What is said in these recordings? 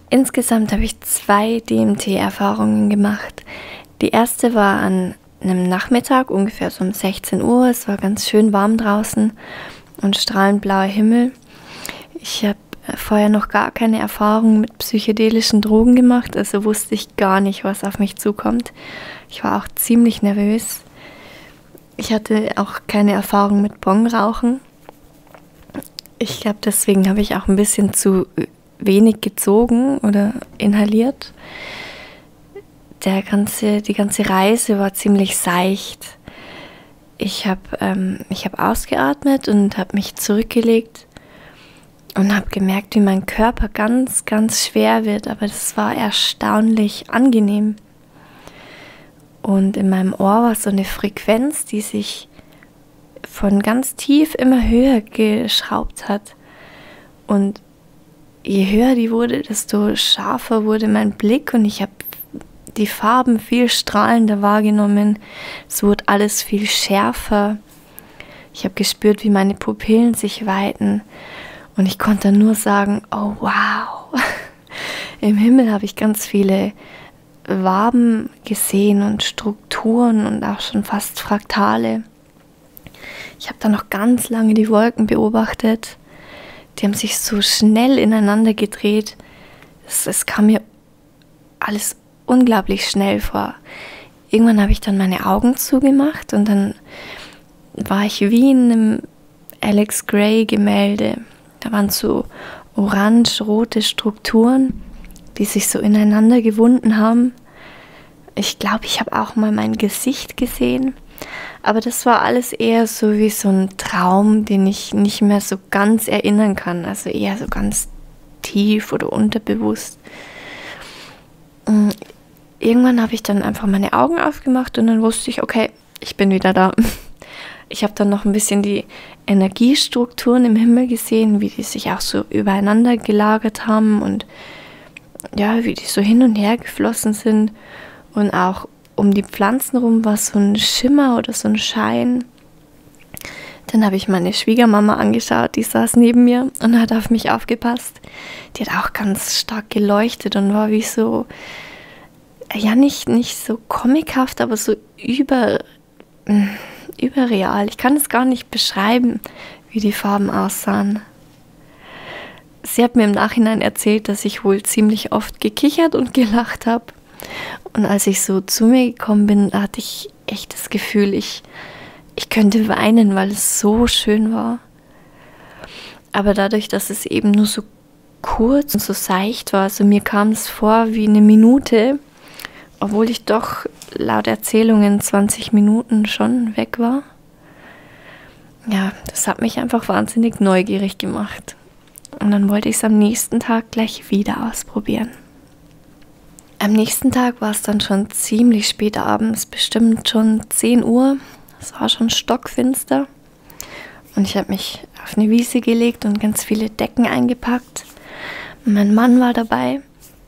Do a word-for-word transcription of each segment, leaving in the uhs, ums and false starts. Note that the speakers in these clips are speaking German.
Insgesamt habe ich zwei D M T-Erfahrungen gemacht. Die erste war an einem Nachmittag, ungefähr so um sechzehn Uhr. Es war ganz schön warm draußen und strahlend blauer Himmel. Ich habe vorher noch gar keine Erfahrung mit psychedelischen Drogen gemacht, also wusste ich gar nicht, was auf mich zukommt. Ich war auch ziemlich nervös. Ich hatte auch keine Erfahrung mit Bongrauchen. Ich glaube, deswegen habe ich auch ein bisschen zu wenig gezogen oder inhaliert. Der ganze, die ganze Reise war ziemlich seicht. Ich habe ähm, ich hab ausgeatmet und habe mich zurückgelegt und habe gemerkt, wie mein Körper ganz, ganz schwer wird, aber das war erstaunlich angenehm. Und in meinem Ohr war so eine Frequenz, die sich von ganz tief immer höher geschraubt hat. Und je höher die wurde, desto scharfer wurde mein Blick und ich habe die Farben viel strahlender wahrgenommen. Es wurde alles viel schärfer. Ich habe gespürt, wie meine Pupillen sich weiten und ich konnte nur sagen, oh wow. Im Himmel habe ich ganz viele Waben gesehen und Strukturen und auch schon fast Fraktale. Ich habe dann noch ganz lange die Wolken beobachtet. Die haben sich so schnell ineinander gedreht. Es, es kam mir alles unglaublich schnell vor. Irgendwann habe ich dann meine Augen zugemacht und dann war ich wie in einem Alex Grey Gemälde. Da waren so orange-rote Strukturen, die sich so ineinander gewunden haben. Ich glaube, ich habe auch mal mein Gesicht gesehen. Aber das war alles eher so wie so ein Traum, den ich nicht mehr so ganz erinnern kann. Also eher so ganz tief oder unterbewusst. Und irgendwann habe ich dann einfach meine Augen aufgemacht und dann wusste ich, okay, ich bin wieder da. Ich habe dann noch ein bisschen die Energiestrukturen im Himmel gesehen, wie die sich auch so übereinander gelagert haben und ja, wie die so hin und her geflossen sind. Und auch um die Pflanzen rum war so ein Schimmer oder so ein Schein. Dann habe ich meine Schwiegermama angeschaut, die saß neben mir und hat auf mich aufgepasst. Die hat auch ganz stark geleuchtet und war wie so, ja nicht, nicht so comichaft, aber so über, überreal. Ich kann es gar nicht beschreiben, wie die Farben aussahen. Sie hat mir im Nachhinein erzählt, dass ich wohl ziemlich oft gekichert und gelacht habe. Und als ich so zu mir gekommen bin, hatte ich echt das Gefühl, ich, ich könnte weinen, weil es so schön war. Aber dadurch, dass es eben nur so kurz und so seicht war, also mir kam es vor wie eine Minute, obwohl ich doch laut Erzählungen zwanzig Minuten schon weg war. Ja, das hat mich einfach wahnsinnig neugierig gemacht. Und dann wollte ich es am nächsten Tag gleich wieder ausprobieren. Am nächsten Tag war es dann schon ziemlich spät abends, bestimmt schon zehn Uhr. Es war schon stockfinster. Und ich habe mich auf eine Wiese gelegt und ganz viele Decken eingepackt. Und mein Mann war dabei.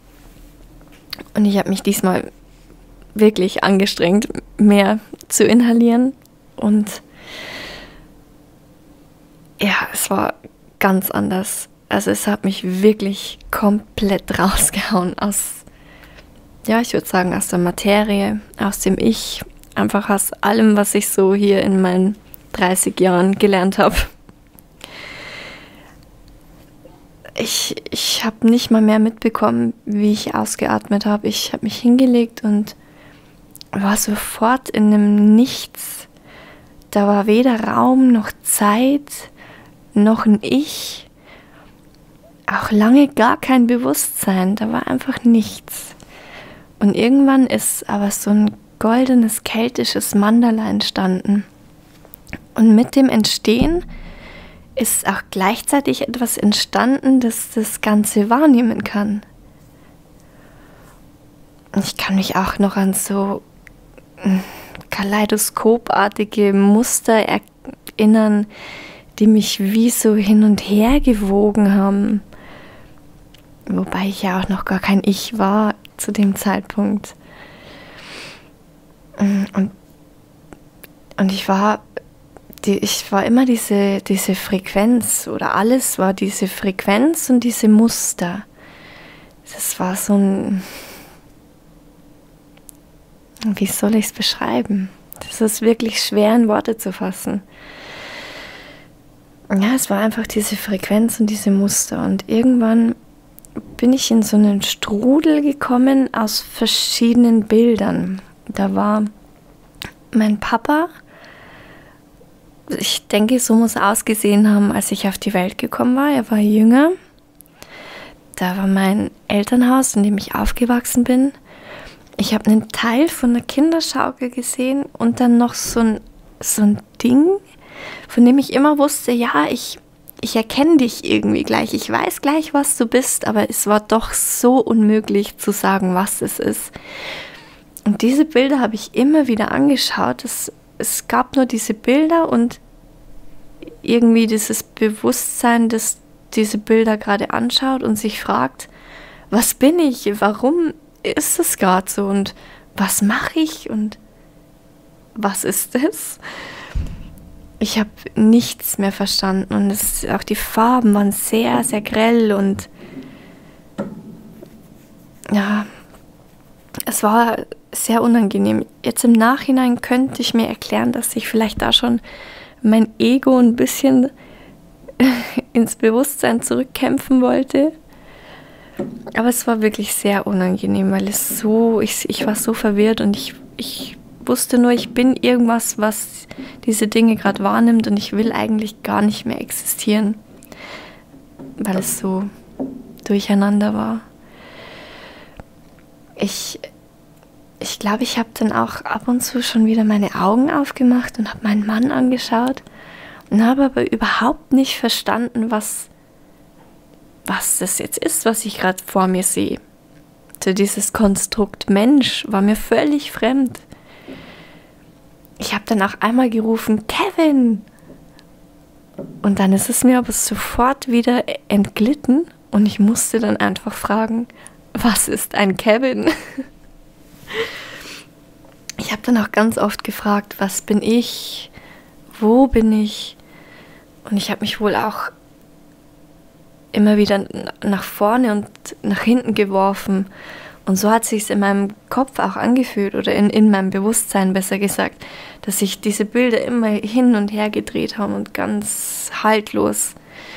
Und ich habe mich diesmal wirklich angestrengt, mehr zu inhalieren. Und ja, es war ganz anders. Also es hat mich wirklich komplett rausgehauen aus Ja, ich würde sagen, aus der Materie, aus dem Ich, einfach aus allem, was ich so hier in meinen dreißig Jahren gelernt habe. Ich, ich habe nicht mal mehr mitbekommen, wie ich ausgeatmet habe. Ich habe mich hingelegt und war sofort in einem Nichts. Da war weder Raum noch Zeit, noch ein Ich, auch lange gar kein Bewusstsein. Da war einfach nichts. Und irgendwann ist aber so ein goldenes, keltisches Mandala entstanden. Und mit dem Entstehen ist auch gleichzeitig etwas entstanden, das das Ganze wahrnehmen kann. Und ich kann mich auch noch an so kaleidoskopartige Muster erinnern, die mich wie so hin und her gewogen haben. Wobei ich ja auch noch gar kein Ich war zu dem Zeitpunkt. Und, und ich war die, ich war immer diese, diese Frequenz oder alles war diese Frequenz und diese Muster. das war so ein, wie soll ich es beschreiben? Das ist wirklich schwer in Worte zu fassen. Ja, es war einfach diese Frequenz und diese Muster. Und irgendwann bin ich in so einen Strudel gekommen aus verschiedenen Bildern. Da war mein Papa, ich denke, so muss er ausgesehen haben, als ich auf die Welt gekommen war. Er war jünger. Da war mein Elternhaus, in dem ich aufgewachsen bin. Ich habe einen Teil von einer Kinderschaukel gesehen und dann noch so ein, so ein Ding, von dem ich immer wusste, ja, ich, ich erkenne dich irgendwie gleich. Ich weiß gleich, was du bist, aber es war doch so unmöglich zu sagen, was es ist. Und diese Bilder habe ich immer wieder angeschaut. Es, es gab nur diese Bilder und irgendwie dieses Bewusstsein, das diese Bilder gerade anschaut und sich fragt, was bin ich, warum ist es gerade so und was mache ich und was ist es? Ich habe nichts mehr verstanden und es, auch die Farben waren sehr, sehr grell und ja, es war sehr unangenehm. Jetzt im Nachhinein könnte ich mir erklären, dass ich vielleicht da schon mein Ego ein bisschen ins Bewusstsein zurückkämpfen wollte. Aber es war wirklich sehr unangenehm, weil es so, ich, ich war so verwirrt und ich, ich wusste nur, ich bin irgendwas, was diese Dinge gerade wahrnimmt und ich will eigentlich gar nicht mehr existieren, weil es so durcheinander war. Ich ich glaube, ich habe dann auch ab und zu schon wieder meine Augen aufgemacht und habe meinen Mann angeschaut und habe aber überhaupt nicht verstanden, was, was das jetzt ist, was ich gerade vor mir sehe. Also dieses Konstrukt Mensch war mir völlig fremd. Ich habe dann auch einmal gerufen, Kevin! Und dann ist es mir aber sofort wieder entglitten und ich musste dann einfach fragen, was ist ein Kevin? Ich habe dann auch ganz oft gefragt, was bin ich, wo bin ich? Und ich habe mich wohl auch immer wieder nach vorne und nach hinten geworfen. Und so hat es sich in meinem Kopf auch angefühlt, oder in, in meinem Bewusstsein besser gesagt, dass sich diese Bilder immer hin und her gedreht haben und ganz haltlos.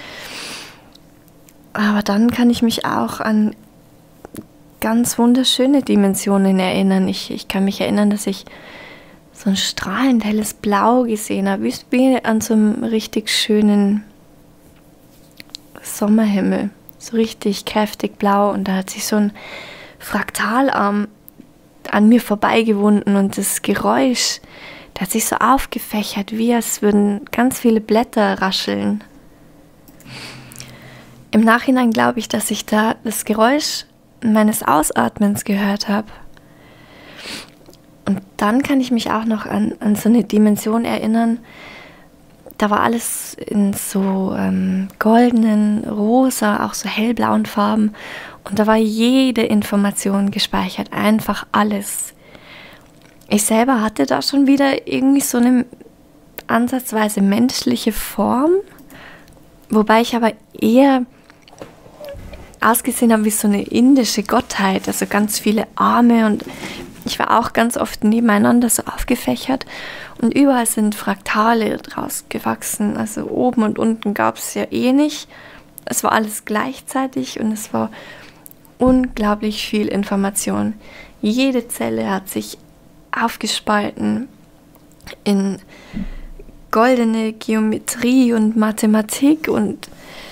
Aber dann kann ich mich auch an ganz wunderschöne Dimensionen erinnern. Ich, ich kann mich erinnern, dass ich so ein strahlend helles Blau gesehen habe, wie, wie an so einem richtig schönen Sommerhimmel. So richtig kräftig blau und da hat sich so ein Fraktalarm an mir vorbeigewunden und das Geräusch, das hat sich so aufgefächert, wie als würden ganz viele Blätter rascheln. Im Nachhinein glaube ich, dass ich da das Geräusch meines Ausatmens gehört habe. Und dann kann ich mich auch noch an, an so eine Dimension erinnern, da war alles in so ähm, goldenen, rosa, auch so hellblauen Farben und da war jede Information gespeichert, einfach alles. Ich selber hatte da schon wieder irgendwie so eine ansatzweise menschliche Form, wobei ich aber eher ausgesehen habe wie so eine indische Gottheit, also ganz viele Arme und ich war auch ganz oft nebeneinander so aufgefächert und überall sind Fraktale draus gewachsen, also oben und unten gab es ja eh nicht, es war alles gleichzeitig und es war unglaublich viel Information. Jede Zelle hat sich aufgespalten in goldene Geometrie und Mathematik und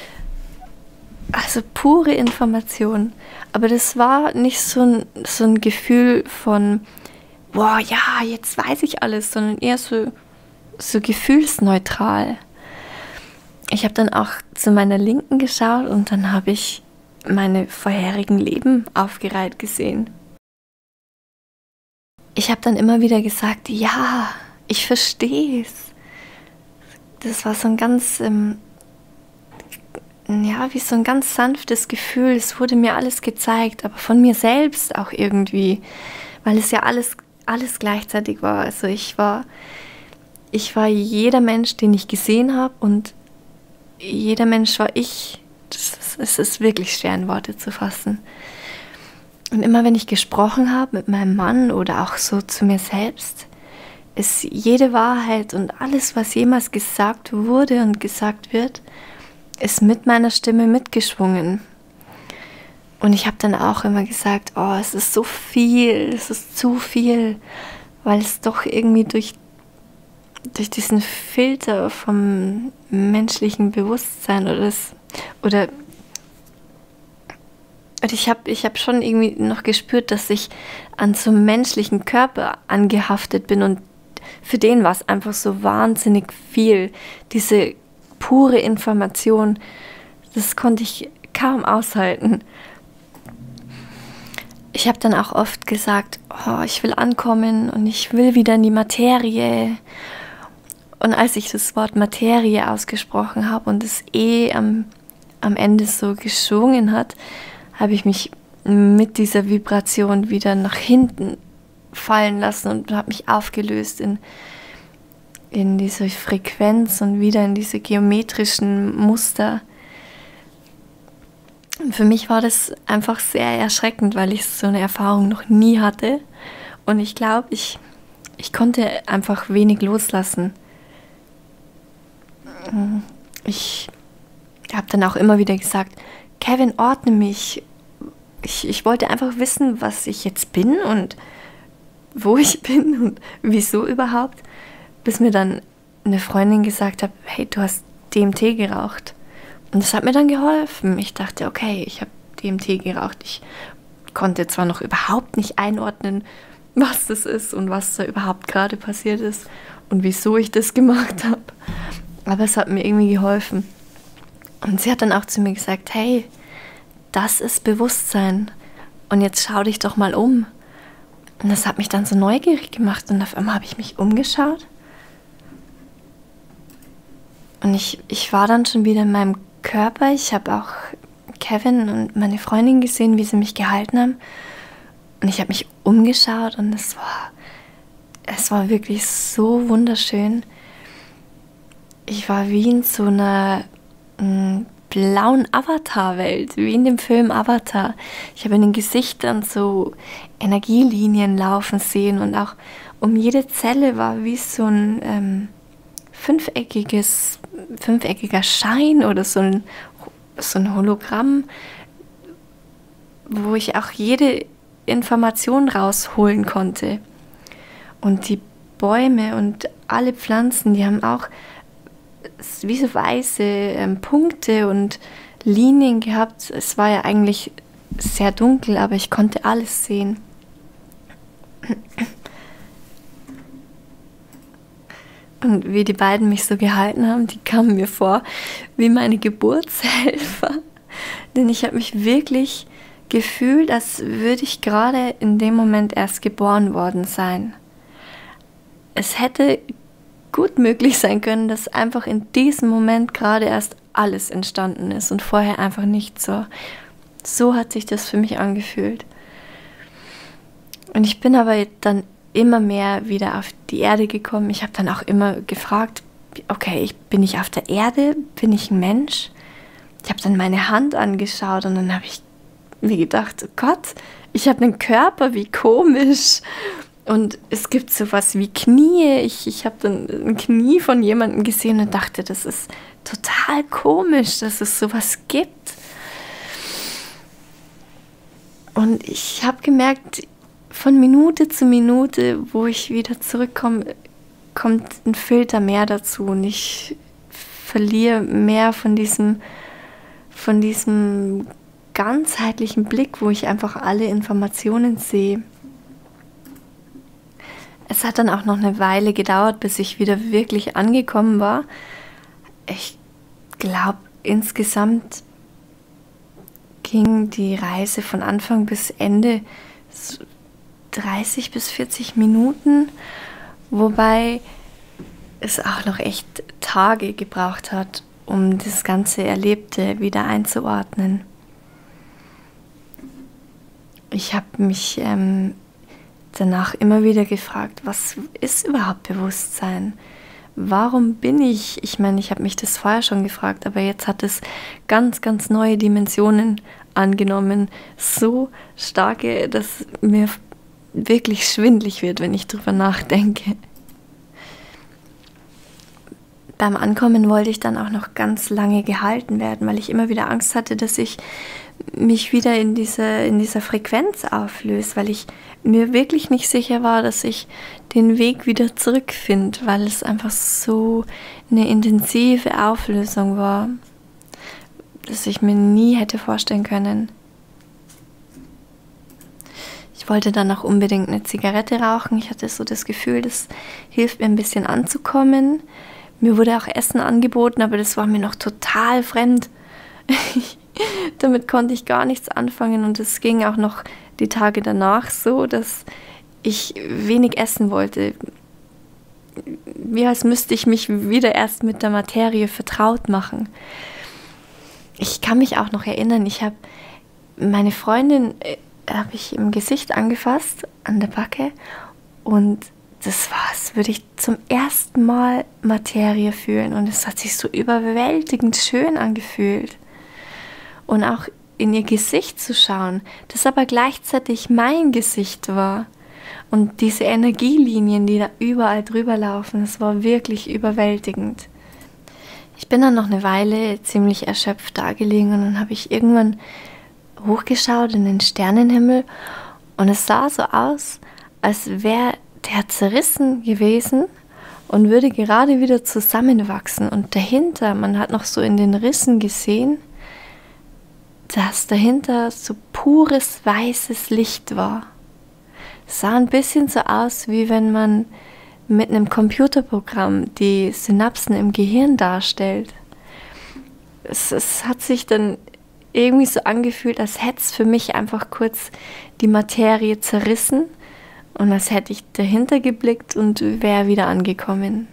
also pure Information. Aber das war nicht so ein, so ein Gefühl von, boah, ja, jetzt weiß ich alles, sondern eher so, so gefühlsneutral. Ich habe dann auch zu meiner Linken geschaut und dann habe ich meine vorherigen Leben aufgereiht gesehen. Ich habe dann immer wieder gesagt, ja, ich verstehe es. Das war so ein ganz... Ähm, ja, wie so ein ganz sanftes Gefühl, es wurde mir alles gezeigt, aber von mir selbst auch irgendwie, weil es ja alles, alles gleichzeitig war. Also ich war, ich war jeder Mensch, den ich gesehen habe und jeder Mensch war ich. Das ist, es ist wirklich schwer in Worte zu fassen. Und immer wenn ich gesprochen habe mit meinem Mann oder auch so zu mir selbst, ist jede Wahrheit und alles, was jemals gesagt wurde und gesagt wird, ist mit meiner Stimme mitgeschwungen. Und ich habe dann auch immer gesagt, oh, es ist so viel, es ist zu viel, weil es doch irgendwie durch, durch diesen Filter vom menschlichen Bewusstsein oder das, oder Und ich habe ich hab schon irgendwie noch gespürt, dass ich an so einem menschlichen Körper angehaftet bin und für den war es einfach so wahnsinnig viel. Diese pure Information, das konnte ich kaum aushalten. Ich habe dann auch oft gesagt, oh, ich will ankommen und ich will wieder in die Materie. Und als ich das Wort Materie ausgesprochen habe und es eh am, am Ende so geschwungen hat, habe ich mich mit dieser Vibration wieder nach hinten fallen lassen und habe mich aufgelöst in, in diese Frequenz und wieder in diese geometrischen Muster. Und für mich war das einfach sehr erschreckend, weil ich so eine Erfahrung noch nie hatte. Und ich glaube, ich, ich konnte einfach wenig loslassen. Ich habe dann auch immer wieder gesagt, Kevin, ordne mich. Ich, ich wollte einfach wissen, was ich jetzt bin und wo ich bin und wieso überhaupt. Bis mir dann eine Freundin gesagt hat, hey, du hast D M T geraucht. Und das hat mir dann geholfen. Ich dachte, okay, ich habe D M T geraucht. Ich konnte zwar noch überhaupt nicht einordnen, was das ist und was da überhaupt gerade passiert ist und wieso ich das gemacht habe. Aber es hat mir irgendwie geholfen. Und sie hat dann auch zu mir gesagt, hey, das ist Bewusstsein. Und jetzt schau dich doch mal um. Und das hat mich dann so neugierig gemacht. Und auf einmal habe ich mich umgeschaut. Und ich, ich war dann schon wieder in meinem Körper. Ich habe auch Kevin und meine Freundin gesehen, wie sie mich gehalten haben. Und ich habe mich umgeschaut und es war, es war wirklich so wunderschön. Ich war wie in so einer mh, blauen Avatar-Welt, wie in dem Film Avatar. Ich habe in den Gesichtern so Energielinien laufen sehen und auch um jede Zelle war wie so ein ähm, fünfeckiges, fünfeckiger Schein oder so ein, so ein Hologramm, wo ich auch jede Information rausholen konnte. Und die Bäume und alle Pflanzen, die haben auch wie so weiße ähm, Punkte und Linien gehabt. Es war ja eigentlich sehr dunkel, aber ich konnte alles sehen. Und wie die beiden mich so gehalten haben, die kamen mir vor wie meine Geburtshelfer. Denn ich habe mich wirklich gefühlt, als würde ich gerade in dem Moment erst geboren worden sein. Es hätte gut möglich sein können, dass einfach in diesem Moment gerade erst alles entstanden ist und vorher einfach nicht so. So hat sich das für mich angefühlt. Und ich bin aber dann immer mehr wieder auf die Erde gekommen. Ich habe dann auch immer gefragt, okay, ich, bin ich auf der Erde? Bin ich ein Mensch? Ich habe dann meine Hand angeschaut und dann habe ich mir gedacht, oh Gott, ich habe einen Körper, wie komisch. Und es gibt sowas wie Knie. Ich, ich habe dann ein Knie von jemandem gesehen und dachte, das ist total komisch, dass es sowas gibt. Und ich habe gemerkt, von Minute zu Minute, wo ich wieder zurückkomme, kommt ein Filter mehr dazu und ich verliere mehr von diesem, von diesem ganzheitlichen Blick, wo ich einfach alle Informationen sehe. Es hat dann auch noch eine Weile gedauert, bis ich wieder wirklich angekommen war. Ich glaube, insgesamt ging die Reise von Anfang bis Ende dreißig bis vierzig Minuten, wobei es auch noch echt Tage gebraucht hat, um das ganze Erlebte wieder einzuordnen. Ich habe mich ähm, danach immer wieder gefragt, was ist überhaupt Bewusstsein? Warum bin ich? Ich meine, ich habe mich das vorher schon gefragt, aber jetzt hat es ganz, ganz neue Dimensionen angenommen. So starke, dass mir wirklich schwindelig wird, wenn ich drüber nachdenke. Beim Ankommen wollte ich dann auch noch ganz lange gehalten werden, weil ich immer wieder Angst hatte, dass ich mich wieder in dieser, in dieser Frequenz auflöse, weil ich mir wirklich nicht sicher war, dass ich den Weg wieder zurückfinde, weil es einfach so eine intensive Auflösung war, dass ich mir nie hätte vorstellen können. Ich wollte dann auch unbedingt eine Zigarette rauchen. Ich hatte so das Gefühl, das hilft mir ein bisschen anzukommen. Mir wurde auch Essen angeboten, aber das war mir noch total fremd. Damit konnte ich gar nichts anfangen und es ging auch noch die Tage danach so, dass ich wenig essen wollte. Wie als müsste ich mich wieder erst mit der Materie vertraut machen. Ich kann mich auch noch erinnern, ich habe meine Freundin äh, habe ich im Gesicht angefasst, an der Backe, und das war, als würde ich zum ersten Mal Materie fühlen und es hat sich so überwältigend schön angefühlt. Und auch in ihr Gesicht zu schauen, das aber gleichzeitig mein Gesicht war. Und diese Energielinien, die da überall drüber laufen, das war wirklich überwältigend. Ich bin dann noch eine Weile ziemlich erschöpft dagelegen und dann habe ich irgendwann hochgeschaut in den Sternenhimmel und es sah so aus, als wäre der zerrissen gewesen und würde gerade wieder zusammenwachsen. Und dahinter, man hat noch so in den Rissen gesehen, dass dahinter so pures weißes Licht war. Es sah ein bisschen so aus, wie wenn man mit einem Computerprogramm die Synapsen im Gehirn darstellt. Es, es hat sich dann irgendwie so angefühlt, als hätte es für mich einfach kurz die Materie zerrissen und als hätte ich dahinter geblickt und wäre wieder angekommen.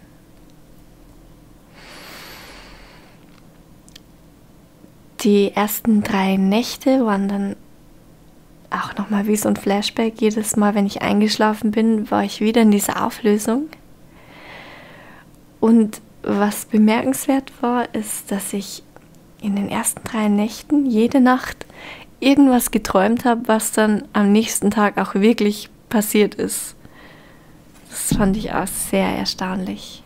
Die ersten drei Nächte waren dann auch nochmal wie so ein Flashback. Jedes Mal, wenn ich eingeschlafen bin, war ich wieder in dieser Auflösung. Und was bemerkenswert war, ist, dass ich in den ersten drei Nächten jede Nacht irgendwas geträumt habe, was dann am nächsten Tag auch wirklich passiert ist. Das fand ich auch sehr erstaunlich.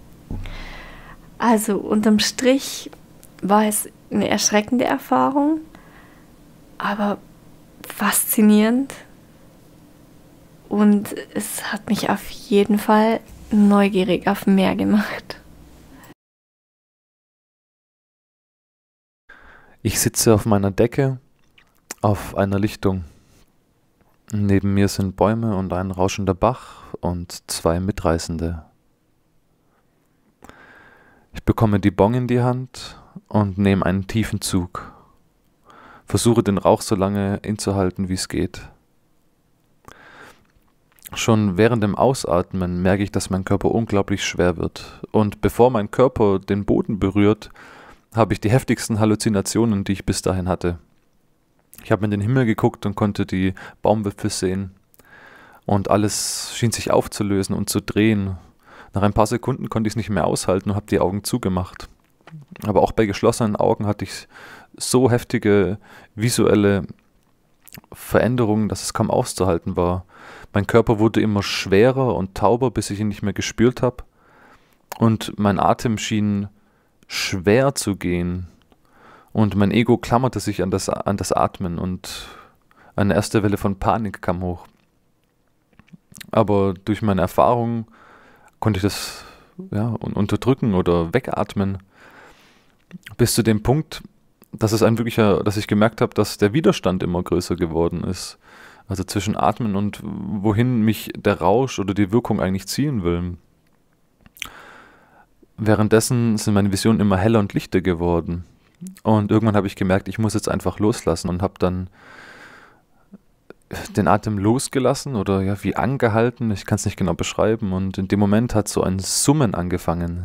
Also unterm Strich war es eine erschreckende Erfahrung, aber faszinierend und es hat mich auf jeden Fall neugierig auf mehr gemacht. Ich sitze auf meiner Decke auf einer Lichtung. Neben mir sind Bäume und ein rauschender Bach und zwei Mitreisende. Ich bekomme die Bong in die Hand und nehme einen tiefen Zug. Versuche den Rauch so lange inzuhalten, wie es geht. Schon während dem Ausatmen merke ich, dass mein Körper unglaublich schwer wird. Und bevor mein Körper den Boden berührt, habe ich die heftigsten Halluzinationen, die ich bis dahin hatte. Ich habe in den Himmel geguckt und konnte die Baumwipfel sehen. Und alles schien sich aufzulösen und zu drehen. Nach ein paar Sekunden konnte ich es nicht mehr aushalten und habe die Augen zugemacht. Aber auch bei geschlossenen Augen hatte ich so heftige visuelle Veränderungen, dass es kaum auszuhalten war. Mein Körper wurde immer schwerer und tauber, bis ich ihn nicht mehr gespürt habe. Und mein Atem schien schwer zu gehen. Und mein Ego klammerte sich an das, an das Atmen und eine erste Welle von Panik kam hoch. Aber durch meine Erfahrung konnte ich das ja, unterdrücken oder wegatmen, bis zu dem Punkt, dass es ein wirklicher, dass ich gemerkt habe, dass der Widerstand immer größer geworden ist. Also zwischen Atmen und wohin mich der Rausch oder die Wirkung eigentlich ziehen will. Währenddessen sind meine Visionen immer heller und lichter geworden. Und irgendwann habe ich gemerkt, ich muss jetzt einfach loslassen und habe dann den Atem losgelassen oder ja, wie angehalten, ich kann es nicht genau beschreiben. Und in dem Moment hat so ein Summen angefangen.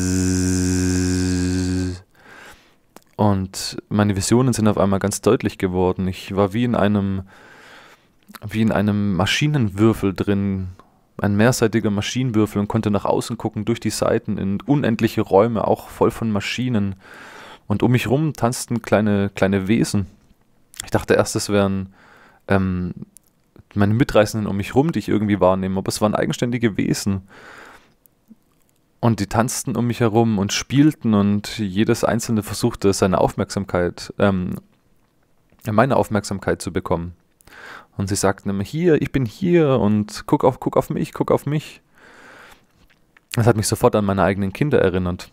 Und meine Visionen sind auf einmal ganz deutlich geworden. Ich war wie in einem, wie in einem Maschinenwürfel drin, ein mehrseitiger Maschinenwürfel, und konnte nach außen gucken, durch die Seiten in unendliche Räume, auch voll von Maschinen. Und um mich rum tanzten kleine, kleine Wesen. Ich dachte erst, es wären ähm, meine Mitreisenden um mich rum, die ich irgendwie wahrnehme, aber es waren eigenständige Wesen. Und die tanzten um mich herum und spielten und jedes Einzelne versuchte, seine Aufmerksamkeit, ähm, meine Aufmerksamkeit zu bekommen. Und sie sagten immer, hier, ich bin hier und guck auf, guck auf mich, guck auf mich. Das hat mich sofort an meine eigenen Kinder erinnert.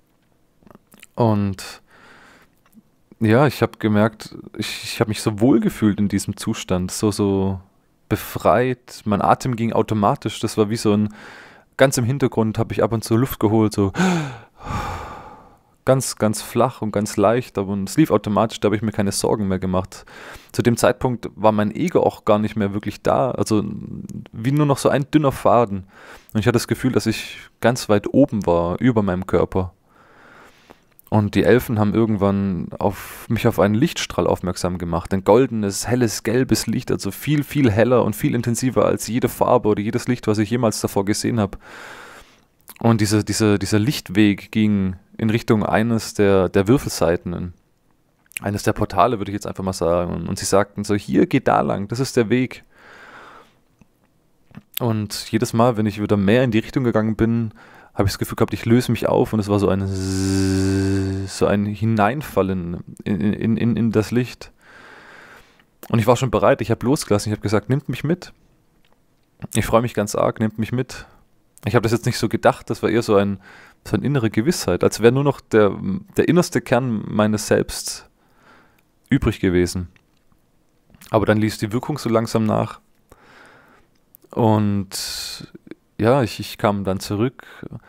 Und ja, ich habe gemerkt, ich, ich habe mich so wohl gefühlt in diesem Zustand, so, so befreit. Mein Atem ging automatisch. Das war wie so ein, ganz im Hintergrund habe ich ab und zu Luft geholt, so ganz, ganz flach und ganz leicht, aber es lief automatisch, da habe ich mir keine Sorgen mehr gemacht. Zu dem Zeitpunkt war mein Ego auch gar nicht mehr wirklich da, also wie nur noch so ein dünner Faden. Und ich hatte das Gefühl, dass ich ganz weit oben war, über meinem Körper. Und die Elfen haben irgendwann auf mich auf einen Lichtstrahl aufmerksam gemacht. Ein goldenes, helles, gelbes Licht, also viel, viel heller und viel intensiver als jede Farbe oder jedes Licht, was ich jemals davor gesehen habe. Und diese, diese, dieser Lichtweg ging in Richtung eines der, der Würfelseiten, eines der Portale, würde ich jetzt einfach mal sagen. Und sie sagten so, hier, geht da lang, das ist der Weg. Und jedes Mal, wenn ich wieder mehr in die Richtung gegangen bin, habe ich das Gefühl gehabt, ich löse mich auf und es war so ein, so ein Hineinfallen in, in, in, in das Licht. Und ich war schon bereit, ich habe losgelassen, ich habe gesagt, nehmt mich mit. Ich freue mich ganz arg, nehmt mich mit. Ich habe das jetzt nicht so gedacht, das war eher so, ein, so eine innere Gewissheit, als wäre nur noch der, der innerste Kern meines Selbst übrig gewesen. Aber dann ließ die Wirkung so langsam nach. Und ja, ich, ich kam dann zurück.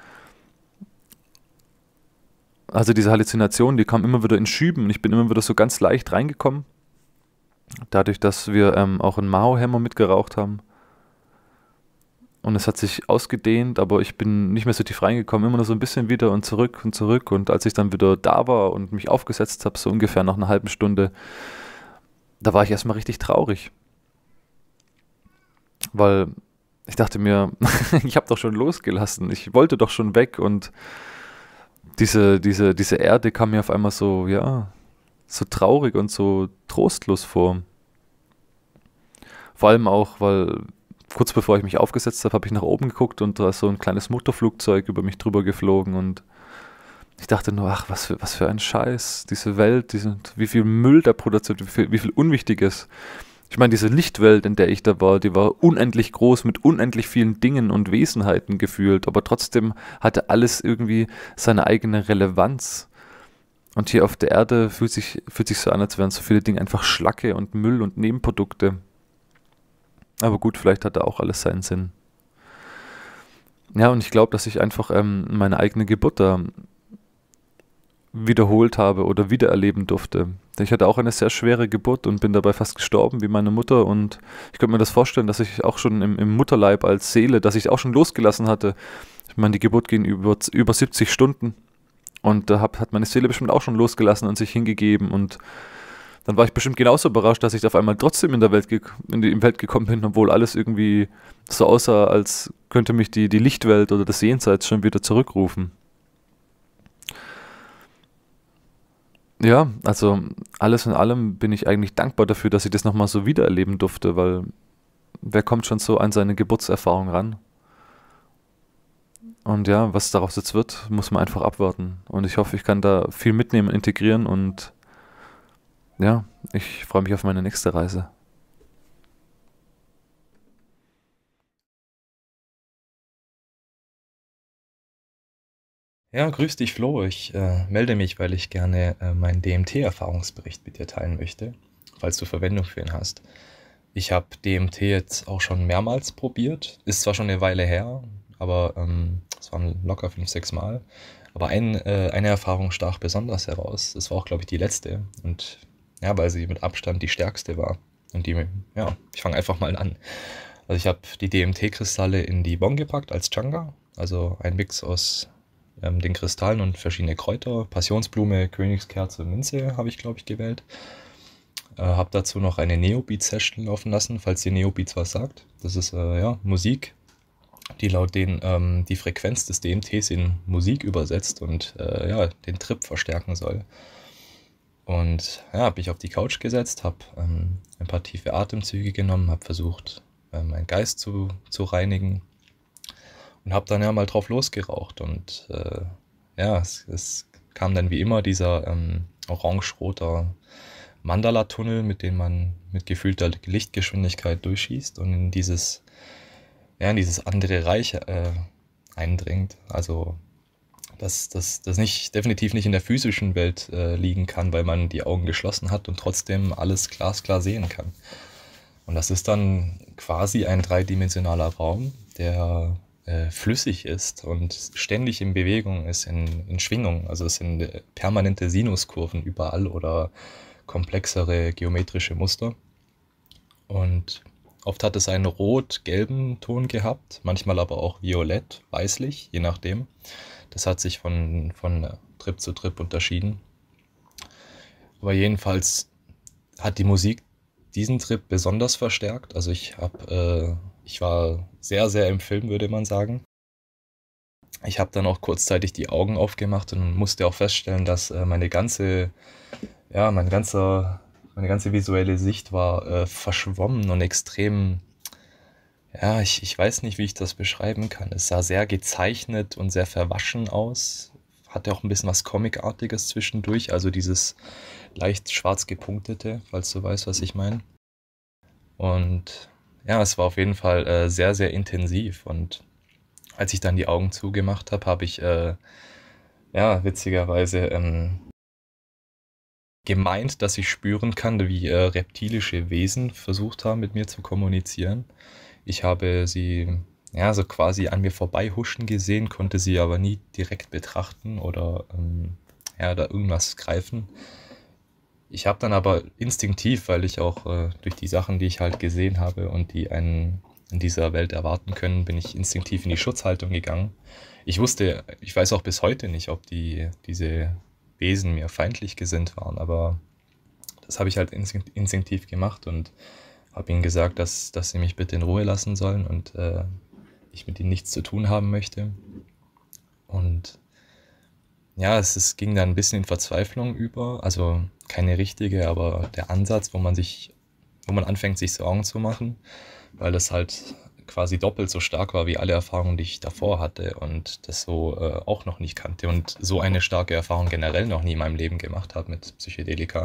Also diese Halluzinationen, die kamen immer wieder in Schüben und ich bin immer wieder so ganz leicht reingekommen. Dadurch, dass wir ähm, auch einen Mao-Hammer mitgeraucht haben. Und es hat sich ausgedehnt, aber ich bin nicht mehr so tief reingekommen, immer nur so ein bisschen wieder und zurück und zurück. Und als ich dann wieder da war und mich aufgesetzt habe, so ungefähr nach einer halben Stunde, da war ich erstmal richtig traurig. Weil ich dachte mir, ich habe doch schon losgelassen, ich wollte doch schon weg und diese, diese, diese Erde kam mir auf einmal so, ja, so traurig und so trostlos vor. Vor allem auch, weil kurz bevor ich mich aufgesetzt habe, habe ich nach oben geguckt und da ist so ein kleines Motorflugzeug über mich drüber geflogen und ich dachte nur, ach, was für, was für ein Scheiß, diese Welt, diese, wie viel Müll da produziert, wie viel, wie viel Unwichtiges. Ich meine, diese Lichtwelt, in der ich da war, die war unendlich groß mit unendlich vielen Dingen und Wesenheiten gefühlt, aber trotzdem hatte alles irgendwie seine eigene Relevanz. Und hier auf der Erde fühlt sich, fühlt sich so an, als wären so viele Dinge einfach Schlacke und Müll und Nebenprodukte. Aber gut, vielleicht hat da auch alles seinen Sinn. Ja, und ich glaube, dass ich einfach ähm, meine eigene Geburt da wiederholt habe oder wiedererleben durfte. Denn ich hatte auch eine sehr schwere Geburt und bin dabei fast gestorben wie meine Mutter und ich könnte mir das vorstellen, dass ich auch schon im, im Mutterleib als Seele, dass ich auch schon losgelassen hatte. Ich meine, die Geburt ging über, über siebzig Stunden und da hab, hat meine Seele bestimmt auch schon losgelassen und sich hingegeben und dann war ich bestimmt genauso überrascht, dass ich auf einmal trotzdem in der Welt, in die Welt gekommen bin, obwohl alles irgendwie so aussah, als könnte mich die, die Lichtwelt oder das Jenseits schon wieder zurückrufen. Ja, also alles in allem bin ich eigentlich dankbar dafür, dass ich das nochmal so wiedererleben durfte, weil wer kommt schon so an seine Geburtserfahrung ran? Und ja, was daraus jetzt wird, muss man einfach abwarten. Und ich hoffe, ich kann da viel mitnehmen, integrieren und ja, ich freue mich auf meine nächste Reise. Ja, grüß dich, Flo. Ich äh, melde mich, weil ich gerne äh, meinen D M T-Erfahrungsbericht mit dir teilen möchte, falls du Verwendung für ihn hast. Ich habe D M T jetzt auch schon mehrmals probiert. Ist zwar schon eine Weile her, aber ähm, es waren locker fünf, sechs Mal. Aber ein, äh, eine Erfahrung stach besonders heraus. Das war auch, glaube ich, die letzte. Und ja, weil sie mit Abstand die stärkste war. Und die, ja, ich fange einfach mal an. Also ich habe die D M T-Kristalle in die Bon gepackt als Changa. Also ein Mix aus ähm, den Kristallen und verschiedene Kräuter. Passionsblume, Königskerze, Minze habe ich, glaube ich, gewählt. Äh, habe dazu noch eine Neobeat-Session laufen lassen, falls ihr Neobeats was sagt. Das ist äh, ja Musik, die laut denen ähm, die Frequenz des D M Ts in Musik übersetzt und äh, ja, den Trip verstärken soll. Und ja, habe mich auf die Couch gesetzt, habe ähm, ein paar tiefe Atemzüge genommen, habe versucht, äh, meinen Geist zu, zu reinigen und habe dann ja mal drauf losgeraucht. Und äh, ja, es, es kam dann wie immer dieser ähm, orange-roter Mandala-Tunnel, mit dem man mit gefühlter Lichtgeschwindigkeit durchschießt und in dieses, ja, in dieses andere Reich äh, eindringt. Also dass das, das nicht, definitiv nicht in der physischen Welt äh, liegen kann, weil man die Augen geschlossen hat und trotzdem alles glasklar sehen kann. Und das ist dann quasi ein dreidimensionaler Raum, der äh, flüssig ist und ständig in Bewegung ist, in, in Schwingung. Also es sind äh, permanente Sinuskurven überall oder komplexere geometrische Muster. Und oft hat es einen rot-gelben Ton gehabt, manchmal aber auch violett, weißlich, je nachdem. Das hat sich von, von Trip zu Trip unterschieden. Aber jedenfalls hat die Musik diesen Trip besonders verstärkt. Also ich habe, äh, ich war sehr, sehr im Film, würde man sagen. Ich habe dann auch kurzzeitig die Augen aufgemacht und musste auch feststellen, dass äh, meine ganze, ja, mein ganzer, meine ganze visuelle Sicht war äh, verschwommen und extrem. Ja, ich, ich weiß nicht, wie ich das beschreiben kann. Es sah sehr gezeichnet und sehr verwaschen aus. Hatte auch ein bisschen was Comicartiges zwischendurch, also dieses leicht schwarz gepunktete, falls du weißt, was ich meine. Und ja, es war auf jeden Fall äh, sehr, sehr intensiv. Und als ich dann die Augen zugemacht habe, habe ich, äh, ja, witzigerweise ähm, gemeint, dass ich spüren kann, wie äh, reptilische Wesen versucht haben, mit mir zu kommunizieren. Ich habe sie ja so quasi an mir vorbei huschen gesehen, konnte sie aber nie direkt betrachten oder ähm, ja, da irgendwas greifen. Ich habe dann aber instinktiv, weil ich auch äh, durch die Sachen, die ich halt gesehen habe und die einen in dieser Welt erwarten können, bin ich instinktiv in die Schutzhaltung gegangen. Ich wusste, ich weiß auch bis heute nicht, ob die diese Wesen mir feindlich gesinnt waren, aber das habe ich halt instinktiv gemacht und habe ihnen gesagt, dass, dass sie mich bitte in Ruhe lassen sollen und äh, ich mit ihnen nichts zu tun haben möchte. Und ja, es, es ging dann ein bisschen in Verzweiflung über, also keine richtige, aber der Ansatz, wo man sich, wo man anfängt, sich Sorgen zu machen, weil das halt quasi doppelt so stark war wie alle Erfahrungen, die ich davor hatte und das so äh, auch noch nicht kannte und so eine starke Erfahrung generell noch nie in meinem Leben gemacht habe mit Psychedelika.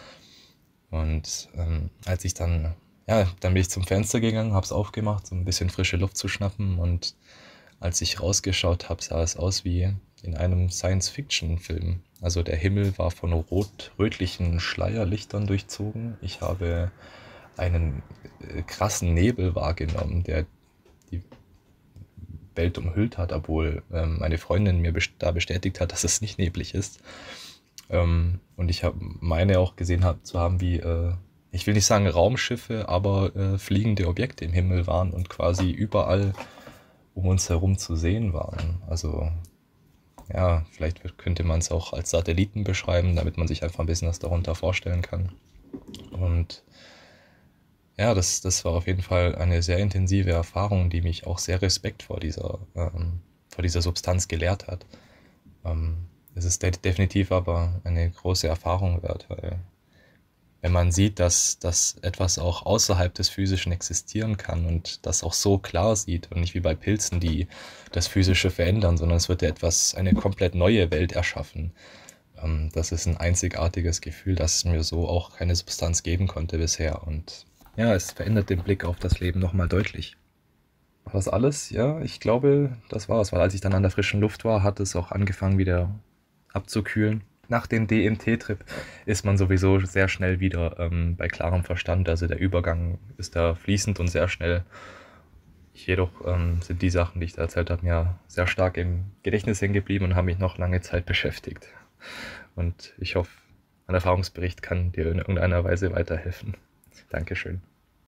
Und ähm, als ich dann Ja, dann bin ich zum Fenster gegangen, habe es aufgemacht, um ein bisschen frische Luft zu schnappen. Und als ich rausgeschaut habe, sah es aus wie in einem Science-Fiction-Film. Also der Himmel war von rot-rötlichen Schleierlichtern durchzogen. Ich habe einen äh, krassen Nebel wahrgenommen, der die Welt umhüllt hat, obwohl ähm, meine Freundin mir best- da bestätigt hat, dass es nicht neblig ist. Ähm, und ich habe meine auch gesehen hab, zu haben, wie äh, ich will nicht sagen Raumschiffe, aber äh, fliegende Objekte im Himmel waren und quasi überall um uns herum zu sehen waren. Also ja, vielleicht könnte man es auch als Satelliten beschreiben, damit man sich einfach ein bisschen was darunter vorstellen kann. Und ja, das, das war auf jeden Fall eine sehr intensive Erfahrung, die mich auch sehr Respekt vor dieser, ähm, vor dieser Substanz gelehrt hat. Ähm, es ist de- definitiv aber eine große Erfahrung wert, weil wenn man sieht, dass, dass etwas auch außerhalb des Physischen existieren kann und das auch so klar sieht und nicht wie bei Pilzen, die das Physische verändern, sondern es wird ja etwas, eine komplett neue Welt erschaffen. Ähm, das ist ein einzigartiges Gefühl, das mir so auch keine Substanz geben konnte bisher. Und ja, es verändert den Blick auf das Leben nochmal deutlich. War das alles? Ja, ich glaube, das war es, weil als ich dann an der frischen Luft war, hat es auch angefangen wieder abzukühlen. Nach dem D M T-Trip ist man sowieso sehr schnell wieder ähm, bei klarem Verstand. Also der Übergang ist da fließend und sehr schnell. Jedoch ähm, sind die Sachen, die ich da erzählt habe, mir sehr stark im Gedächtnis hängen geblieben und haben mich noch lange Zeit beschäftigt. Und ich hoffe, ein Erfahrungsbericht kann dir in irgendeiner Weise weiterhelfen. Dankeschön.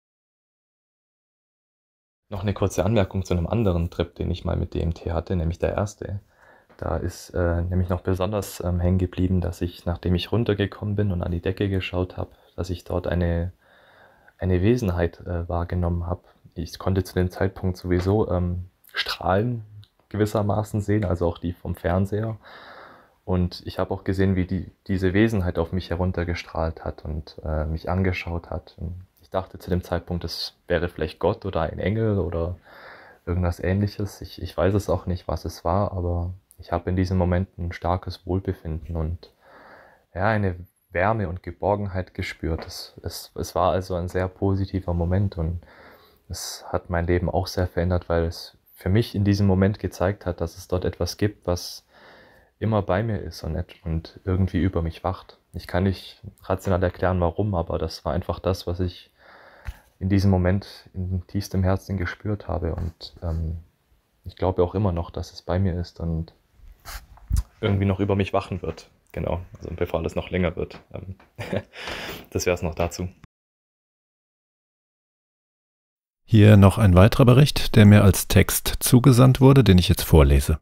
Noch eine kurze Anmerkung zu einem anderen Trip, den ich mal mit D M T hatte, nämlich der erste. Da ist äh, nämlich noch besonders ähm, hängen geblieben, dass ich, nachdem ich runtergekommen bin und an die Decke geschaut habe, dass ich dort eine, eine Wesenheit äh, wahrgenommen habe. Ich konnte zu dem Zeitpunkt sowieso ähm, Strahlen gewissermaßen sehen, also auch die vom Fernseher. Und ich habe auch gesehen, wie die, diese Wesenheit auf mich heruntergestrahlt hat und äh, mich angeschaut hat. Und ich dachte zu dem Zeitpunkt, das wäre vielleicht Gott oder ein Engel oder irgendwas Ähnliches. Ich, ich weiß es auch nicht, was es war, aber ich habe in diesem Moment ein starkes Wohlbefinden und ja, eine Wärme und Geborgenheit gespürt. Es, es, es war also ein sehr positiver Moment und es hat mein Leben auch sehr verändert, weil es für mich in diesem Moment gezeigt hat, dass es dort etwas gibt, was immer bei mir ist und, und irgendwie über mich wacht. Ich kann nicht rational erklären, warum, aber das war einfach das, was ich in diesem Moment in tiefstem Herzen gespürt habe und ähm, ich glaube auch immer noch, dass es bei mir ist und irgendwie noch über mich wachen wird. Genau, also bevor alles noch länger wird. Ähm das wäre es noch dazu. Hier noch ein weiterer Bericht, der mir als Text zugesandt wurde, den ich jetzt vorlese.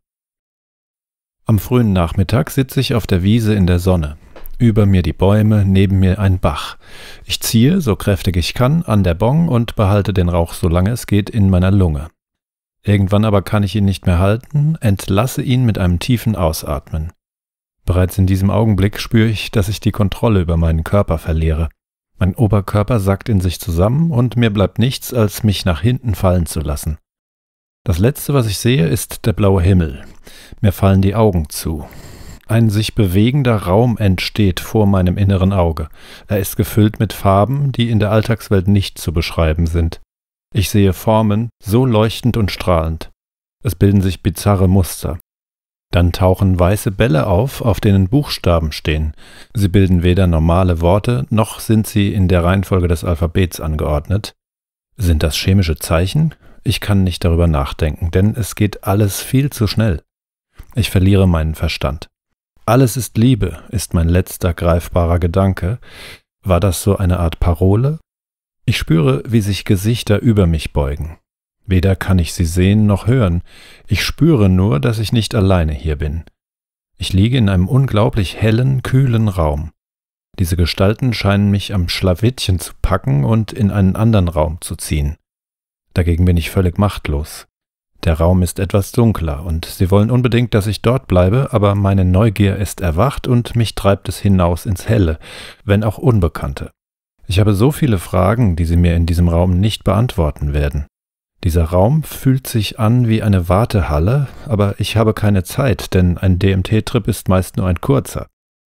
Am frühen Nachmittag sitze ich auf der Wiese in der Sonne. Über mir die Bäume, neben mir ein Bach. Ich ziehe, so kräftig ich kann, an der Bong und behalte den Rauch, solange es geht, in meiner Lunge. Irgendwann aber kann ich ihn nicht mehr halten, entlasse ihn mit einem tiefen Ausatmen. Bereits in diesem Augenblick spüre ich, dass ich die Kontrolle über meinen Körper verliere. Mein Oberkörper sackt in sich zusammen und mir bleibt nichts, als mich nach hinten fallen zu lassen. Das Letzte, was ich sehe, ist der blaue Himmel. Mir fallen die Augen zu. Ein sich bewegender Raum entsteht vor meinem inneren Auge. Er ist gefüllt mit Farben, die in der Alltagswelt nicht zu beschreiben sind. Ich sehe Formen, so leuchtend und strahlend. Es bilden sich bizarre Muster. Dann tauchen weiße Bälle auf, auf denen Buchstaben stehen. Sie bilden weder normale Worte, noch sind sie in der Reihenfolge des Alphabets angeordnet. Sind das chemische Zeichen? Ich kann nicht darüber nachdenken, denn es geht alles viel zu schnell. Ich verliere meinen Verstand. Alles ist Liebe, ist mein letzter greifbarer Gedanke. War das so eine Art Parole? Ich spüre, wie sich Gesichter über mich beugen. Weder kann ich sie sehen noch hören. Ich spüre nur, dass ich nicht alleine hier bin. Ich liege in einem unglaublich hellen, kühlen Raum. Diese Gestalten scheinen mich am Schlawittchen zu packen und in einen anderen Raum zu ziehen. Dagegen bin ich völlig machtlos. Der Raum ist etwas dunkler und sie wollen unbedingt, dass ich dort bleibe, aber meine Neugier ist erwacht und mich treibt es hinaus ins Helle, wenn auch Unbekannte. Ich habe so viele Fragen, die sie mir in diesem Raum nicht beantworten werden. Dieser Raum fühlt sich an wie eine Wartehalle, aber ich habe keine Zeit, denn ein D M T-Trip ist meist nur ein kurzer.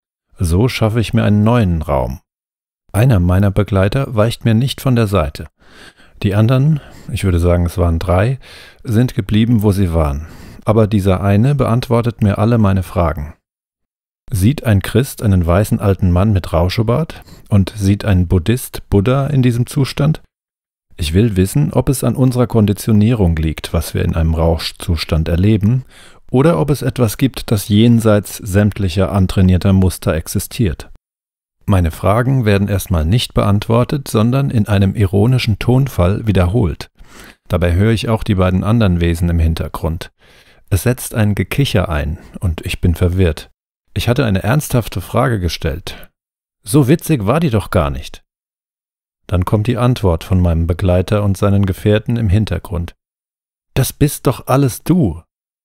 So schaffe ich mir einen neuen Raum. Einer meiner Begleiter weicht mir nicht von der Seite. Die anderen, ich würde sagen es waren drei, sind geblieben, wo sie waren. Aber dieser eine beantwortet mir alle meine Fragen. Sieht ein Christ einen weißen alten Mann mit Rauschebart? Und sieht ein Buddhist Buddha in diesem Zustand? Ich will wissen, ob es an unserer Konditionierung liegt, was wir in einem Rauschzustand erleben, oder ob es etwas gibt, das jenseits sämtlicher antrainierter Muster existiert. Meine Fragen werden erstmal nicht beantwortet, sondern in einem ironischen Tonfall wiederholt. Dabei höre ich auch die beiden anderen Wesen im Hintergrund. Es setzt ein Gekicher ein, und ich bin verwirrt. Ich hatte eine ernsthafte Frage gestellt. So witzig war die doch gar nicht. Dann kommt die Antwort von meinem Begleiter und seinen Gefährten im Hintergrund. Das bist doch alles du.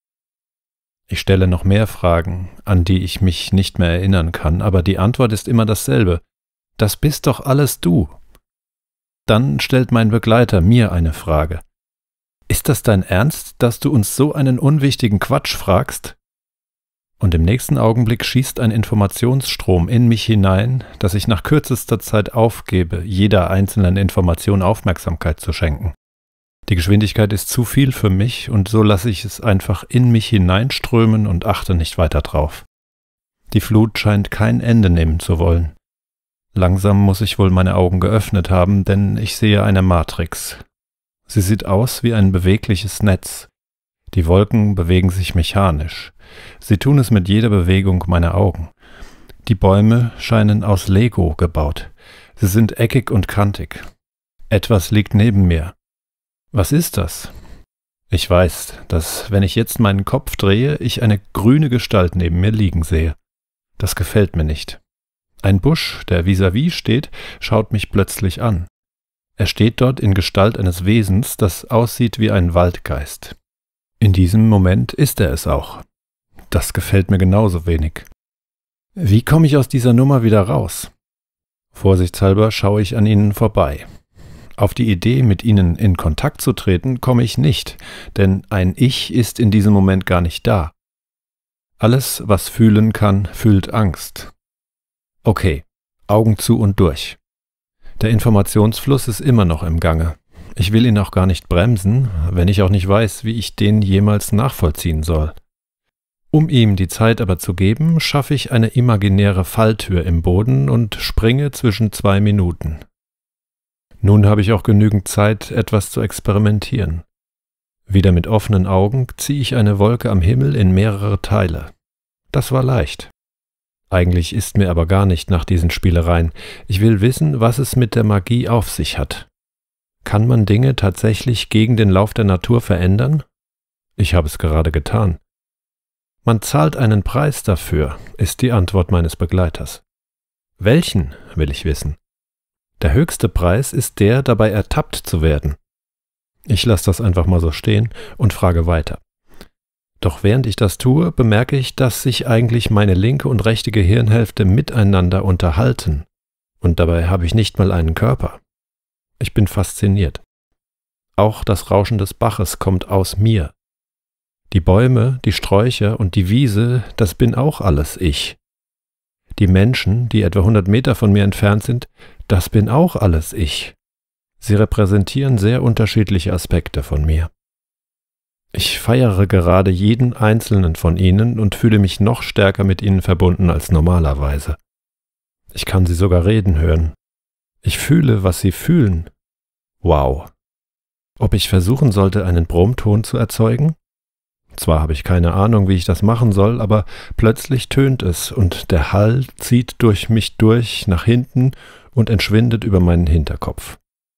Ich stelle noch mehr Fragen, an die ich mich nicht mehr erinnern kann, aber die Antwort ist immer dasselbe. Das bist doch alles du. Dann stellt mein Begleiter mir eine Frage. Ist das dein Ernst, dass du uns so einen unwichtigen Quatsch fragst? Und im nächsten Augenblick schießt ein Informationsstrom in mich hinein, dass ich nach kürzester Zeit aufgebe, jeder einzelnen Information Aufmerksamkeit zu schenken. Die Geschwindigkeit ist zu viel für mich und so lasse ich es einfach in mich hineinströmen und achte nicht weiter drauf. Die Flut scheint kein Ende nehmen zu wollen. Langsam muss ich wohl meine Augen geöffnet haben, denn ich sehe eine Matrix. Sie sieht aus wie ein bewegliches Netz. Die Wolken bewegen sich mechanisch. Sie tun es mit jeder Bewegung meiner Augen. Die Bäume scheinen aus Lego gebaut. Sie sind eckig und kantig. Etwas liegt neben mir. Was ist das? Ich weiß, dass, wenn ich jetzt meinen Kopf drehe, ich eine grüne Gestalt neben mir liegen sehe. Das gefällt mir nicht. Ein Busch, der vis-à-vis steht, schaut mich plötzlich an. Er steht dort in Gestalt eines Wesens, das aussieht wie ein Waldgeist. In diesem Moment ist er es auch. Das gefällt mir genauso wenig. Wie komme ich aus dieser Nummer wieder raus? Vorsichtshalber schaue ich an ihnen vorbei. Auf die Idee, mit ihnen in Kontakt zu treten, komme ich nicht, denn ein Ich ist in diesem Moment gar nicht da. Alles, was fühlen kann, fühlt Angst. Okay, Augen zu und durch. Der Informationsfluss ist immer noch im Gange. Ich will ihn auch gar nicht bremsen, wenn ich auch nicht weiß, wie ich den jemals nachvollziehen soll. Um ihm die Zeit aber zu geben, schaffe ich eine imaginäre Falltür im Boden und springe zwischen zwei Minuten. Nun habe ich auch genügend Zeit, etwas zu experimentieren. Wieder mit offenen Augen ziehe ich eine Wolke am Himmel in mehrere Teile. Das war leicht. Eigentlich ist mir aber gar nicht nach diesen Spielereien. Ich will wissen, was es mit der Magie auf sich hat. Kann man Dinge tatsächlich gegen den Lauf der Natur verändern? Ich habe es gerade getan. Man zahlt einen Preis dafür, ist die Antwort meines Begleiters. Welchen, will ich wissen. Der höchste Preis ist der, dabei ertappt zu werden. Ich lasse das einfach mal so stehen und frage weiter. Doch während ich das tue, bemerke ich, dass sich eigentlich meine linke und rechte Gehirnhälfte miteinander unterhalten. Und dabei habe ich nicht mal einen Körper. Ich bin fasziniert. Auch das Rauschen des Baches kommt aus mir. Die Bäume, die Sträucher und die Wiese, das bin auch alles ich. Die Menschen, die etwa hundert Meter von mir entfernt sind, das bin auch alles ich. Sie repräsentieren sehr unterschiedliche Aspekte von mir. Ich feiere gerade jeden einzelnen von ihnen und fühle mich noch stärker mit ihnen verbunden als normalerweise. Ich kann sie sogar reden hören. Ich fühle, was sie fühlen. Wow. Ob ich versuchen sollte, einen Brummton zu erzeugen? Zwar habe ich keine Ahnung, wie ich das machen soll, aber plötzlich tönt es und der Hall zieht durch mich durch nach hinten und entschwindet über meinen Hinterkopf.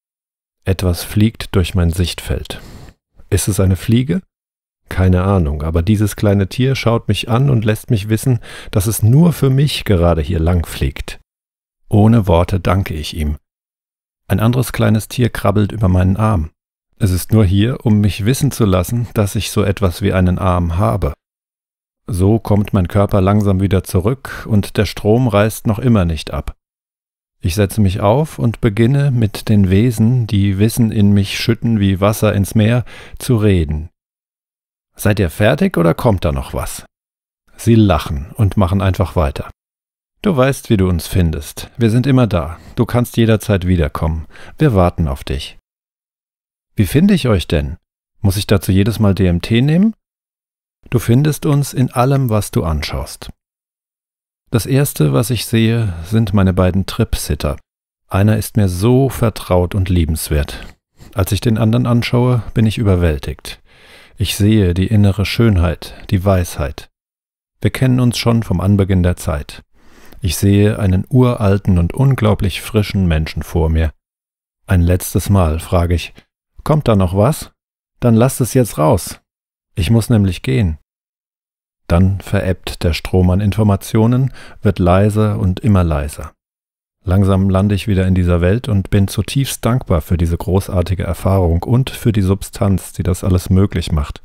Etwas fliegt durch mein Sichtfeld. Ist es eine Fliege? Keine Ahnung, aber dieses kleine Tier schaut mich an und lässt mich wissen, dass es nur für mich gerade hier lang fliegt. Ohne Worte danke ich ihm. Ein anderes kleines Tier krabbelt über meinen Arm. Es ist nur hier, um mich wissen zu lassen, dass ich so etwas wie einen Arm habe. So kommt mein Körper langsam wieder zurück und der Strom reißt noch immer nicht ab. Ich setze mich auf und beginne mit den Wesen, die Wissen in mich schütten wie Wasser ins Meer, zu reden. Seid ihr fertig oder kommt da noch was? Sie lachen und machen einfach weiter. Du weißt, wie du uns findest. Wir sind immer da. Du kannst jederzeit wiederkommen. Wir warten auf dich. Wie finde ich euch denn? Muss ich dazu jedes Mal D M T nehmen? Du findest uns in allem, was du anschaust. Das erste, was ich sehe, sind meine beiden Tripsitter. Einer ist mir so vertraut und liebenswert. Als ich den anderen anschaue, bin ich überwältigt. Ich sehe die innere Schönheit, die Weisheit. Wir kennen uns schon vom Anbeginn der Zeit. Ich sehe einen uralten und unglaublich frischen Menschen vor mir. Ein letztes Mal frage ich, kommt da noch was? Dann lasst es jetzt raus. Ich muss nämlich gehen. Dann verebbt der Strom an Informationen, wird leiser und immer leiser. Langsam lande ich wieder in dieser Welt und bin zutiefst dankbar für diese großartige Erfahrung und für die Substanz, die das alles möglich macht.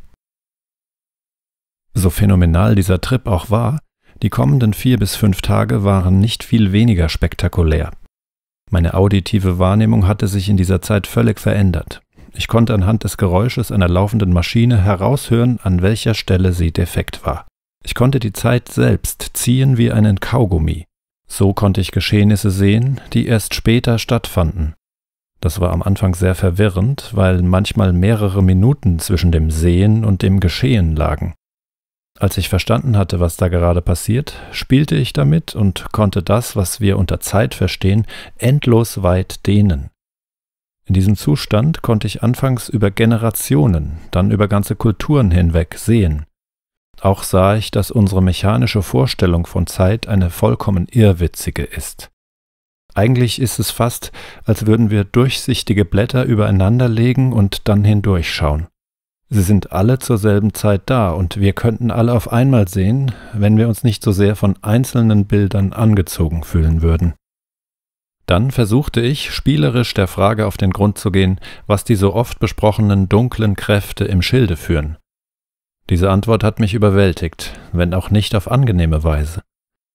So phänomenal dieser Trip auch war, die kommenden vier bis fünf Tage waren nicht viel weniger spektakulär. Meine auditive Wahrnehmung hatte sich in dieser Zeit völlig verändert. Ich konnte anhand des Geräusches einer laufenden Maschine heraushören, an welcher Stelle sie defekt war. Ich konnte die Zeit selbst ziehen wie einen Kaugummi. So konnte ich Geschehnisse sehen, die erst später stattfanden. Das war am Anfang sehr verwirrend, weil manchmal mehrere Minuten zwischen dem Sehen und dem Geschehen lagen. Als ich verstanden hatte, was da gerade passiert, spielte ich damit und konnte das, was wir unter Zeit verstehen, endlos weit dehnen. In diesem Zustand konnte ich anfangs über Generationen, dann über ganze Kulturen hinweg sehen. Auch sah ich, dass unsere mechanische Vorstellung von Zeit eine vollkommen irrwitzige ist. Eigentlich ist es fast, als würden wir durchsichtige Blätter übereinander legen und dann hindurchschauen. Sie sind alle zur selben Zeit da und wir könnten alle auf einmal sehen, wenn wir uns nicht so sehr von einzelnen Bildern angezogen fühlen würden. Dann versuchte ich, spielerisch der Frage auf den Grund zu gehen, was die so oft besprochenen dunklen Kräfte im Schilde führen. Diese Antwort hat mich überwältigt, wenn auch nicht auf angenehme Weise. Ich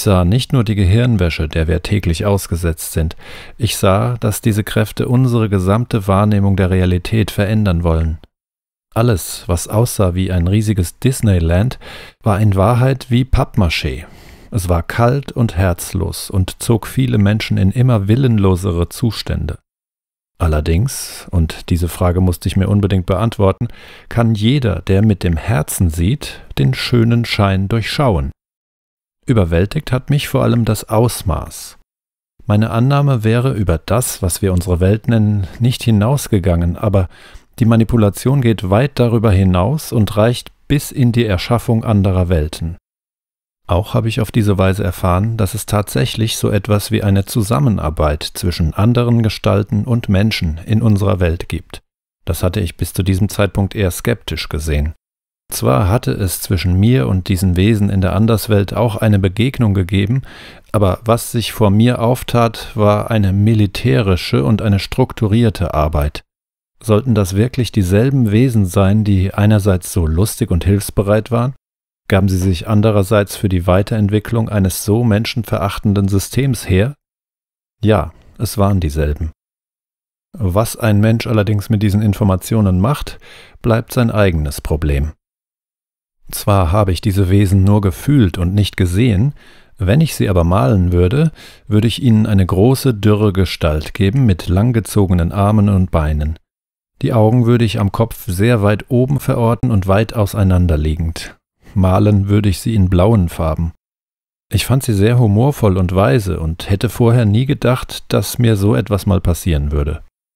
Ich sah nicht nur die Gehirnwäsche, der wir täglich ausgesetzt sind, ich sah, dass diese Kräfte unsere gesamte Wahrnehmung der Realität verändern wollen. Alles, was aussah wie ein riesiges Disneyland, war in Wahrheit wie Pappmaché. Es war kalt und herzlos und zog viele Menschen in immer willenlosere Zustände. Allerdings, und diese Frage musste ich mir unbedingt beantworten, kann jeder, der mit dem Herzen sieht, den schönen Schein durchschauen. Überwältigt hat mich vor allem das Ausmaß. Meine Annahme wäre über das, was wir unsere Welt nennen, nicht hinausgegangen, aber die Manipulation geht weit darüber hinaus und reicht bis in die Erschaffung anderer Welten. Auch habe ich auf diese Weise erfahren, dass es tatsächlich so etwas wie eine Zusammenarbeit zwischen anderen Gestalten und Menschen in unserer Welt gibt. Das hatte ich bis zu diesem Zeitpunkt eher skeptisch gesehen. Zwar hatte es zwischen mir und diesen Wesen in der Anderswelt auch eine Begegnung gegeben, aber was sich vor mir auftat, war eine militärische und eine strukturierte Arbeit. Sollten das wirklich dieselben Wesen sein, die einerseits so lustig und hilfsbereit waren? Gaben sie sich andererseits für die Weiterentwicklung eines so menschenverachtenden Systems her? Ja, es waren dieselben. Was ein Mensch allerdings mit diesen Informationen macht, bleibt sein eigenes Problem. Zwar habe ich diese Wesen nur gefühlt und nicht gesehen, wenn ich sie aber malen würde, würde ich ihnen eine große, dürre Gestalt geben mit langgezogenen Armen und Beinen. Die Augen würde ich am Kopf sehr weit oben verorten und weit auseinanderliegend. Malen würde ich sie in blauen Farben. Ich fand sie sehr humorvoll und weise und hätte vorher nie gedacht, dass mir so etwas mal passieren würde.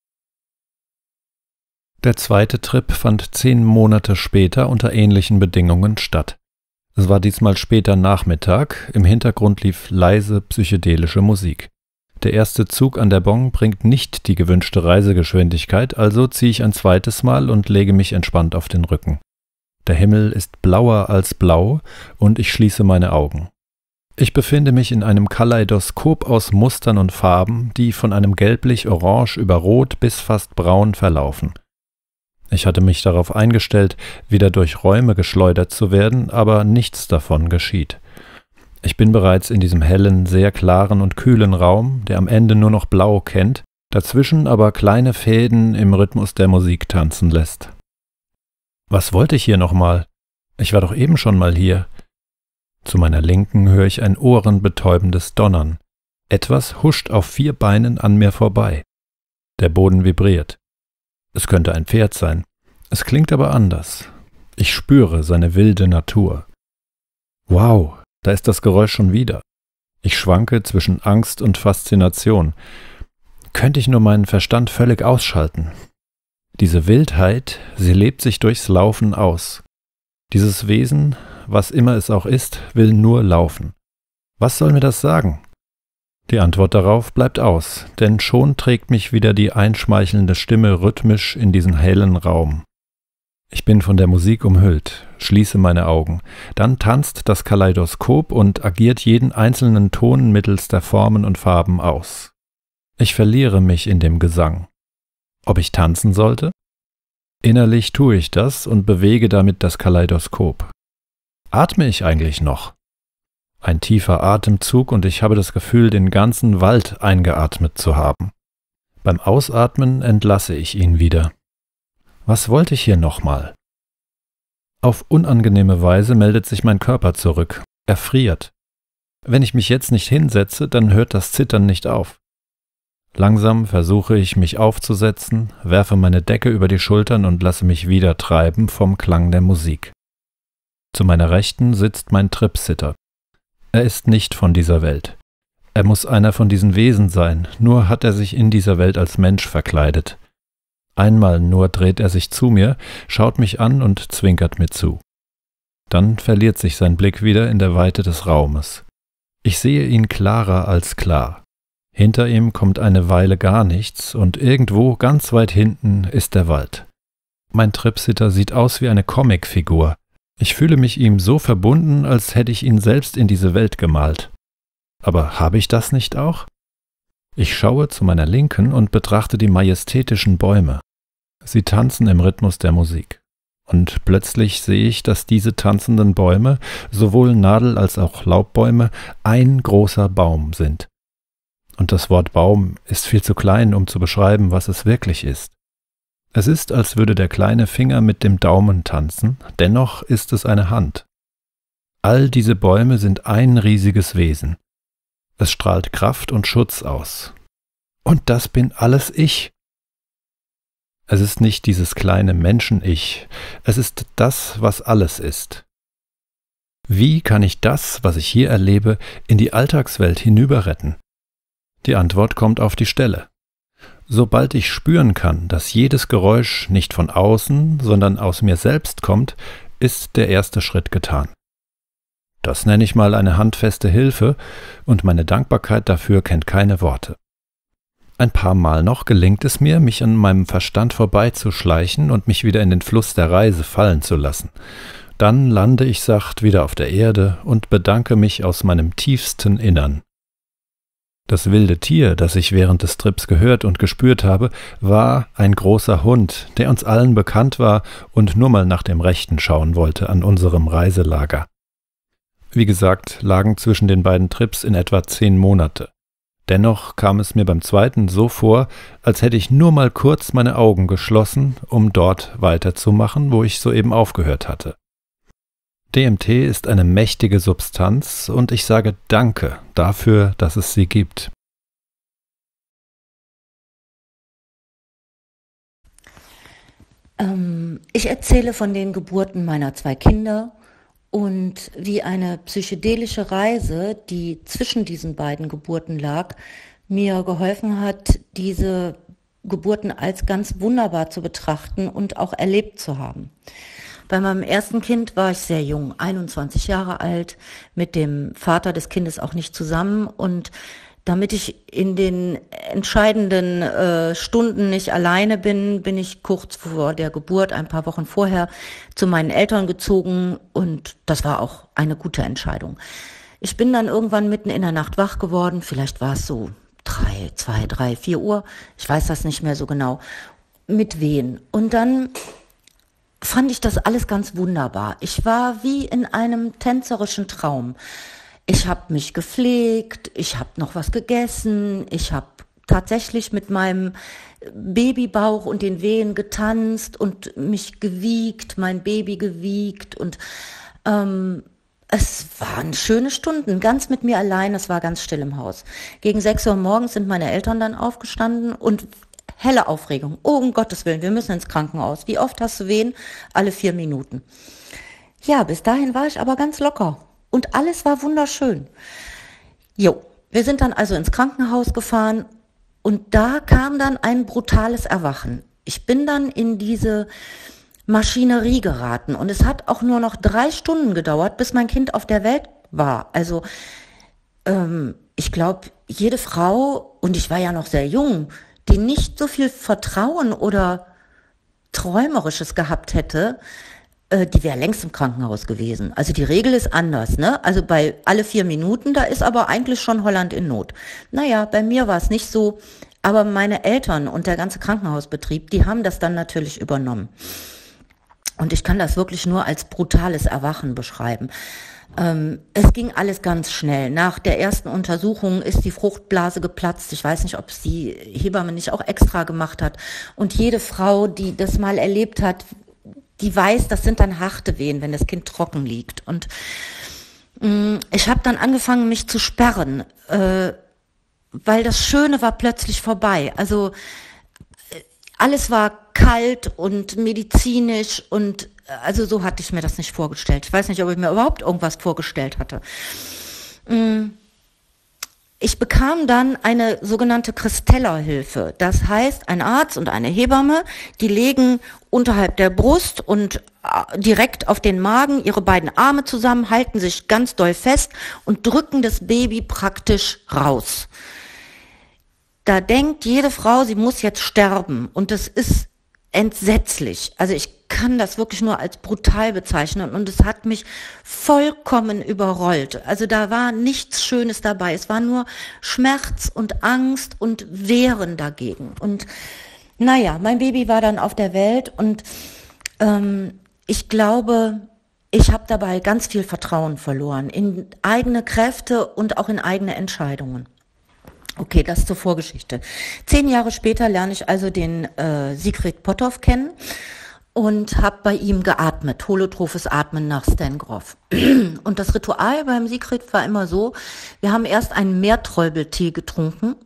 Der zweite Trip fand zehn Monate später unter ähnlichen Bedingungen statt. Es war diesmal später Nachmittag, im Hintergrund lief leise psychedelische Musik. Der erste Zug an der Bong bringt nicht die gewünschte Reisegeschwindigkeit, also ziehe ich ein zweites Mal und lege mich entspannt auf den Rücken. Der Himmel ist blauer als blau und ich schließe meine Augen. Ich befinde mich in einem Kaleidoskop aus Mustern und Farben, die von einem gelblich-orange über rot bis fast braun verlaufen. Ich hatte mich darauf eingestellt, wieder durch Räume geschleudert zu werden, aber nichts davon geschieht. Ich bin bereits in diesem hellen, sehr klaren und kühlen Raum, der am Ende nur noch blau kennt, dazwischen aber kleine Fäden im Rhythmus der Musik tanzen lässt. Was wollte ich hier nochmal? Ich war doch eben schon mal hier. Zu meiner Linken höre ich ein ohrenbetäubendes Donnern. Etwas huscht auf vier Beinen an mir vorbei. Der Boden vibriert. Es könnte ein Pferd sein. Es klingt aber anders. Ich spüre seine wilde Natur. Wow, da ist das Geräusch schon wieder. Ich schwanke zwischen Angst und Faszination. Könnte ich nur meinen Verstand völlig ausschalten? Diese Wildheit, sie lebt sich durchs Laufen aus. Dieses Wesen, was immer es auch ist, will nur laufen. Was soll mir das sagen? Die Antwort darauf bleibt aus, denn schon trägt mich wieder die einschmeichelnde Stimme rhythmisch in diesen hellen Raum. Ich bin von der Musik umhüllt, schließe meine Augen. Dann tanzt das Kaleidoskop und agiert jeden einzelnen Ton mittels der Formen und Farben aus. Ich verliere mich in dem Gesang. Ob ich tanzen sollte? Innerlich tue ich das und bewege damit das Kaleidoskop. Atme ich eigentlich noch? Ein tiefer Atemzug und ich habe das Gefühl, den ganzen Wald eingeatmet zu haben. Beim Ausatmen entlasse ich ihn wieder. Was wollte ich hier nochmal? Auf unangenehme Weise meldet sich mein Körper zurück. Er friert. Wenn ich mich jetzt nicht hinsetze, dann hört das Zittern nicht auf. Langsam versuche ich, mich aufzusetzen, werfe meine Decke über die Schultern und lasse mich wieder treiben vom Klang der Musik. Zu meiner Rechten sitzt mein Tripsitter. Er ist nicht von dieser Welt. Er muss einer von diesen Wesen sein, nur hat er sich in dieser Welt als Mensch verkleidet. Einmal nur dreht er sich zu mir, schaut mich an und zwinkert mir zu. Dann verliert sich sein Blick wieder in der Weite des Raumes. Ich sehe ihn klarer als klar. Hinter ihm kommt eine Weile gar nichts und irgendwo ganz weit hinten ist der Wald. Mein Tripsitter sieht aus wie eine Comicfigur. Ich fühle mich ihm so verbunden, als hätte ich ihn selbst in diese Welt gemalt. Aber habe ich das nicht auch? Ich schaue zu meiner Linken und betrachte die majestätischen Bäume. Sie tanzen im Rhythmus der Musik. Und plötzlich sehe ich, dass diese tanzenden Bäume, sowohl Nadel- als auch Laubbäume, ein großer Baum sind. Und das Wort Baum ist viel zu klein, um zu beschreiben, was es wirklich ist. Es ist, als würde der kleine Finger mit dem Daumen tanzen, dennoch ist es eine Hand. All diese Bäume sind ein riesiges Wesen. Es strahlt Kraft und Schutz aus. Und das bin alles ich. Es ist nicht dieses kleine Menschen-Ich, es ist das, was alles ist. Wie kann ich das, was ich hier erlebe, in die Alltagswelt hinüberretten? Die Antwort kommt auf die Stelle. Sobald ich spüren kann, dass jedes Geräusch nicht von außen, sondern aus mir selbst kommt, ist der erste Schritt getan. Das nenne ich mal eine handfeste Hilfe, und meine Dankbarkeit dafür kennt keine Worte. Ein paar Mal noch gelingt es mir, mich an meinem Verstand vorbeizuschleichen und mich wieder in den Fluss der Reise fallen zu lassen. Dann lande ich sacht wieder auf der Erde und bedanke mich aus meinem tiefsten Innern. Das wilde Tier, das ich während des Trips gehört und gespürt habe, war ein großer Hund, der uns allen bekannt war und nur mal nach dem Rechten schauen wollte an unserem Reiselager. Wie gesagt, lagen zwischen den beiden Trips in etwa zehn Monate. Dennoch kam es mir beim zweiten so vor, als hätte ich nur mal kurz meine Augen geschlossen, um dort weiterzumachen, wo ich soeben aufgehört hatte. D M T ist eine mächtige Substanz und ich sage Danke dafür, dass es sie gibt. Ähm, ich erzähle von den Geburten meiner zwei Kinder und wie eine psychedelische Reise, die zwischen diesen beiden Geburten lag, mir geholfen hat, diese Geburten als ganz wunderbar zu betrachten und auch erlebt zu haben. Bei meinem ersten Kind war ich sehr jung, einundzwanzig Jahre alt, mit dem Vater des Kindes auch nicht zusammen, und damit ich in den entscheidenden äh, Stunden nicht alleine bin, bin ich kurz vor der Geburt, ein paar Wochen vorher, zu meinen Eltern gezogen, und das war auch eine gute Entscheidung. Ich bin dann irgendwann mitten in der Nacht wach geworden, vielleicht war es so drei, zwei, drei, vier Uhr, ich weiß das nicht mehr so genau, mit Wehen. Und dann fand ich das alles ganz wunderbar. Ich war wie in einem tänzerischen Traum. Ich habe mich gepflegt, ich habe noch was gegessen, ich habe tatsächlich mit meinem Babybauch und den Wehen getanzt und mich gewiegt, mein Baby gewiegt, und ähm, es waren schöne Stunden, ganz mit mir allein, es war ganz still im Haus. Gegen sechs Uhr morgens sind meine Eltern dann aufgestanden und helle Aufregung. Oh, um Gottes Willen, wir müssen ins Krankenhaus. Wie oft hast du Wehen? Alle vier Minuten. Ja, bis dahin war ich aber ganz locker. Und alles war wunderschön. Jo, wir sind dann also ins Krankenhaus gefahren und da kam dann ein brutales Erwachen. Ich bin dann in diese Maschinerie geraten und es hat auch nur noch drei Stunden gedauert, bis mein Kind auf der Welt war. Also ähm, ich glaube, jede Frau, und ich war ja noch sehr jung, die nicht so viel Vertrauen oder Träumerisches gehabt hätte, die wäre längst im Krankenhaus gewesen. Also die Regel ist anders, ne? Also bei alle vier Minuten, da ist aber eigentlich schon Holland in Not. Naja, bei mir war es nicht so, aber meine Eltern und der ganze Krankenhausbetrieb, die haben das dann natürlich übernommen. Und ich kann das wirklich nur als brutales Erwachen beschreiben. Ähm, es ging alles ganz schnell. Nach der ersten Untersuchung ist die Fruchtblase geplatzt. Ich weiß nicht, ob es die Hebamme nicht auch extra gemacht hat. Und jede Frau, die das mal erlebt hat, die weiß, das sind dann harte Wehen, wenn das Kind trocken liegt. Und mh, ich habe dann angefangen, mich zu sperren, äh, weil das Schöne war plötzlich vorbei. Also äh, alles war kalt und medizinisch und äh, also so hatte ich mir das nicht vorgestellt. Ich weiß nicht, ob ich mir überhaupt irgendwas vorgestellt hatte. Mh, Ich bekam dann eine sogenannte Christeller-Hilfe. Das heißt, ein Arzt und eine Hebamme, die legen unterhalb der Brust und direkt auf den Magen ihre beiden Arme zusammen, halten sich ganz doll fest und drücken das Baby praktisch raus. Da denkt jede Frau, sie muss jetzt sterben, und das ist entsetzlich. Also ich kann das wirklich nur als brutal bezeichnen, und es hat mich vollkommen überrollt. Also da war nichts Schönes dabei. Es war nur Schmerz und Angst und Wehren dagegen. Und naja, mein Baby war dann auf der Welt, und ähm, ich glaube, ich habe dabei ganz viel Vertrauen verloren in eigene Kräfte und auch in eigene Entscheidungen. Okay, das zur Vorgeschichte. Zehn Jahre später lerne ich also den äh, Sigrid Potthoff kennen und habe bei ihm geatmet, holotrophes Atmen nach Stan Grof. Und das Ritual beim Sigrid war immer so, wir haben erst einen Meerträubeltee getrunken,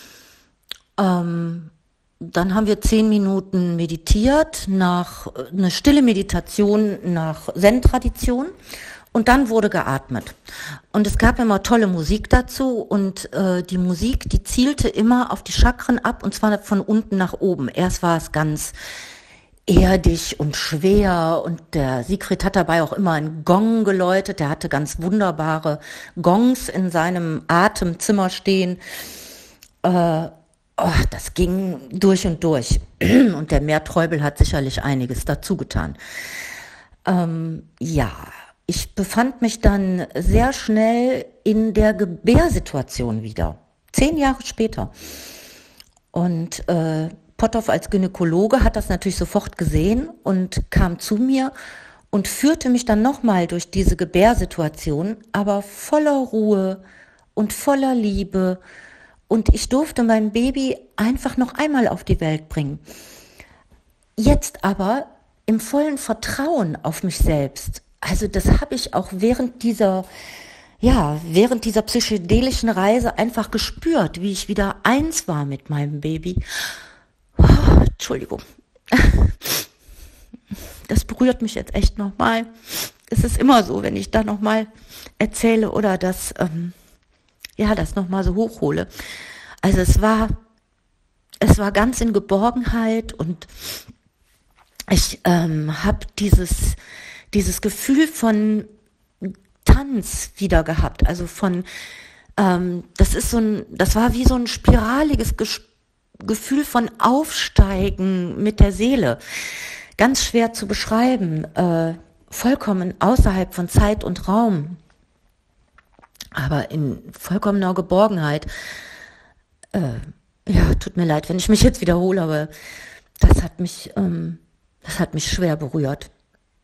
ähm, dann haben wir zehn Minuten meditiert, nach eine stille Meditation nach Zen-Tradition. Und dann wurde geatmet. Und es gab immer tolle Musik dazu und äh, die Musik, die zielte immer auf die Chakren ab und zwar von unten nach oben. Erst war es ganz erdig und schwer und der Sigrid hat dabei auch immer einen Gong geläutet. Der hatte ganz wunderbare Gongs in seinem Atemzimmer stehen. Äh, oh, das ging durch und durch. Und der Meerträubel hat sicherlich einiges dazu getan. Ähm, ja... Ich befand mich dann sehr schnell in der Gebärsituation wieder, zehn Jahre später. Und äh, Potthoff als Gynäkologe hat das natürlich sofort gesehen und kam zu mir und führte mich dann nochmal durch diese Gebärsituation, aber voller Ruhe und voller Liebe. Und ich durfte mein Baby einfach noch einmal auf die Welt bringen. Jetzt aber im vollen Vertrauen auf mich selbst. Also das habe ich auch während dieser, ja, während dieser psychedelischen Reise einfach gespürt, wie ich wieder eins war mit meinem Baby. Oh, Entschuldigung. Das berührt mich jetzt echt nochmal. Es ist immer so, wenn ich da nochmal erzähle oder das, ähm, ja, das nochmal so hochhole. Also es war, es war ganz in Geborgenheit und ich ähm, habe dieses dieses Gefühl von Tanz wieder gehabt, also von, ähm, das ist so ein, das war wie so ein spiraliges Ges- Gefühl von Aufsteigen mit der Seele, ganz schwer zu beschreiben, äh, vollkommen außerhalb von Zeit und Raum, aber in vollkommener Geborgenheit. Äh, ja, tut mir leid, wenn ich mich jetzt wiederhole, aber das hat mich, ähm, das hat mich schwer berührt.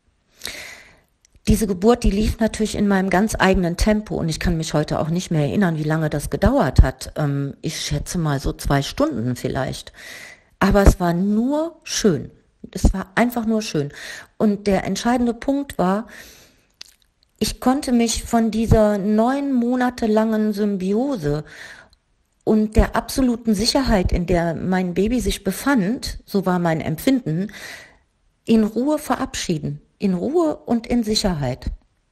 Diese Geburt, die lief natürlich in meinem ganz eigenen Tempo und ich kann mich heute auch nicht mehr erinnern, wie lange das gedauert hat. Ähm, ich schätze mal so zwei Stunden vielleicht. Aber es war nur schön. Es war einfach nur schön. Und der entscheidende Punkt war, ich konnte mich von dieser neun Monate langen Symbiose und der absoluten Sicherheit, in der mein Baby sich befand, so war mein Empfinden, in Ruhe verabschieden. In Ruhe und in Sicherheit.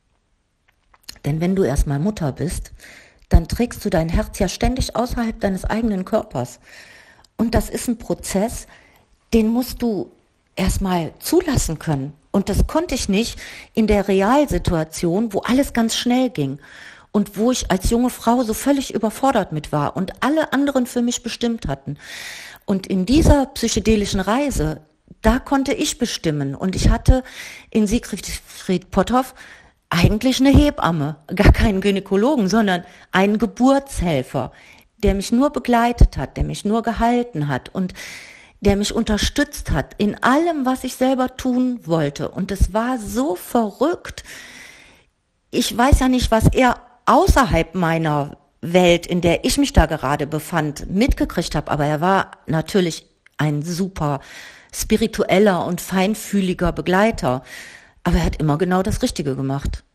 Denn wenn du erstmal Mutter bist, dann trägst du dein Herz ja ständig außerhalb deines eigenen Körpers. Und das ist ein Prozess, den musst du erstmal zulassen können. Und das konnte ich nicht in der Realsituation, wo alles ganz schnell ging und wo ich als junge Frau so völlig überfordert mit war und alle anderen für mich bestimmt hatten. Und in dieser psychedelischen Reise, da konnte ich bestimmen und ich hatte in Sigrid Potthoff eigentlich eine Hebamme, gar keinen Gynäkologen, sondern einen Geburtshelfer, der mich nur begleitet hat, der mich nur gehalten hat und der mich unterstützt hat in allem, was ich selber tun wollte. Und es war so verrückt. Ich weiß ja nicht, was er außerhalb meiner Welt, in der ich mich da gerade befand, mitgekriegt habe, aber er war natürlich ein super spiritueller und feinfühliger Begleiter. Aber er hat immer genau das Richtige gemacht.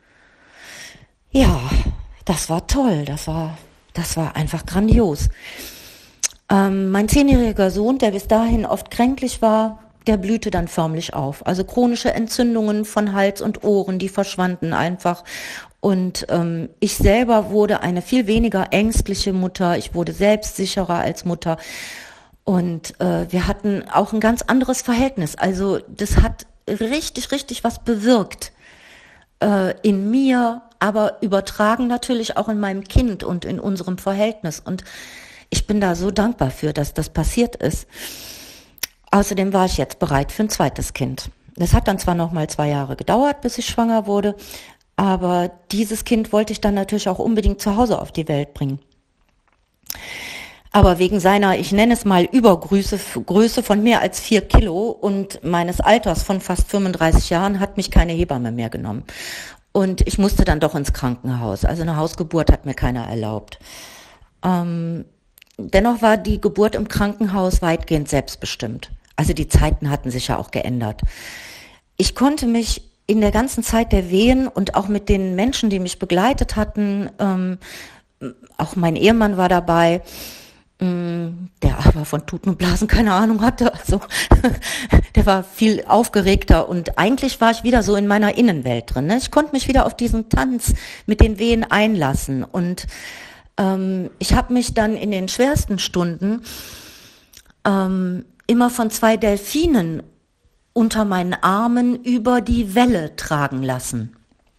Ja, das war toll. Das war, das war einfach grandios. Ähm, mein zehnjähriger Sohn, der bis dahin oft kränklich war, der blühte dann förmlich auf. Also chronische Entzündungen von Hals und Ohren, die verschwanden einfach. Und ähm, ich selber wurde eine viel weniger ängstliche Mutter. Ich wurde selbstsicherer als Mutter. Und äh, wir hatten auch ein ganz anderes Verhältnis. Also das hat richtig, richtig was bewirkt äh, in mir, aber übertragen natürlich auch in meinem Kind und in unserem Verhältnis. Und ich bin da so dankbar für, dass das passiert ist. Außerdem war ich jetzt bereit für ein zweites Kind. Das hat dann zwar noch mal zwei Jahre gedauert, bis ich schwanger wurde, aber dieses Kind wollte ich dann natürlich auch unbedingt zu Hause auf die Welt bringen. Aber wegen seiner, ich nenne es mal Übergröße Größe von mehr als vier Kilo und meines Alters von fast fünfunddreißig Jahren hat mich keine Hebamme mehr genommen. Und ich musste dann doch ins Krankenhaus. Also eine Hausgeburt hat mir keiner erlaubt. Ähm, dennoch war die Geburt im Krankenhaus weitgehend selbstbestimmt. Also die Zeiten hatten sich ja auch geändert. Ich konnte mich in der ganzen Zeit der Wehen und auch mit den Menschen, die mich begleitet hatten, ähm, auch mein Ehemann war dabei, ähm, der aber von Tuten und Blasen keine Ahnung hatte, also der war viel aufgeregter und eigentlich war ich wieder so in meiner Innenwelt drin. Ne? Ich konnte mich wieder auf diesen Tanz mit den Wehen einlassen und ähm, ich habe mich dann in den schwersten Stunden ähm, immer von zwei Delfinen unter meinen Armen über die Welle tragen lassen.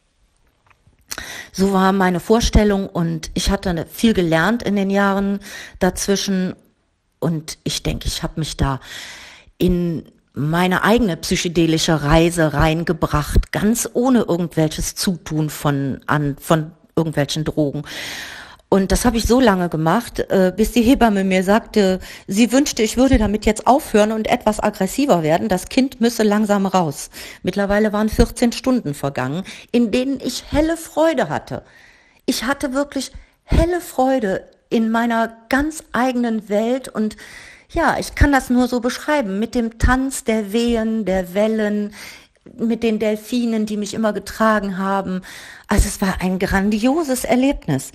So war meine Vorstellung und ich hatte viel gelernt in den Jahren dazwischen und ich denke, ich habe mich da in meine eigene psychedelische Reise reingebracht, ganz ohne irgendwelches Zutun von, an, von irgendwelchen Drogen. Und das habe ich so lange gemacht, äh, bis die Hebamme mir sagte, sie wünschte, ich würde damit jetzt aufhören und etwas aggressiver werden. Das Kind müsse langsam raus. Mittlerweile waren vierzehn Stunden vergangen, in denen ich helle Freude hatte. Ich hatte wirklich helle Freude in meiner ganz eigenen Welt und ja, ich kann das nur so beschreiben, mit dem Tanz der Wehen, der Wellen, mit den Delfinen, die mich immer getragen haben. Also es war ein grandioses Erlebnis.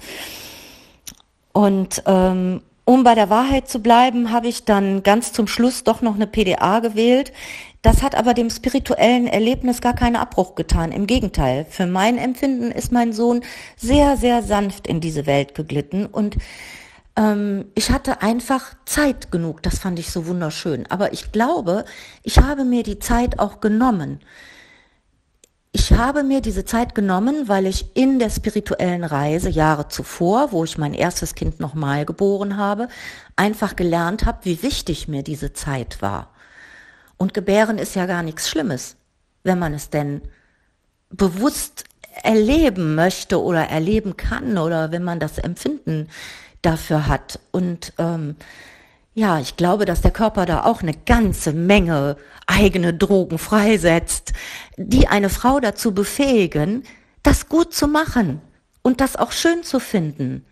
Und ähm, um bei der Wahrheit zu bleiben, habe ich dann ganz zum Schluss doch noch eine P D A gewählt. Das hat aber dem spirituellen Erlebnis gar keinen Abbruch getan. Im Gegenteil, für mein Empfinden ist mein Sohn sehr, sehr sanft in diese Welt geglitten. Und ähm, ich hatte einfach Zeit genug. Das fand ich so wunderschön. Aber ich glaube, ich habe mir die Zeit auch genommen. Ich habe mir diese Zeit genommen, weil ich in der spirituellen Reise Jahre zuvor, wo ich mein erstes Kind nochmal geboren habe, einfach gelernt habe, wie wichtig mir diese Zeit war. Und Gebären ist ja gar nichts Schlimmes, wenn man es denn bewusst erleben möchte oder erleben kann oder wenn man das Empfinden dafür hat. Und ähm, ja, ich glaube, dass der Körper da auch eine ganze Menge eigene Drogen freisetzt, die eine Frau dazu befähigen, das gut zu machen und das auch schön zu finden.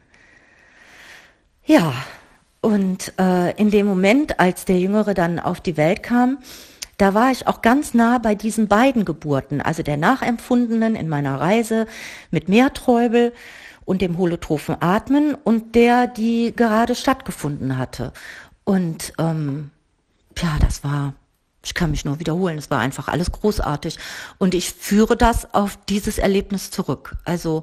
Ja, und äh, in dem Moment, als der Jüngere dann auf die Welt kam, da war ich auch ganz nah bei diesen beiden Geburten, also der nachempfundenen in meiner Reise mit Meerträubel und dem holotrophen Atmen und der, die gerade stattgefunden hatte. Und ähm, ja, das war, ich kann mich nur wiederholen, es war einfach alles großartig. Und ich führe das auf dieses Erlebnis zurück. Also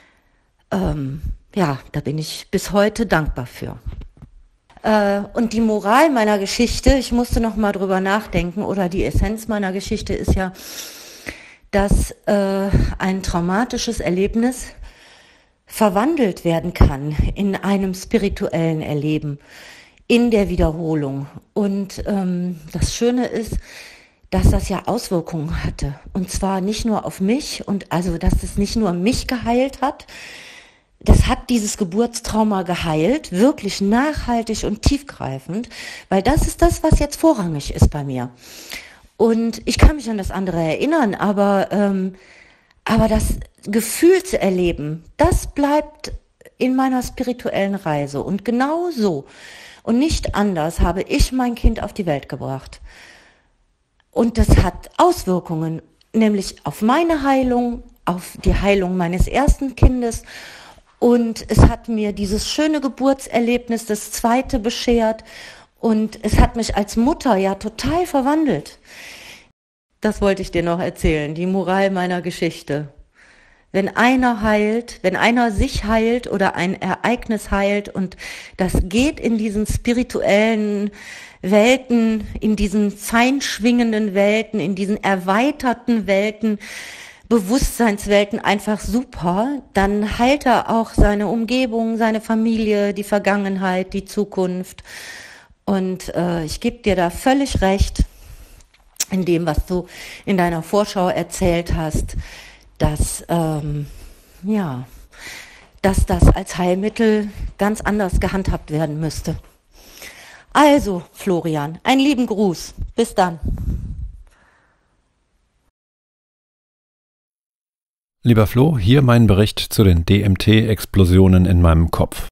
ähm, ja, da bin ich bis heute dankbar für. Äh, und die Moral meiner Geschichte, ich musste noch mal drüber nachdenken, oder die Essenz meiner Geschichte ist ja, dass äh, ein traumatisches Erlebnis verwandelt werden kann in einem spirituellen Erleben, in der Wiederholung. Und ähm, das Schöne ist, dass das ja Auswirkungen hatte. Und zwar nicht nur auf mich, und also dass es nicht nur mich geheilt hat, das hat dieses Geburtstrauma geheilt, wirklich nachhaltig und tiefgreifend, weil das ist das, was jetzt vorrangig ist bei mir. Und ich kann mich an das andere erinnern, aber, ähm, aber das Gefühl zu erleben, das bleibt in meiner spirituellen Reise. Und genau so und nicht anders habe ich mein Kind auf die Welt gebracht. Und das hat Auswirkungen, nämlich auf meine Heilung, auf die Heilung meines ersten Kindes. Und es hat mir dieses schöne Geburtserlebnis, das zweite, beschert. Und es hat mich als Mutter ja total verwandelt. Das wollte ich dir noch erzählen, die Moral meiner Geschichte. Wenn einer heilt, wenn einer sich heilt oder ein Ereignis heilt und das geht in diesen spirituellen Welten, in diesen feinschwingenden Welten, in diesen erweiterten Welten, Bewusstseinswelten einfach super, dann heilt er auch seine Umgebung, seine Familie, die Vergangenheit, die Zukunft. Und äh, ich gebe dir da völlig recht in dem, was du in deiner Vorschau erzählt hast, dass, ähm, ja, dass das als Heilmittel ganz anders gehandhabt werden müsste. Also, Florian, einen lieben Gruß. Bis dann. Lieber Flo, hier mein Bericht zu den D M T-Explosionen in meinem Kopf.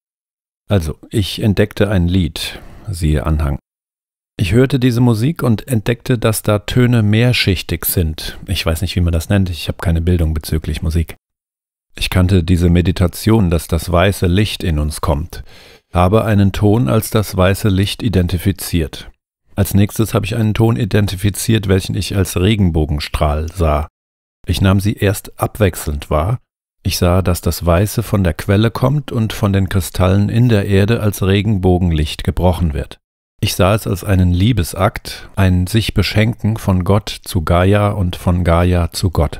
Also, ich entdeckte ein Lied, siehe Anhang. Ich hörte diese Musik und entdeckte, dass da Töne mehrschichtig sind. Ich weiß nicht, wie man das nennt, ich habe keine Bildung bezüglich Musik. Ich kannte diese Meditation, dass das weiße Licht in uns kommt, habe einen Ton als das weiße Licht identifiziert. Als nächstes habe ich einen Ton identifiziert, welchen ich als Regenbogenstrahl sah. Ich nahm sie erst abwechselnd wahr. Ich sah, dass das Weiße von der Quelle kommt und von den Kristallen in der Erde als Regenbogenlicht gebrochen wird. Ich sah es als einen Liebesakt, ein sich beschenken von Gott zu Gaia und von Gaia zu Gott.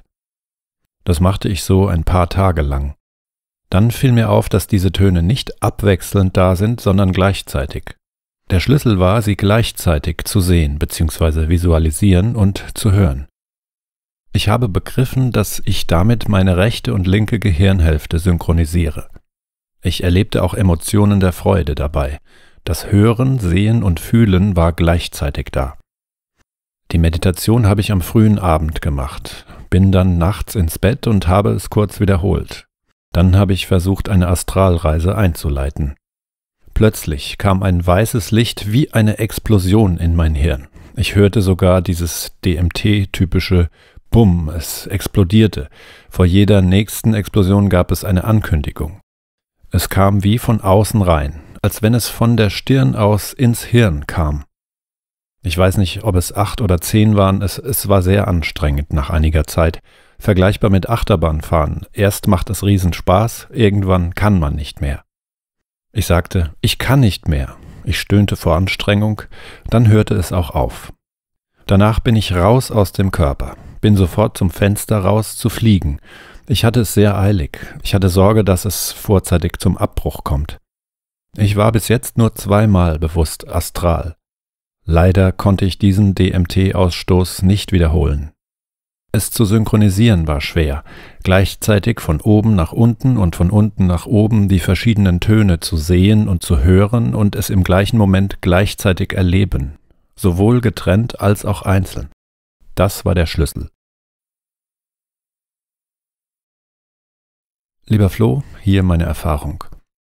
Das machte ich so ein paar Tage lang. Dann fiel mir auf, dass diese Töne nicht abwechselnd da sind, sondern gleichzeitig. Der Schlüssel war, sie gleichzeitig zu sehen bzw. visualisieren und zu hören. Ich habe begriffen, dass ich damit meine rechte und linke Gehirnhälfte synchronisiere. Ich erlebte auch Emotionen der Freude dabei. Das Hören, Sehen und Fühlen war gleichzeitig da. Die Meditation habe ich am frühen Abend gemacht, bin dann nachts ins Bett und habe es kurz wiederholt. Dann habe ich versucht, eine Astralreise einzuleiten. Plötzlich kam ein weißes Licht wie eine Explosion in mein Hirn. Ich hörte sogar dieses D M T-typische Bumm, es explodierte. Vor jeder nächsten Explosion gab es eine Ankündigung. Es kam wie von außen rein, als wenn es von der Stirn aus ins Hirn kam. Ich weiß nicht, ob es acht oder zehn waren, es, es war sehr anstrengend nach einiger Zeit. Vergleichbar mit Achterbahnfahren. Erst macht es Riesenspaß, irgendwann kann man nicht mehr. Ich sagte, ich kann nicht mehr. Ich stöhnte vor Anstrengung, dann hörte es auch auf. Danach bin ich raus aus dem Körper, bin sofort zum Fenster raus zu fliegen. Ich hatte es sehr eilig. Ich hatte Sorge, dass es vorzeitig zum Abbruch kommt. Ich war bis jetzt nur zweimal bewusst astral. Leider konnte ich diesen D M T-Ausstoß nicht wiederholen. Es zu synchronisieren war schwer, gleichzeitig von oben nach unten und von unten nach oben die verschiedenen Töne zu sehen und zu hören und es im gleichen Moment gleichzeitig erleben, sowohl getrennt als auch einzeln. Das war der Schlüssel. Lieber Flo, hier meine Erfahrung.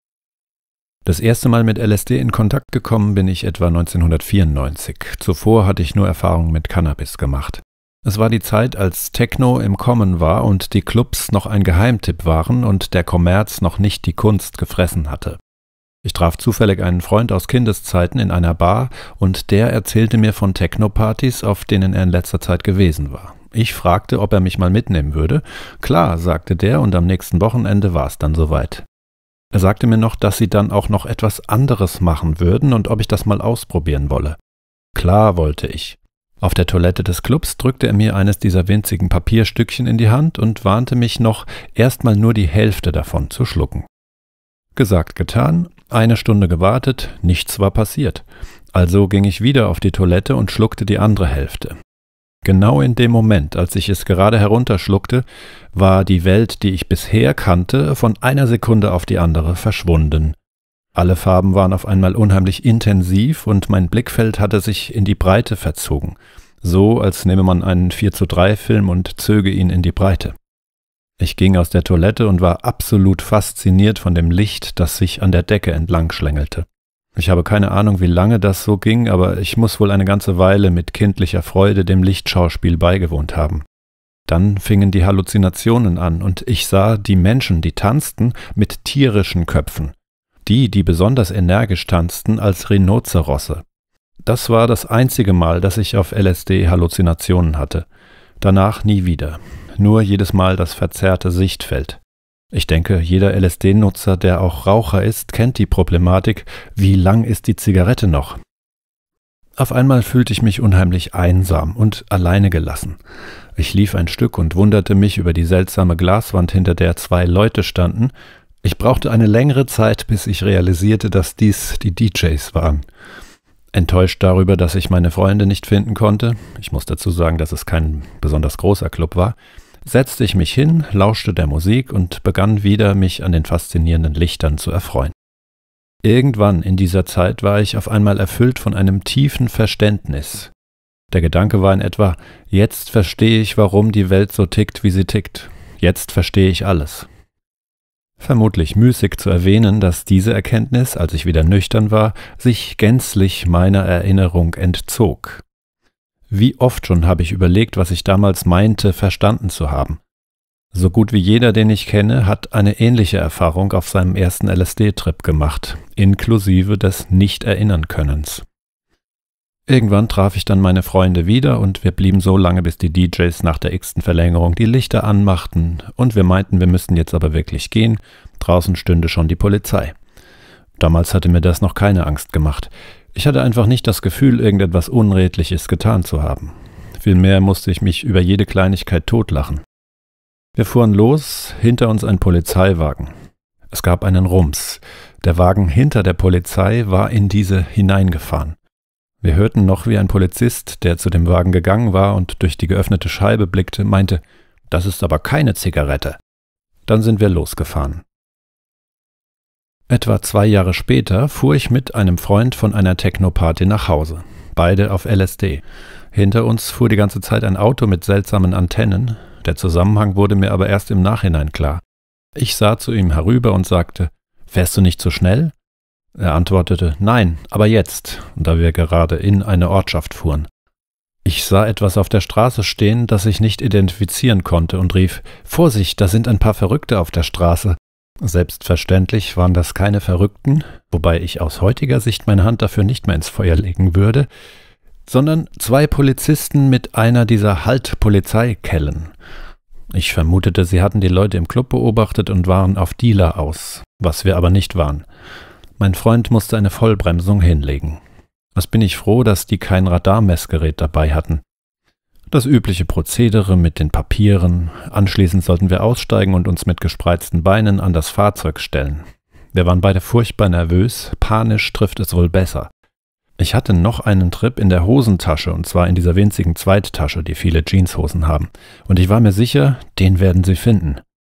Das erste Mal mit L S D in Kontakt gekommen bin ich etwa neunzehnhundertvierundneunzig. Zuvor hatte ich nur Erfahrung mit Cannabis gemacht. Es war die Zeit, als Techno im Kommen war und die Clubs noch ein Geheimtipp waren und der Kommerz noch nicht die Kunst gefressen hatte. Ich traf zufällig einen Freund aus Kindeszeiten in einer Bar und der erzählte mir von Techno-Partys, auf denen er in letzter Zeit gewesen war. Ich fragte, ob er mich mal mitnehmen würde. Klar, sagte der, und am nächsten Wochenende war es dann soweit. Er sagte mir noch, dass sie dann auch noch etwas anderes machen würden und ob ich das mal ausprobieren wolle. Klar, wollte ich. Auf der Toilette des Clubs drückte er mir eines dieser winzigen Papierstückchen in die Hand und warnte mich noch, erstmal nur die Hälfte davon zu schlucken. Gesagt, getan, eine Stunde gewartet, nichts war passiert. Also ging ich wieder auf die Toilette und schluckte die andere Hälfte. Genau in dem Moment, als ich es gerade herunterschluckte, war die Welt, die ich bisher kannte, von einer Sekunde auf die andere verschwunden. Alle Farben waren auf einmal unheimlich intensiv und mein Blickfeld hatte sich in die Breite verzogen, so als nehme man einen vier zu drei Film und zöge ihn in die Breite. Ich ging aus der Toilette und war absolut fasziniert von dem Licht, das sich an der Decke entlang schlängelte. Ich habe keine Ahnung, wie lange das so ging, aber ich muss wohl eine ganze Weile mit kindlicher Freude dem Lichtschauspiel beigewohnt haben. Dann fingen die Halluzinationen an und ich sah die Menschen, die tanzten, mit tierischen Köpfen. Die, die besonders energisch tanzten, als Rhinozerosse. Das war das einzige Mal, dass ich auf L S D Halluzinationen hatte. Danach nie wieder. Nur jedes Mal das verzerrte Sichtfeld. Ich denke, jeder L S D-Nutzer, der auch Raucher ist, kennt die Problematik, wie lang ist die Zigarette noch? Auf einmal fühlte ich mich unheimlich einsam und alleine gelassen. Ich lief ein Stück und wunderte mich über die seltsame Glaswand, hinter der zwei Leute standen. Ich brauchte eine längere Zeit, bis ich realisierte, dass dies die D Js waren. Enttäuscht darüber, dass ich meine Freunde nicht finden konnte, ich muss dazu sagen, dass es kein besonders großer Club war, setzte ich mich hin, lauschte der Musik und begann wieder, mich an den faszinierenden Lichtern zu erfreuen. Irgendwann in dieser Zeit war ich auf einmal erfüllt von einem tiefen Verständnis. Der Gedanke war in etwa: Jetzt verstehe ich, warum die Welt so tickt, wie sie tickt. Jetzt verstehe ich alles. Vermutlich müßig zu erwähnen, dass diese Erkenntnis, als ich wieder nüchtern war, sich gänzlich meiner Erinnerung entzog. Wie oft schon habe ich überlegt, was ich damals meinte, verstanden zu haben. So gut wie jeder, den ich kenne, hat eine ähnliche Erfahrung auf seinem ersten L S D-Trip gemacht, inklusive des Nicht-Erinnern-Könnens. Irgendwann traf ich dann meine Freunde wieder und wir blieben so lange, bis die D Js nach der x-ten Verlängerung die Lichter anmachten und wir meinten, wir müssten jetzt aber wirklich gehen. Draußen stünde schon die Polizei. Damals hatte mir das noch keine Angst gemacht. Ich hatte einfach nicht das Gefühl, irgendetwas Unredliches getan zu haben. Vielmehr musste ich mich über jede Kleinigkeit totlachen. Wir fuhren los, hinter uns ein Polizeiwagen. Es gab einen Rums. Der Wagen hinter der Polizei war in diese hineingefahren. Wir hörten noch, wie ein Polizist, der zu dem Wagen gegangen war und durch die geöffnete Scheibe blickte, meinte: »Das ist aber keine Zigarette.« Dann sind wir losgefahren. Etwa zwei Jahre später fuhr ich mit einem Freund von einer Techno-Party nach Hause, beide auf L S D. Hinter uns fuhr die ganze Zeit ein Auto mit seltsamen Antennen. Der Zusammenhang wurde mir aber erst im Nachhinein klar. Ich sah zu ihm herüber und sagte: »Fährst du nicht zu schnell?« Er antwortete: »Nein, aber jetzt«, da wir gerade in eine Ortschaft fuhren. Ich sah etwas auf der Straße stehen, das ich nicht identifizieren konnte und rief: »Vorsicht, da sind ein paar Verrückte auf der Straße.« Selbstverständlich waren das keine Verrückten, wobei ich aus heutiger Sicht meine Hand dafür nicht mehr ins Feuer legen würde, sondern zwei Polizisten mit einer dieser Halt-Polizeikellen. Ich vermutete, sie hatten die Leute im Club beobachtet und waren auf Dealer aus, was wir aber nicht waren. Mein Freund musste eine Vollbremsung hinlegen. Was bin ich froh, dass die kein Radarmessgerät dabei hatten. Das übliche Prozedere mit den Papieren. Anschließend sollten wir aussteigen und uns mit gespreizten Beinen an das Fahrzeug stellen. Wir waren beide furchtbar nervös, panisch trifft es wohl besser. Ich hatte noch einen Trip in der Hosentasche, und zwar in dieser winzigen Zweittasche, die viele Jeanshosen haben. Und ich war mir sicher, den werden sie finden.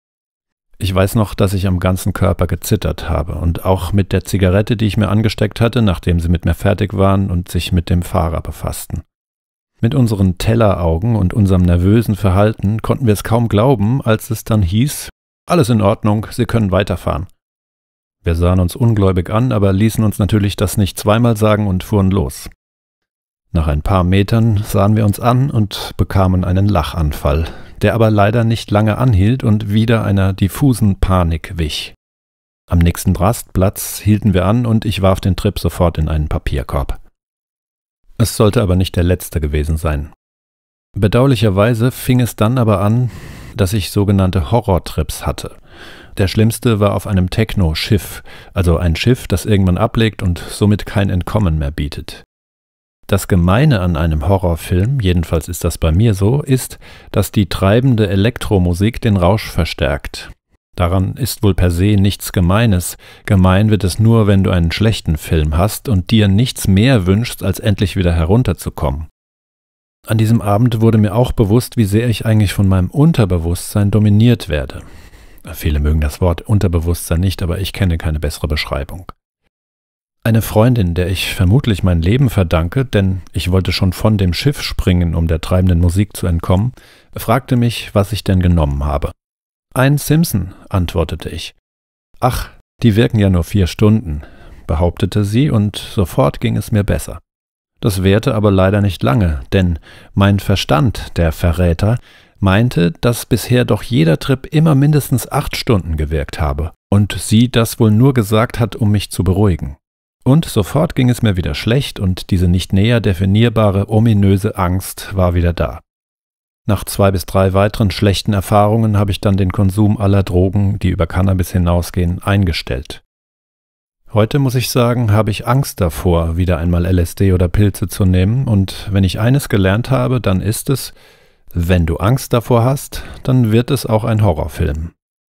Ich weiß noch, dass ich am ganzen Körper gezittert habe und auch mit der Zigarette, die ich mir angesteckt hatte, nachdem sie mit mir fertig waren und sich mit dem Fahrer befassten. Mit unseren Telleraugen und unserem nervösen Verhalten konnten wir es kaum glauben, als es dann hieß: »Alles in Ordnung, Sie können weiterfahren.« Wir sahen uns ungläubig an, aber ließen uns natürlich das nicht zweimal sagen und fuhren los. Nach ein paar Metern sahen wir uns an und bekamen einen Lachanfall, der aber leider nicht lange anhielt und wieder einer diffusen Panik wich. Am nächsten Rastplatz hielten wir an und ich warf den Trip sofort in einen Papierkorb. Es sollte aber nicht der letzte gewesen sein. Bedauerlicherweise fing es dann aber an, dass ich sogenannte Horrortrips hatte. Der schlimmste war auf einem Techno-Schiff, also ein Schiff, das irgendwann ablegt und somit kein Entkommen mehr bietet. Das Gemeine an einem Horrorfilm, jedenfalls ist das bei mir so, ist, dass die treibende Elektromusik den Rausch verstärkt. Daran ist wohl per se nichts Gemeines. Gemein wird es nur, wenn du einen schlechten Film hast und dir nichts mehr wünschst, als endlich wieder herunterzukommen. An diesem Abend wurde mir auch bewusst, wie sehr ich eigentlich von meinem Unterbewusstsein dominiert werde. Viele mögen das Wort Unterbewusstsein nicht, aber ich kenne keine bessere Beschreibung. Eine Freundin, der ich vermutlich mein Leben verdanke, denn ich wollte schon von dem Schiff springen, um der treibenden Musik zu entkommen, fragte mich, was ich denn genommen habe. »Ein Simpson«, antwortete ich. »Ach, die wirken ja nur vier Stunden«, behauptete sie, und sofort ging es mir besser. Das währte aber leider nicht lange, denn mein Verstand, der Verräter, meinte, dass bisher doch jeder Trip immer mindestens acht Stunden gewirkt habe und sie das wohl nur gesagt hat, um mich zu beruhigen. Und sofort ging es mir wieder schlecht und diese nicht näher definierbare, ominöse Angst war wieder da. Nach zwei bis drei weiteren schlechten Erfahrungen habe ich dann den Konsum aller Drogen, die über Cannabis hinausgehen, eingestellt. Heute, muss ich sagen, habe ich Angst davor, wieder einmal L S D oder Pilze zu nehmen, und wenn ich eines gelernt habe, dann ist es: Wenn du Angst davor hast, dann wird es auch ein Horrorfilm.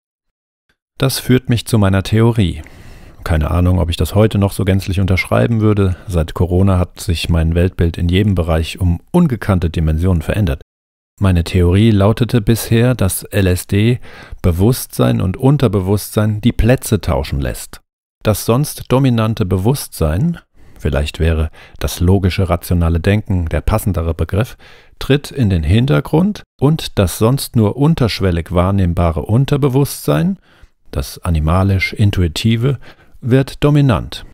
Das führt mich zu meiner Theorie. Keine Ahnung, ob ich das heute noch so gänzlich unterschreiben würde. Seit Corona hat sich mein Weltbild in jedem Bereich um ungekannte Dimensionen verändert. Meine Theorie lautete bisher, dass L S D Bewusstsein und Unterbewusstsein die Plätze tauschen lässt. das sonst dominante Bewusstsein, vielleicht wäre das logische, rationale Denken der passendere Begriff, tritt in den Hintergrund und das sonst nur unterschwellig wahrnehmbare Unterbewusstsein, das animalisch-intuitive, wird dominant.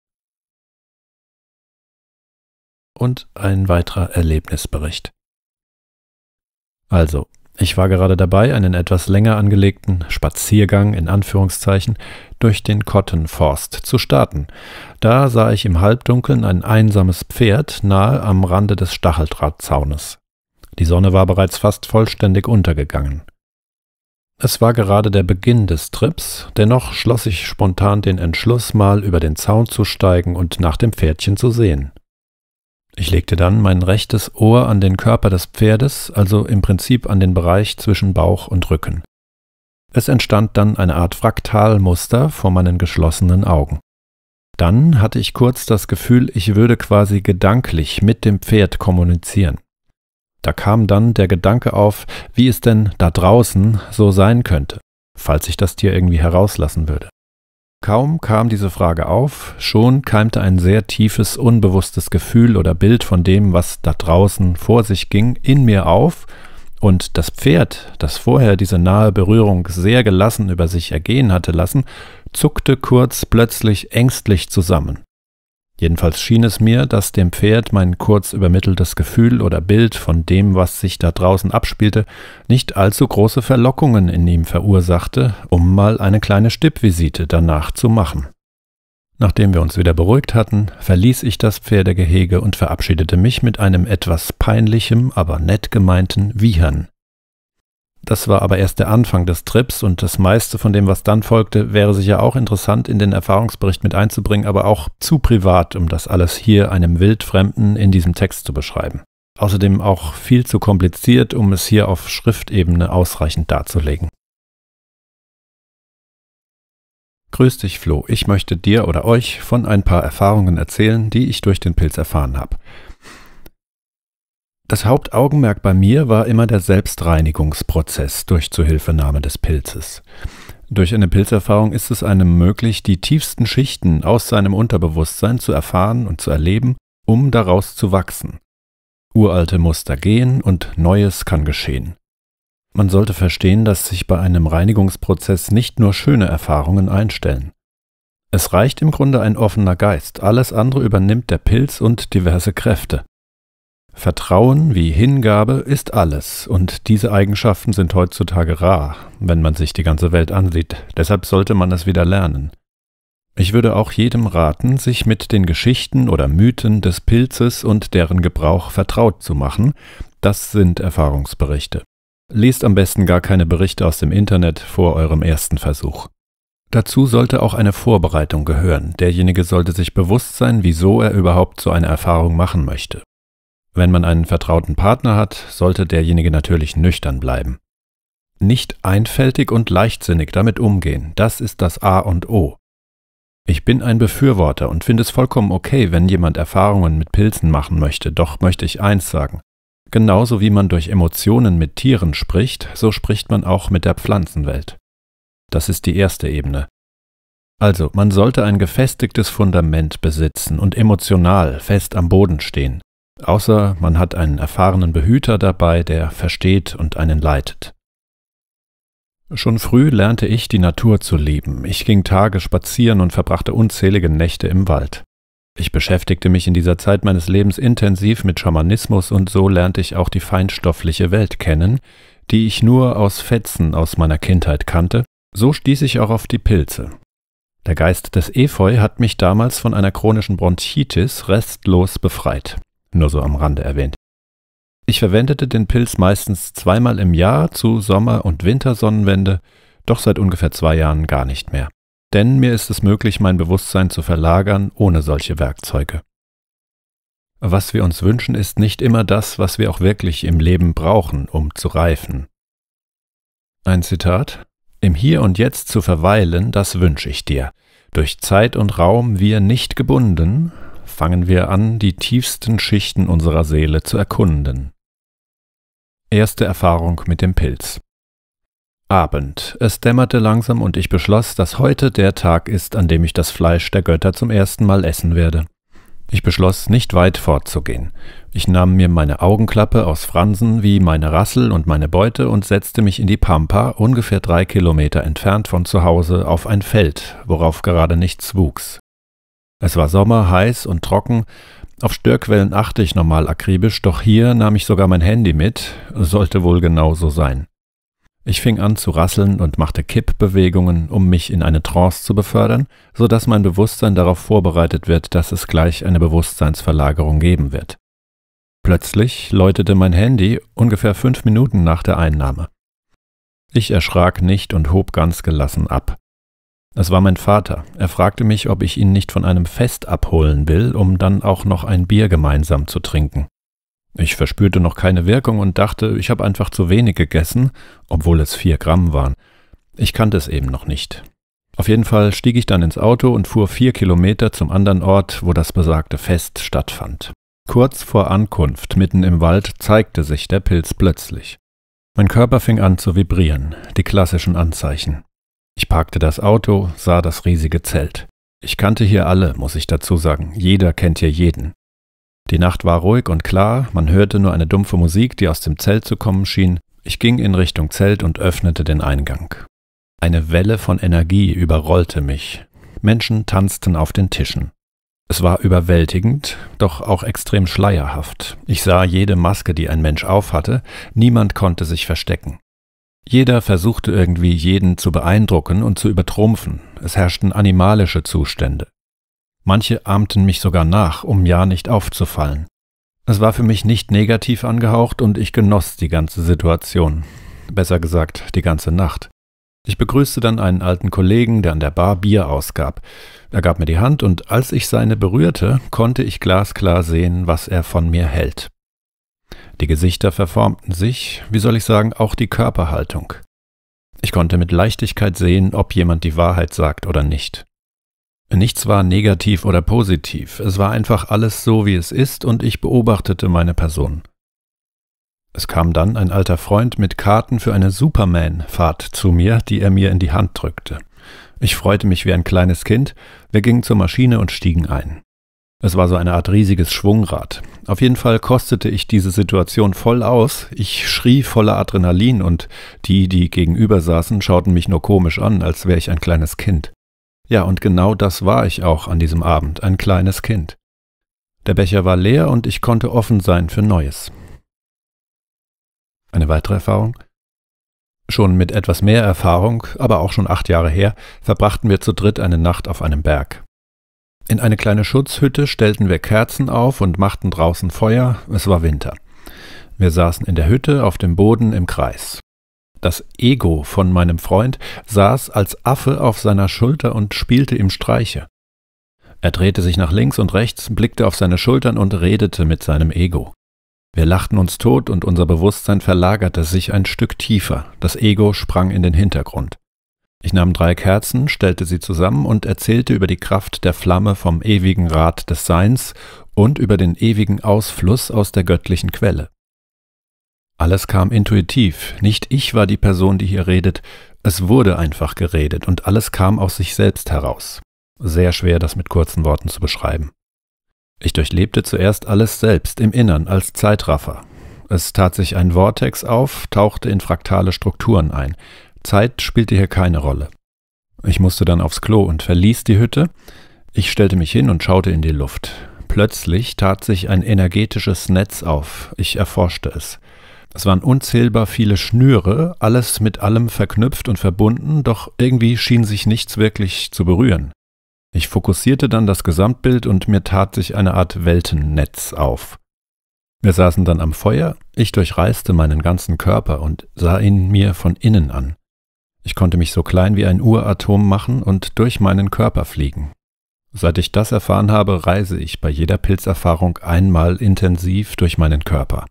Und ein weiterer Erlebnisbericht. Also, ich war gerade dabei, einen etwas länger angelegten Spaziergang in Anführungszeichen durch den Kottenforst zu starten. Da sah ich im Halbdunkeln ein einsames Pferd nahe am Rande des Stacheldrahtzaunes. Die Sonne war bereits fast vollständig untergegangen. Es war gerade der Beginn des Trips, dennoch schloss ich spontan den Entschluss, mal über den Zaun zu steigen und nach dem Pferdchen zu sehen. Ich legte dann mein rechtes Ohr an den Körper des Pferdes, also im Prinzip an den Bereich zwischen Bauch und Rücken. Es entstand dann eine Art Fraktalmuster vor meinen geschlossenen Augen. Dann hatte ich kurz das Gefühl, ich würde quasi gedanklich mit dem Pferd kommunizieren. Da kam dann der Gedanke auf, wie es denn da draußen so sein könnte, falls ich das Tier irgendwie herauslassen würde. Kaum kam diese Frage auf, schon keimte ein sehr tiefes, unbewusstes Gefühl oder Bild von dem, was da draußen vor sich ging, in mir auf, und das Pferd, das vorher diese nahe Berührung sehr gelassen über sich ergehen hatte lassen, zuckte kurz plötzlich ängstlich zusammen. Jedenfalls schien es mir, dass dem Pferd mein kurz übermitteltes Gefühl oder Bild von dem, was sich da draußen abspielte, nicht allzu große Verlockungen in ihm verursachte, um mal eine kleine Stippvisite danach zu machen. Nachdem wir uns wieder beruhigt hatten, verließ ich das Pferdegehege und verabschiedete mich mit einem etwas peinlichem, aber nett gemeinten Wiehern. Das war aber erst der Anfang des Trips, und das meiste von dem, was dann folgte, wäre sicher auch interessant in den Erfahrungsbericht mit einzubringen, aber auch zu privat, um das alles hier einem Wildfremden in diesem Text zu beschreiben. Außerdem auch viel zu kompliziert, um es hier auf Schriftebene ausreichend darzulegen. Grüß dich, Flo. Ich möchte dir oder euch von ein paar Erfahrungen erzählen, die ich durch den Pilz erfahren habe. Das Hauptaugenmerk bei mir war immer der Selbstreinigungsprozess durch Zuhilfenahme des Pilzes. Durch eine Pilzerfahrung ist es einem möglich, die tiefsten Schichten aus seinem Unterbewusstsein zu erfahren und zu erleben, um daraus zu wachsen. Uralte Muster gehen und Neues kann geschehen. Man sollte verstehen, dass sich bei einem Reinigungsprozess nicht nur schöne Erfahrungen einstellen. Es reicht im Grunde ein offener Geist, alles andere übernimmt der Pilz und diverse Kräfte. Vertrauen wie Hingabe ist alles, und diese Eigenschaften sind heutzutage rar, wenn man sich die ganze Welt ansieht, deshalb sollte man es wieder lernen. Ich würde auch jedem raten, sich mit den Geschichten oder Mythen des Pilzes und deren Gebrauch vertraut zu machen. Das sind Erfahrungsberichte. Lest am besten gar keine Berichte aus dem Internet vor eurem ersten Versuch. Dazu sollte auch eine Vorbereitung gehören. Derjenige sollte sich bewusst sein, wieso er überhaupt so eine Erfahrung machen möchte. Wenn man einen vertrauten Partner hat, sollte derjenige natürlich nüchtern bleiben. Nicht einfältig und leichtsinnig damit umgehen, das ist das A und O. Ich bin ein Befürworter und finde es vollkommen okay, wenn jemand Erfahrungen mit Pilzen machen möchte, doch möchte ich eins sagen. Genauso wie man durch Emotionen mit Tieren spricht, so spricht man auch mit der Pflanzenwelt. Das ist die erste Ebene. Also, man sollte ein gefestigtes Fundament besitzen und emotional fest am Boden stehen. Außer man hat einen erfahrenen Behüter dabei, der versteht und einen leitet. Schon früh lernte ich, die Natur zu lieben. Ich ging Tage spazieren und verbrachte unzählige Nächte im Wald. Ich beschäftigte mich in dieser Zeit meines Lebens intensiv mit Schamanismus, und so lernte ich auch die feinstoffliche Welt kennen, die ich nur aus Fetzen aus meiner Kindheit kannte. So stieß ich auch auf die Pilze. Der Geist des Efeu hat mich damals von einer chronischen Bronchitis restlos befreit. Nur so am Rande erwähnt. Ich verwendete den Pilz meistens zweimal im Jahr zu Sommer- und Wintersonnenwende, doch seit ungefähr zwei Jahren gar nicht mehr. Denn mir ist es möglich, mein Bewusstsein zu verlagern ohne solche Werkzeuge. Was wir uns wünschen, ist nicht immer das, was wir auch wirklich im Leben brauchen, um zu reifen. Ein Zitat: Im Hier und Jetzt zu verweilen, das wünsche ich dir. Durch Zeit und Raum wir nicht gebunden, fangen wir an, die tiefsten Schichten unserer Seele zu erkunden. Erste Erfahrung mit dem Pilz. Abend. Es dämmerte langsam und ich beschloss, dass heute der Tag ist, an dem ich das Fleisch der Götter zum ersten Mal essen werde. Ich beschloss, nicht weit fortzugehen. Ich nahm mir meine Augenklappe aus Fransen wie meine Rassel und meine Beute und setzte mich in die Pampa, ungefähr drei Kilometer entfernt von zu Hause, auf ein Feld, worauf gerade nichts wuchs. Es war Sommer, heiß und trocken. Auf Störquellen achte ich normal akribisch, doch hier nahm ich sogar mein Handy mit, sollte wohl genau so sein. Ich fing an zu rasseln und machte Kippbewegungen, um mich in eine Trance zu befördern, so dass mein Bewusstsein darauf vorbereitet wird, dass es gleich eine Bewusstseinsverlagerung geben wird. Plötzlich läutete mein Handy ungefähr fünf Minuten nach der Einnahme. Ich erschrak nicht und hob ganz gelassen ab. Es war mein Vater. Er fragte mich, ob ich ihn nicht von einem Fest abholen will, um dann auch noch ein Bier gemeinsam zu trinken. Ich verspürte noch keine Wirkung und dachte, ich habe einfach zu wenig gegessen, obwohl es vier Gramm waren. Ich kannte es eben noch nicht. Auf jeden Fall stieg ich dann ins Auto und fuhr vier Kilometer zum anderen Ort, wo das besagte Fest stattfand. Kurz vor Ankunft, mitten im Wald, zeigte sich der Pilz plötzlich. Mein Körper fing an zu vibrieren, die klassischen Anzeichen. Ich parkte das Auto, sah das riesige Zelt. Ich kannte hier alle, muss ich dazu sagen. Jeder kennt hier jeden. Die Nacht war ruhig und klar, man hörte nur eine dumpfe Musik, die aus dem Zelt zu kommen schien. Ich ging in Richtung Zelt und öffnete den Eingang. Eine Welle von Energie überrollte mich. Menschen tanzten auf den Tischen. Es war überwältigend, doch auch extrem schleierhaft. Ich sah jede Maske, die ein Mensch aufhatte, niemand konnte sich verstecken. Jeder versuchte irgendwie, jeden zu beeindrucken und zu übertrumpfen. Es herrschten animalische Zustände. Manche ahmten mich sogar nach, um ja nicht aufzufallen. Es war für mich nicht negativ angehaucht und ich genoss die ganze Situation. Besser gesagt, die ganze Nacht. Ich begrüßte dann einen alten Kollegen, der an der Bar Bier ausgab. Er gab mir die Hand und als ich seine berührte, konnte ich glasklar sehen, was er von mir hält. Die Gesichter verformten sich, wie soll ich sagen, auch die Körperhaltung. Ich konnte mit Leichtigkeit sehen, ob jemand die Wahrheit sagt oder nicht. Nichts war negativ oder positiv, es war einfach alles so, wie es ist und ich beobachtete meine Person. Es kam dann ein alter Freund mit Karten für eine Superman-Fahrt zu mir, die er mir in die Hand drückte. Ich freute mich wie ein kleines Kind, wir gingen zur Maschine und stiegen ein. Es war so eine Art riesiges Schwungrad. Auf jeden Fall kostete ich diese Situation voll aus, ich schrie voller Adrenalin und die, die gegenüber saßen, schauten mich nur komisch an, als wäre ich ein kleines Kind. Ja, und genau das war ich auch an diesem Abend, ein kleines Kind. Der Becher war leer und ich konnte offen sein für Neues. Eine weitere Erfahrung? Schon mit etwas mehr Erfahrung, aber auch schon acht Jahre her, verbrachten wir zu dritt eine Nacht auf einem Berg. In eine kleine Schutzhütte stellten wir Kerzen auf und machten draußen Feuer, es war Winter. Wir saßen in der Hütte auf dem Boden im Kreis. Das Ego von meinem Freund saß als Affe auf seiner Schulter und spielte ihm Streiche. Er drehte sich nach links und rechts, blickte auf seine Schultern und redete mit seinem Ego. Wir lachten uns tot und unser Bewusstsein verlagerte sich ein Stück tiefer. Das Ego sprang in den Hintergrund. Ich nahm drei Kerzen, stellte sie zusammen und erzählte über die Kraft der Flamme vom ewigen Rad des Seins und über den ewigen Ausfluss aus der göttlichen Quelle. Alles kam intuitiv, nicht ich war die Person, die hier redet, es wurde einfach geredet und alles kam aus sich selbst heraus. Sehr schwer, das mit kurzen Worten zu beschreiben. Ich durchlebte zuerst alles selbst im Innern als Zeitraffer. Es tat sich ein Vortex auf, tauchte in fraktale Strukturen ein. Zeit spielte hier keine Rolle. Ich musste dann aufs Klo und verließ die Hütte. Ich stellte mich hin und schaute in die Luft. Plötzlich tat sich ein energetisches Netz auf. Ich erforschte es. Es waren unzählbar viele Schnüre, alles mit allem verknüpft und verbunden, doch irgendwie schien sich nichts wirklich zu berühren. Ich fokussierte dann das Gesamtbild und mir tat sich eine Art Weltennetz auf. Wir saßen dann am Feuer, ich durchreiste meinen ganzen Körper und sah ihn mir von innen an. Ich konnte mich so klein wie ein Uratom machen und durch meinen Körper fliegen. Seit ich das erfahren habe, reise ich bei jeder Pilzerfahrung einmal intensiv durch meinen Körper.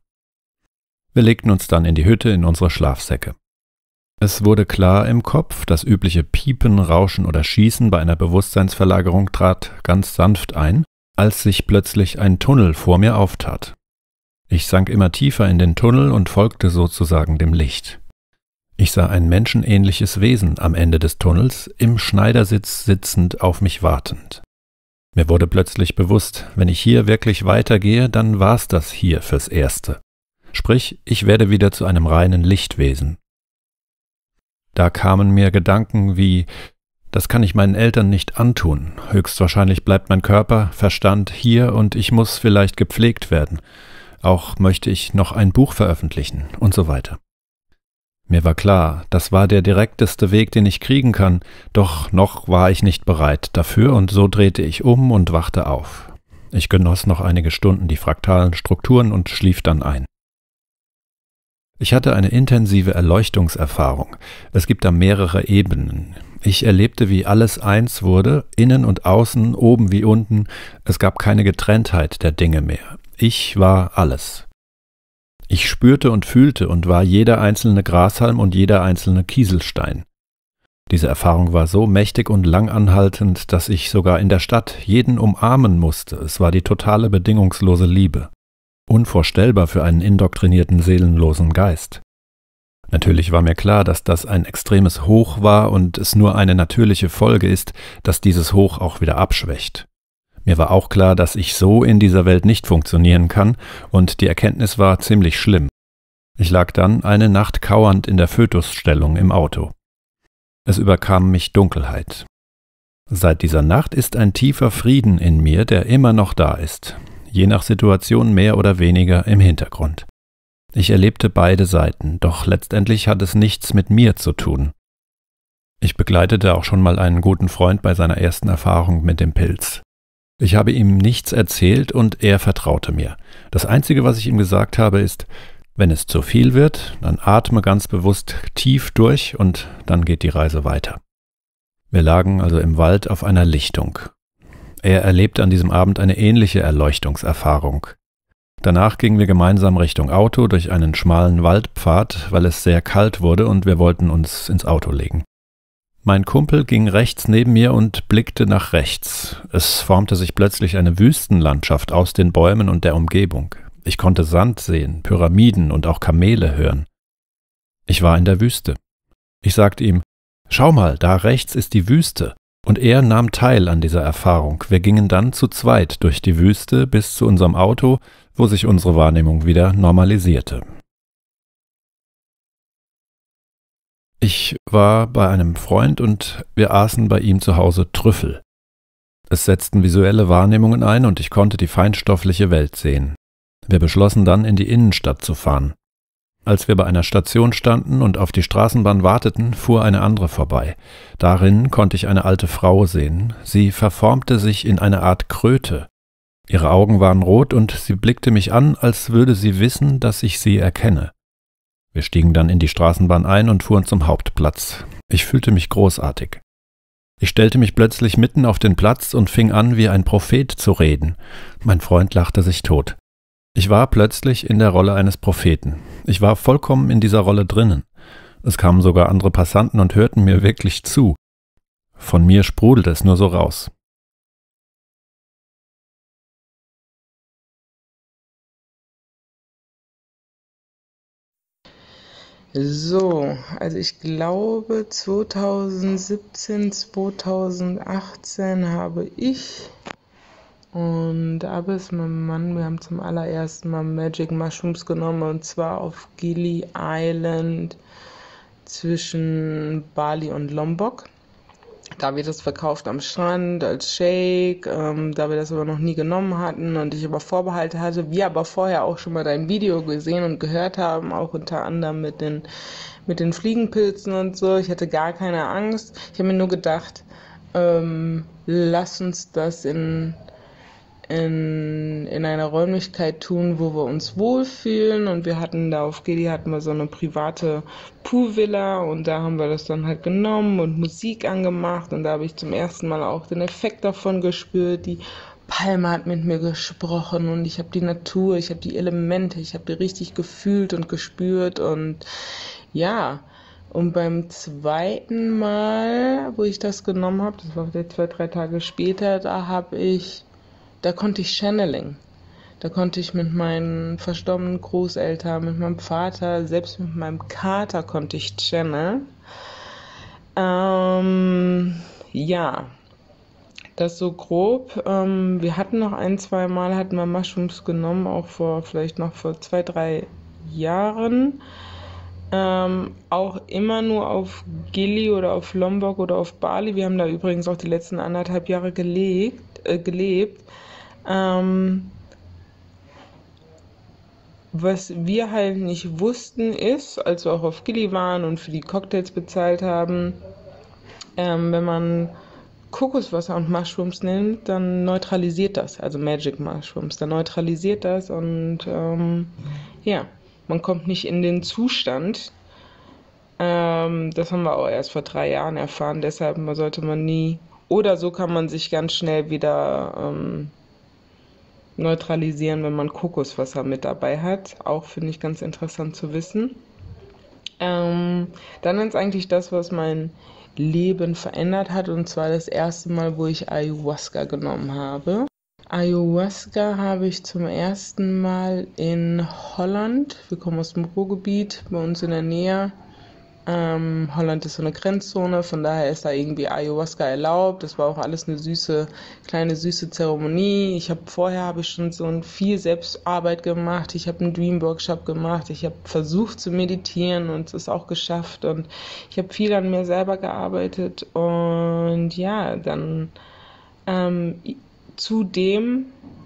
Wir legten uns dann in die Hütte in unsere Schlafsäcke. Es wurde klar im Kopf, das übliche Piepen, Rauschen oder Schießen bei einer Bewusstseinsverlagerung trat ganz sanft ein, als sich plötzlich ein Tunnel vor mir auftat. Ich sank immer tiefer in den Tunnel und folgte sozusagen dem Licht. Ich sah ein menschenähnliches Wesen am Ende des Tunnels, im Schneidersitz sitzend, auf mich wartend. Mir wurde plötzlich bewusst, wenn ich hier wirklich weitergehe, dann war's das hier fürs Erste. Sprich, ich werde wieder zu einem reinen Lichtwesen. Da kamen mir Gedanken wie, das kann ich meinen Eltern nicht antun. Höchstwahrscheinlich bleibt mein Körper, Verstand hier und ich muss vielleicht gepflegt werden. Auch möchte ich noch ein Buch veröffentlichen und so weiter. Mir war klar, das war der direkteste Weg, den ich kriegen kann, doch noch war ich nicht bereit dafür und so drehte ich um und wachte auf. Ich genoss noch einige Stunden die fraktalen Strukturen und schlief dann ein. Ich hatte eine intensive Erleuchtungserfahrung. Es gibt da mehrere Ebenen. Ich erlebte, wie alles eins wurde, innen und außen, oben wie unten. Es gab keine Getrenntheit der Dinge mehr. Ich war alles. Ich spürte und fühlte und war jeder einzelne Grashalm und jeder einzelne Kieselstein. Diese Erfahrung war so mächtig und langanhaltend, dass ich sogar in der Stadt jeden umarmen musste. Es war die totale bedingungslose Liebe. Unvorstellbar für einen indoktrinierten, seelenlosen Geist. Natürlich war mir klar, dass das ein extremes Hoch war und es nur eine natürliche Folge ist, dass dieses Hoch auch wieder abschwächt. Mir war auch klar, dass ich so in dieser Welt nicht funktionieren kann und die Erkenntnis war ziemlich schlimm. Ich lag dann eine Nacht kauernd in der Fötusstellung im Auto. Es überkam mich Dunkelheit. Seit dieser Nacht ist ein tiefer Frieden in mir, der immer noch da ist, je nach Situation mehr oder weniger im Hintergrund. Ich erlebte beide Seiten, doch letztendlich hat es nichts mit mir zu tun. Ich begleitete auch schon mal einen guten Freund bei seiner ersten Erfahrung mit dem Pilz. Ich habe ihm nichts erzählt und er vertraute mir. Das Einzige, was ich ihm gesagt habe, ist, wenn es zu viel wird, dann atme ganz bewusst tief durch und dann geht die Reise weiter. Wir lagen also im Wald auf einer Lichtung. Er erlebte an diesem Abend eine ähnliche Erleuchtungserfahrung. Danach gingen wir gemeinsam Richtung Auto durch einen schmalen Waldpfad, weil es sehr kalt wurde und wir wollten uns ins Auto legen. Mein Kumpel ging rechts neben mir und blickte nach rechts. Es formte sich plötzlich eine Wüstenlandschaft aus den Bäumen und der Umgebung. Ich konnte Sand sehen, Pyramiden und auch Kamele hören. Ich war in der Wüste. Ich sagte ihm, schau mal, da rechts ist die Wüste. Und er nahm teil an dieser Erfahrung. Wir gingen dann zu zweit durch die Wüste bis zu unserem Auto, wo sich unsere Wahrnehmung wieder normalisierte. Ich war bei einem Freund und wir aßen bei ihm zu Hause Trüffel. Es setzten visuelle Wahrnehmungen ein und ich konnte die feinstoffliche Welt sehen. Wir beschlossen dann, in die Innenstadt zu fahren. Als wir bei einer Station standen und auf die Straßenbahn warteten, fuhr eine andere vorbei. Darin konnte ich eine alte Frau sehen. Sie verformte sich in eine Art Kröte. Ihre Augen waren rot und sie blickte mich an, als würde sie wissen, dass ich sie erkenne. Wir stiegen dann in die Straßenbahn ein und fuhren zum Hauptplatz. Ich fühlte mich großartig. Ich stellte mich plötzlich mitten auf den Platz und fing an, wie ein Prophet zu reden. Mein Freund lachte sich tot. Ich war plötzlich in der Rolle eines Propheten. Ich war vollkommen in dieser Rolle drinnen. Es kamen sogar andere Passanten und hörten mir wirklich zu. Von mir sprudelte es nur so raus. So, also ich glaube zweitausendsiebzehn, zweitausendachtzehn habe ich und Abis, mein Mann, wir haben zum allerersten Mal Magic Mushrooms genommen und zwar auf Gili Island zwischen Bali und Lombok. Da wird es verkauft am Strand als Shake, ähm, da wir das aber noch nie genommen hatten und ich aber Vorbehalte hatte, wir aber vorher auch schon mal dein Video gesehen und gehört haben, auch unter anderem mit den, mit den Fliegenpilzen und so. Ich hatte gar keine Angst. Ich habe mir nur gedacht, ähm, lass uns das in, in, in einer Räumlichkeit tun, wo wir uns wohlfühlen und wir hatten da auf Gili hatten wir so eine private Poolvilla und da haben wir das dann halt genommen und Musik angemacht und da habe ich zum ersten Mal auch den Effekt davon gespürt. Die Palme hat mit mir gesprochen und ich habe die Natur, ich habe die Elemente, ich habe die richtig gefühlt und gespürt und ja, und beim zweiten Mal, wo ich das genommen habe, das war vielleicht zwei, drei Tage später, da habe ich, da konnte ich Channeling. Da konnte ich mit meinen verstorbenen Großeltern, mit meinem Vater, selbst mit meinem Kater konnte ich channeln. Ähm, ja, das so grob. Ähm, wir hatten noch ein, zwei Mal, hatten wir Mushrooms genommen, auch vor, vielleicht noch vor zwei, drei Jahren. Ähm, auch immer nur auf Gili oder auf Lombok oder auf Bali. Wir haben da übrigens auch die letzten anderthalb Jahre gelegt, äh, gelebt. Ähm, Was wir halt nicht wussten ist, als wir auch auf Gili waren und für die Cocktails bezahlt haben, ähm, wenn man Kokoswasser und Mushrooms nimmt, dann neutralisiert das, also Magic Mushrooms, dann neutralisiert das und ähm, ja, man kommt nicht in den Zustand. Ähm, das haben wir auch erst vor drei Jahren erfahren, deshalb sollte man nie, oder so kann man sich ganz schnell wieder ähm, neutralisieren, wenn man Kokoswasser mit dabei hat. Auch finde ich ganz interessant zu wissen. Ähm, dann ist eigentlich das, was mein Leben verändert hat, und zwar das erste Mal, wo ich Ayahuasca genommen habe. Ayahuasca habe ich zum ersten Mal in Holland, wir kommen aus dem Ruhrgebiet, bei uns in der Nähe. Ähm, Holland ist so eine Grenzzone, von daher ist da irgendwie Ayahuasca erlaubt. Das war auch alles eine süße, kleine süße Zeremonie. Ich habe vorher habe ich schon so ein viel Selbstarbeit gemacht. Ich habe einen Dream Workshop gemacht. Ich habe versucht zu meditieren und es auch geschafft. Und ich habe viel an mir selber gearbeitet. Und ja, dann ähm, zudem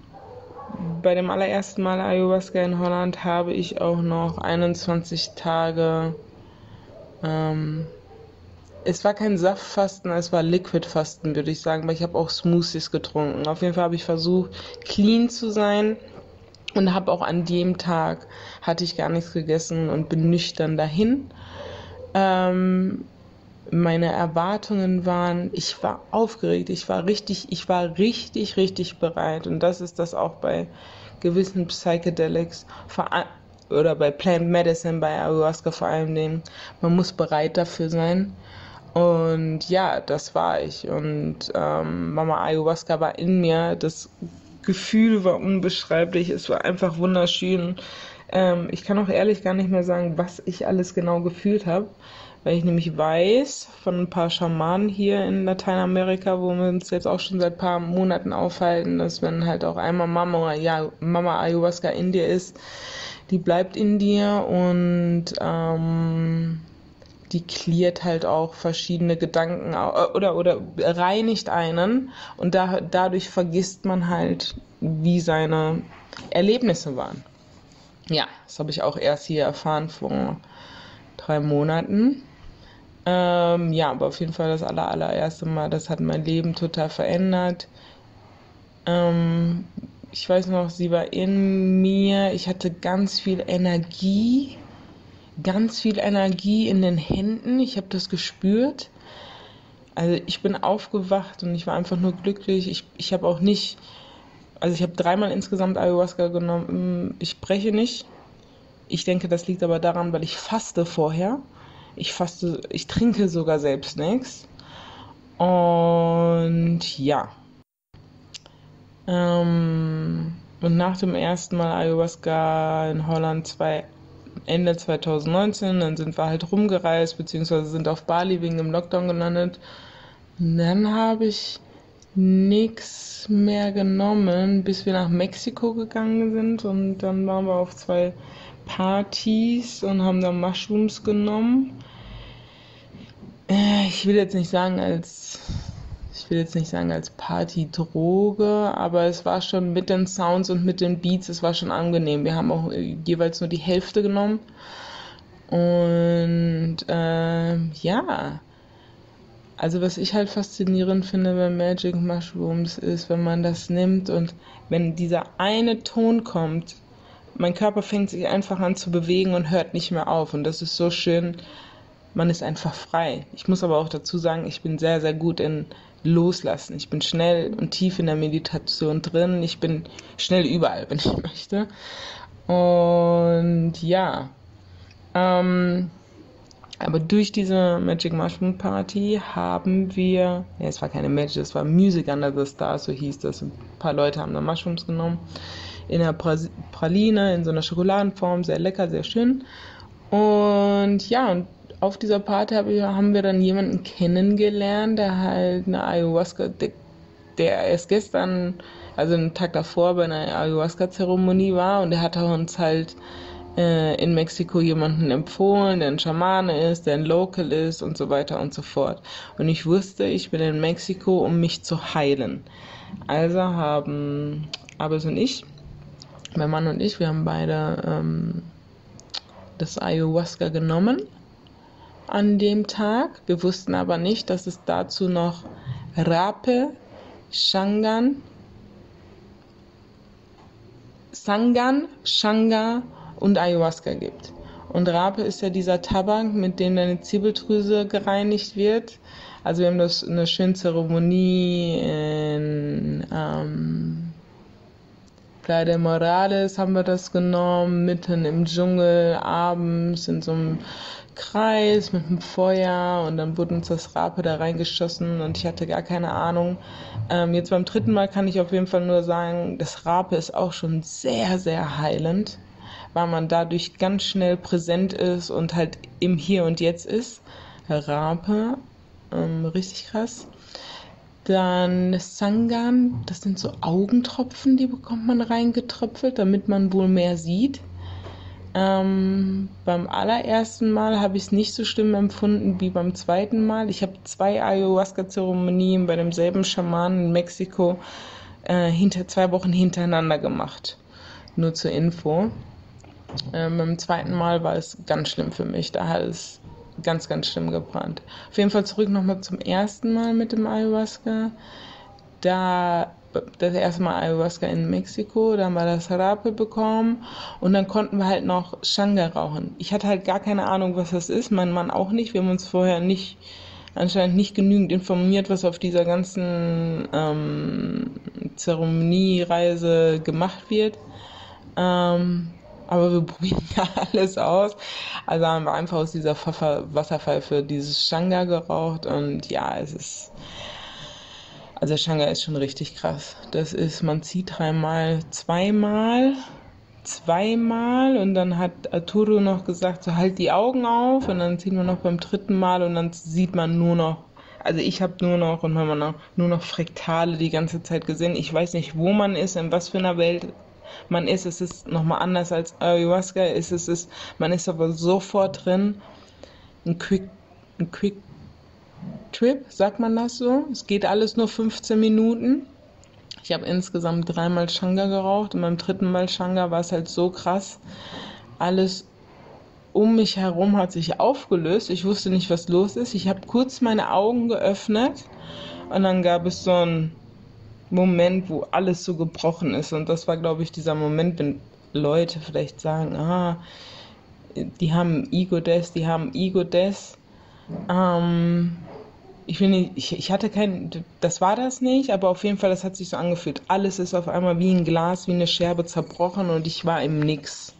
bei dem allerersten Mal Ayahuasca in Holland habe ich auch noch einundzwanzig Tage. Ähm, es war kein Saftfasten, es war Liquidfasten, würde ich sagen, weil ich habe auch Smoothies getrunken. Auf jeden Fall habe ich versucht, clean zu sein und habe auch an dem Tag, hatte ich gar nichts gegessen und bin nüchtern dahin. Ähm, meine Erwartungen waren, ich war aufgeregt, ich war richtig, ich war richtig, richtig bereit. Und das ist das auch bei gewissen Psychedelics, vor allem oder bei Plant Medicine, bei Ayahuasca vor allem Dingen. Man muss bereit dafür sein. Und ja, das war ich. Und ähm, Mama Ayahuasca war in mir. Das Gefühl war unbeschreiblich. Es war einfach wunderschön. Ähm, ich kann auch ehrlich gar nicht mehr sagen, was ich alles genau gefühlt habe. Weil ich nämlich weiß von ein paar Schamanen hier in Lateinamerika, wo wir uns jetzt auch schon seit ein paar Monaten aufhalten, dass wenn halt auch einmal Mama, ja, Mama Ayahuasca in dir ist, die bleibt in dir und ähm, die klärt halt auch verschiedene Gedanken oder, oder reinigt einen und da, dadurch vergisst man halt, wie seine Erlebnisse waren. Ja, das habe ich auch erst hier erfahren vor drei Monaten. Ähm, ja, aber auf jeden Fall das aller, allererste Mal, das hat mein Leben total verändert. Ähm, Ich weiß noch, sie war in mir, ich hatte ganz viel Energie, ganz viel Energie in den Händen, ich habe das gespürt. Also ich bin aufgewacht und ich war einfach nur glücklich. Ich, ich habe auch nicht, also ich habe dreimal insgesamt Ayahuasca genommen, ich spreche nicht. Ich denke, das liegt aber daran, weil ich faste vorher. Ich faste, ich trinke sogar selbst nichts. Und ja. Ähm, und nach dem ersten Mal Ayahuasca in Holland zwei, Ende zwanzig neunzehn, dann sind wir halt rumgereist, beziehungsweise sind auf Bali wegen dem Lockdown gelandet. Und dann habe ich nichts mehr genommen, bis wir nach Mexiko gegangen sind. Und dann waren wir auf zwei Partys und haben da Mushrooms genommen. Äh, ich will jetzt nicht sagen als... Ich will jetzt nicht sagen als Partydroge, aber es war schon mit den Sounds und mit den Beats, es war schon angenehm. Wir haben auch jeweils nur die Hälfte genommen. Und äh, ja, also was ich halt faszinierend finde bei Magic Mushrooms ist, wenn man das nimmt und wenn dieser eine Ton kommt, mein Körper fängt sich einfach an zu bewegen und hört nicht mehr auf. Und das ist so schön, man ist einfach frei. Ich muss aber auch dazu sagen, ich bin sehr, sehr gut in Loslassen. Ich bin schnell und tief in der Meditation drin. Ich bin schnell überall, wenn ich möchte. Und ja, ähm, aber durch diese Magic Mushroom Party haben wir, ja, es war keine Magic, es war Music Under the Stars, so hieß das. Ein paar Leute haben da Mushrooms genommen. in einer Praline, in so einer Schokoladenform, sehr lecker, sehr schön. Und ja, und auf dieser Party haben wir dann jemanden kennengelernt, der halt eine Ayahuasca, der, der erst gestern, also einen Tag davor bei einer Ayahuasca-Zeremonie war, und der hatte uns halt äh, in Mexiko jemanden empfohlen, der ein Schamane ist, der ein Local ist und so weiter und so fort. Und ich wusste, ich bin in Mexiko, um mich zu heilen. Also haben Abes und ich, mein Mann und ich, wir haben beide ähm, das Ayahuasca genommen an dem Tag. Wir wussten aber nicht, dass es dazu noch Rape, Shangan, Sangan, Shanga und Ayahuasca gibt. Und Rape ist ja dieser Tabak, mit dem deine Zirbeldrüse gereinigt wird. Also wir haben das eine schöne Zeremonie in ähm, Playa de Morales haben wir das genommen, mitten im Dschungel, abends in so einem Kreis mit einem Feuer, und dann wurde uns das Rape da reingeschossen und ich hatte gar keine Ahnung. Ähm, jetzt beim dritten Mal kann ich auf jeden Fall nur sagen, das Rape ist auch schon sehr, sehr heilend, weil man dadurch ganz schnell präsent ist und halt im Hier und Jetzt ist. Rape, ähm, richtig krass. Dann Sangan, das sind so Augentropfen, die bekommt man reingetröpfelt, damit man wohl mehr sieht. Ähm, beim allerersten Mal habe ich es nicht so schlimm empfunden wie beim zweiten Mal. Ich habe zwei Ayahuasca-Zeremonien bei demselben Schamanen in Mexiko äh, hinter zwei Wochen hintereinander gemacht. Nur zur Info. Ähm, beim zweiten Mal war es ganz schlimm für mich. Da hat es ganz, ganz schlimm gebrannt. Auf jeden Fall zurück nochmal zum ersten Mal mit dem Ayahuasca. Da das erste Mal Ayahuasca in Mexiko, dann haben wir das Rape bekommen und dann konnten wir halt noch Shanga rauchen. Ich hatte halt gar keine Ahnung, was das ist, mein Mann auch nicht. Wir haben uns vorher nicht, anscheinend nicht genügend informiert, was auf dieser ganzen ähm, Zeremoniereise gemacht wird. Ähm, aber wir probieren ja alles aus. Also haben wir einfach aus dieser Wasserpfeife dieses Shanga geraucht und ja, es ist... Also Shanga ist schon richtig krass. Das ist, man zieht dreimal, zweimal, zweimal und dann hat Arturo noch gesagt, so halt die Augen auf und dann zieht man noch beim dritten Mal und dann sieht man nur noch, also ich habe nur noch und man noch, nur noch Frektale die ganze Zeit gesehen. Ich weiß nicht, wo man ist, in was für einer Welt man ist. Es ist nochmal anders als Ayahuasca. Es ist, es ist, man ist aber sofort drin. Ein Quick, ein Quick Trip, sagt man das so? Es geht alles nur fünfzehn Minuten. Ich habe insgesamt dreimal Shanga geraucht und beim dritten Mal Shanga war es halt so krass. Alles um mich herum hat sich aufgelöst. Ich wusste nicht, was los ist. Ich habe kurz meine Augen geöffnet und dann gab es so einen Moment, wo alles so gebrochen ist. Und das war, glaube ich, dieser Moment, wenn Leute vielleicht sagen, ah, die haben Ego-Death, die haben Ego-Death. Ähm, ich finde, ich, ich hatte kein, das war das nicht, aber auf jeden Fall, das hat sich so angefühlt. Alles ist auf einmal wie ein Glas, wie eine Scherbe zerbrochen und ich war im Nix.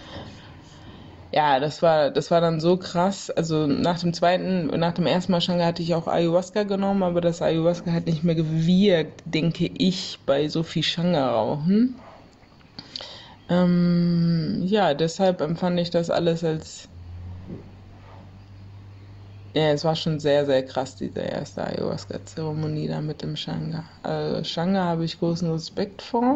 Ja, das war, das war dann so krass. Also nach dem zweiten, nach dem ersten Mal Shanga hatte ich auch Ayahuasca genommen, aber das Ayahuasca hat nicht mehr gewirkt, denke ich, bei so viel Shanga-Rauchen. Ähm, ja, deshalb empfand ich das alles als... Ja, es war schon sehr, sehr krass, diese erste Ayahuasca-Zeremonie da mit dem Shanga. Also Shanga habe ich großen Respekt vor.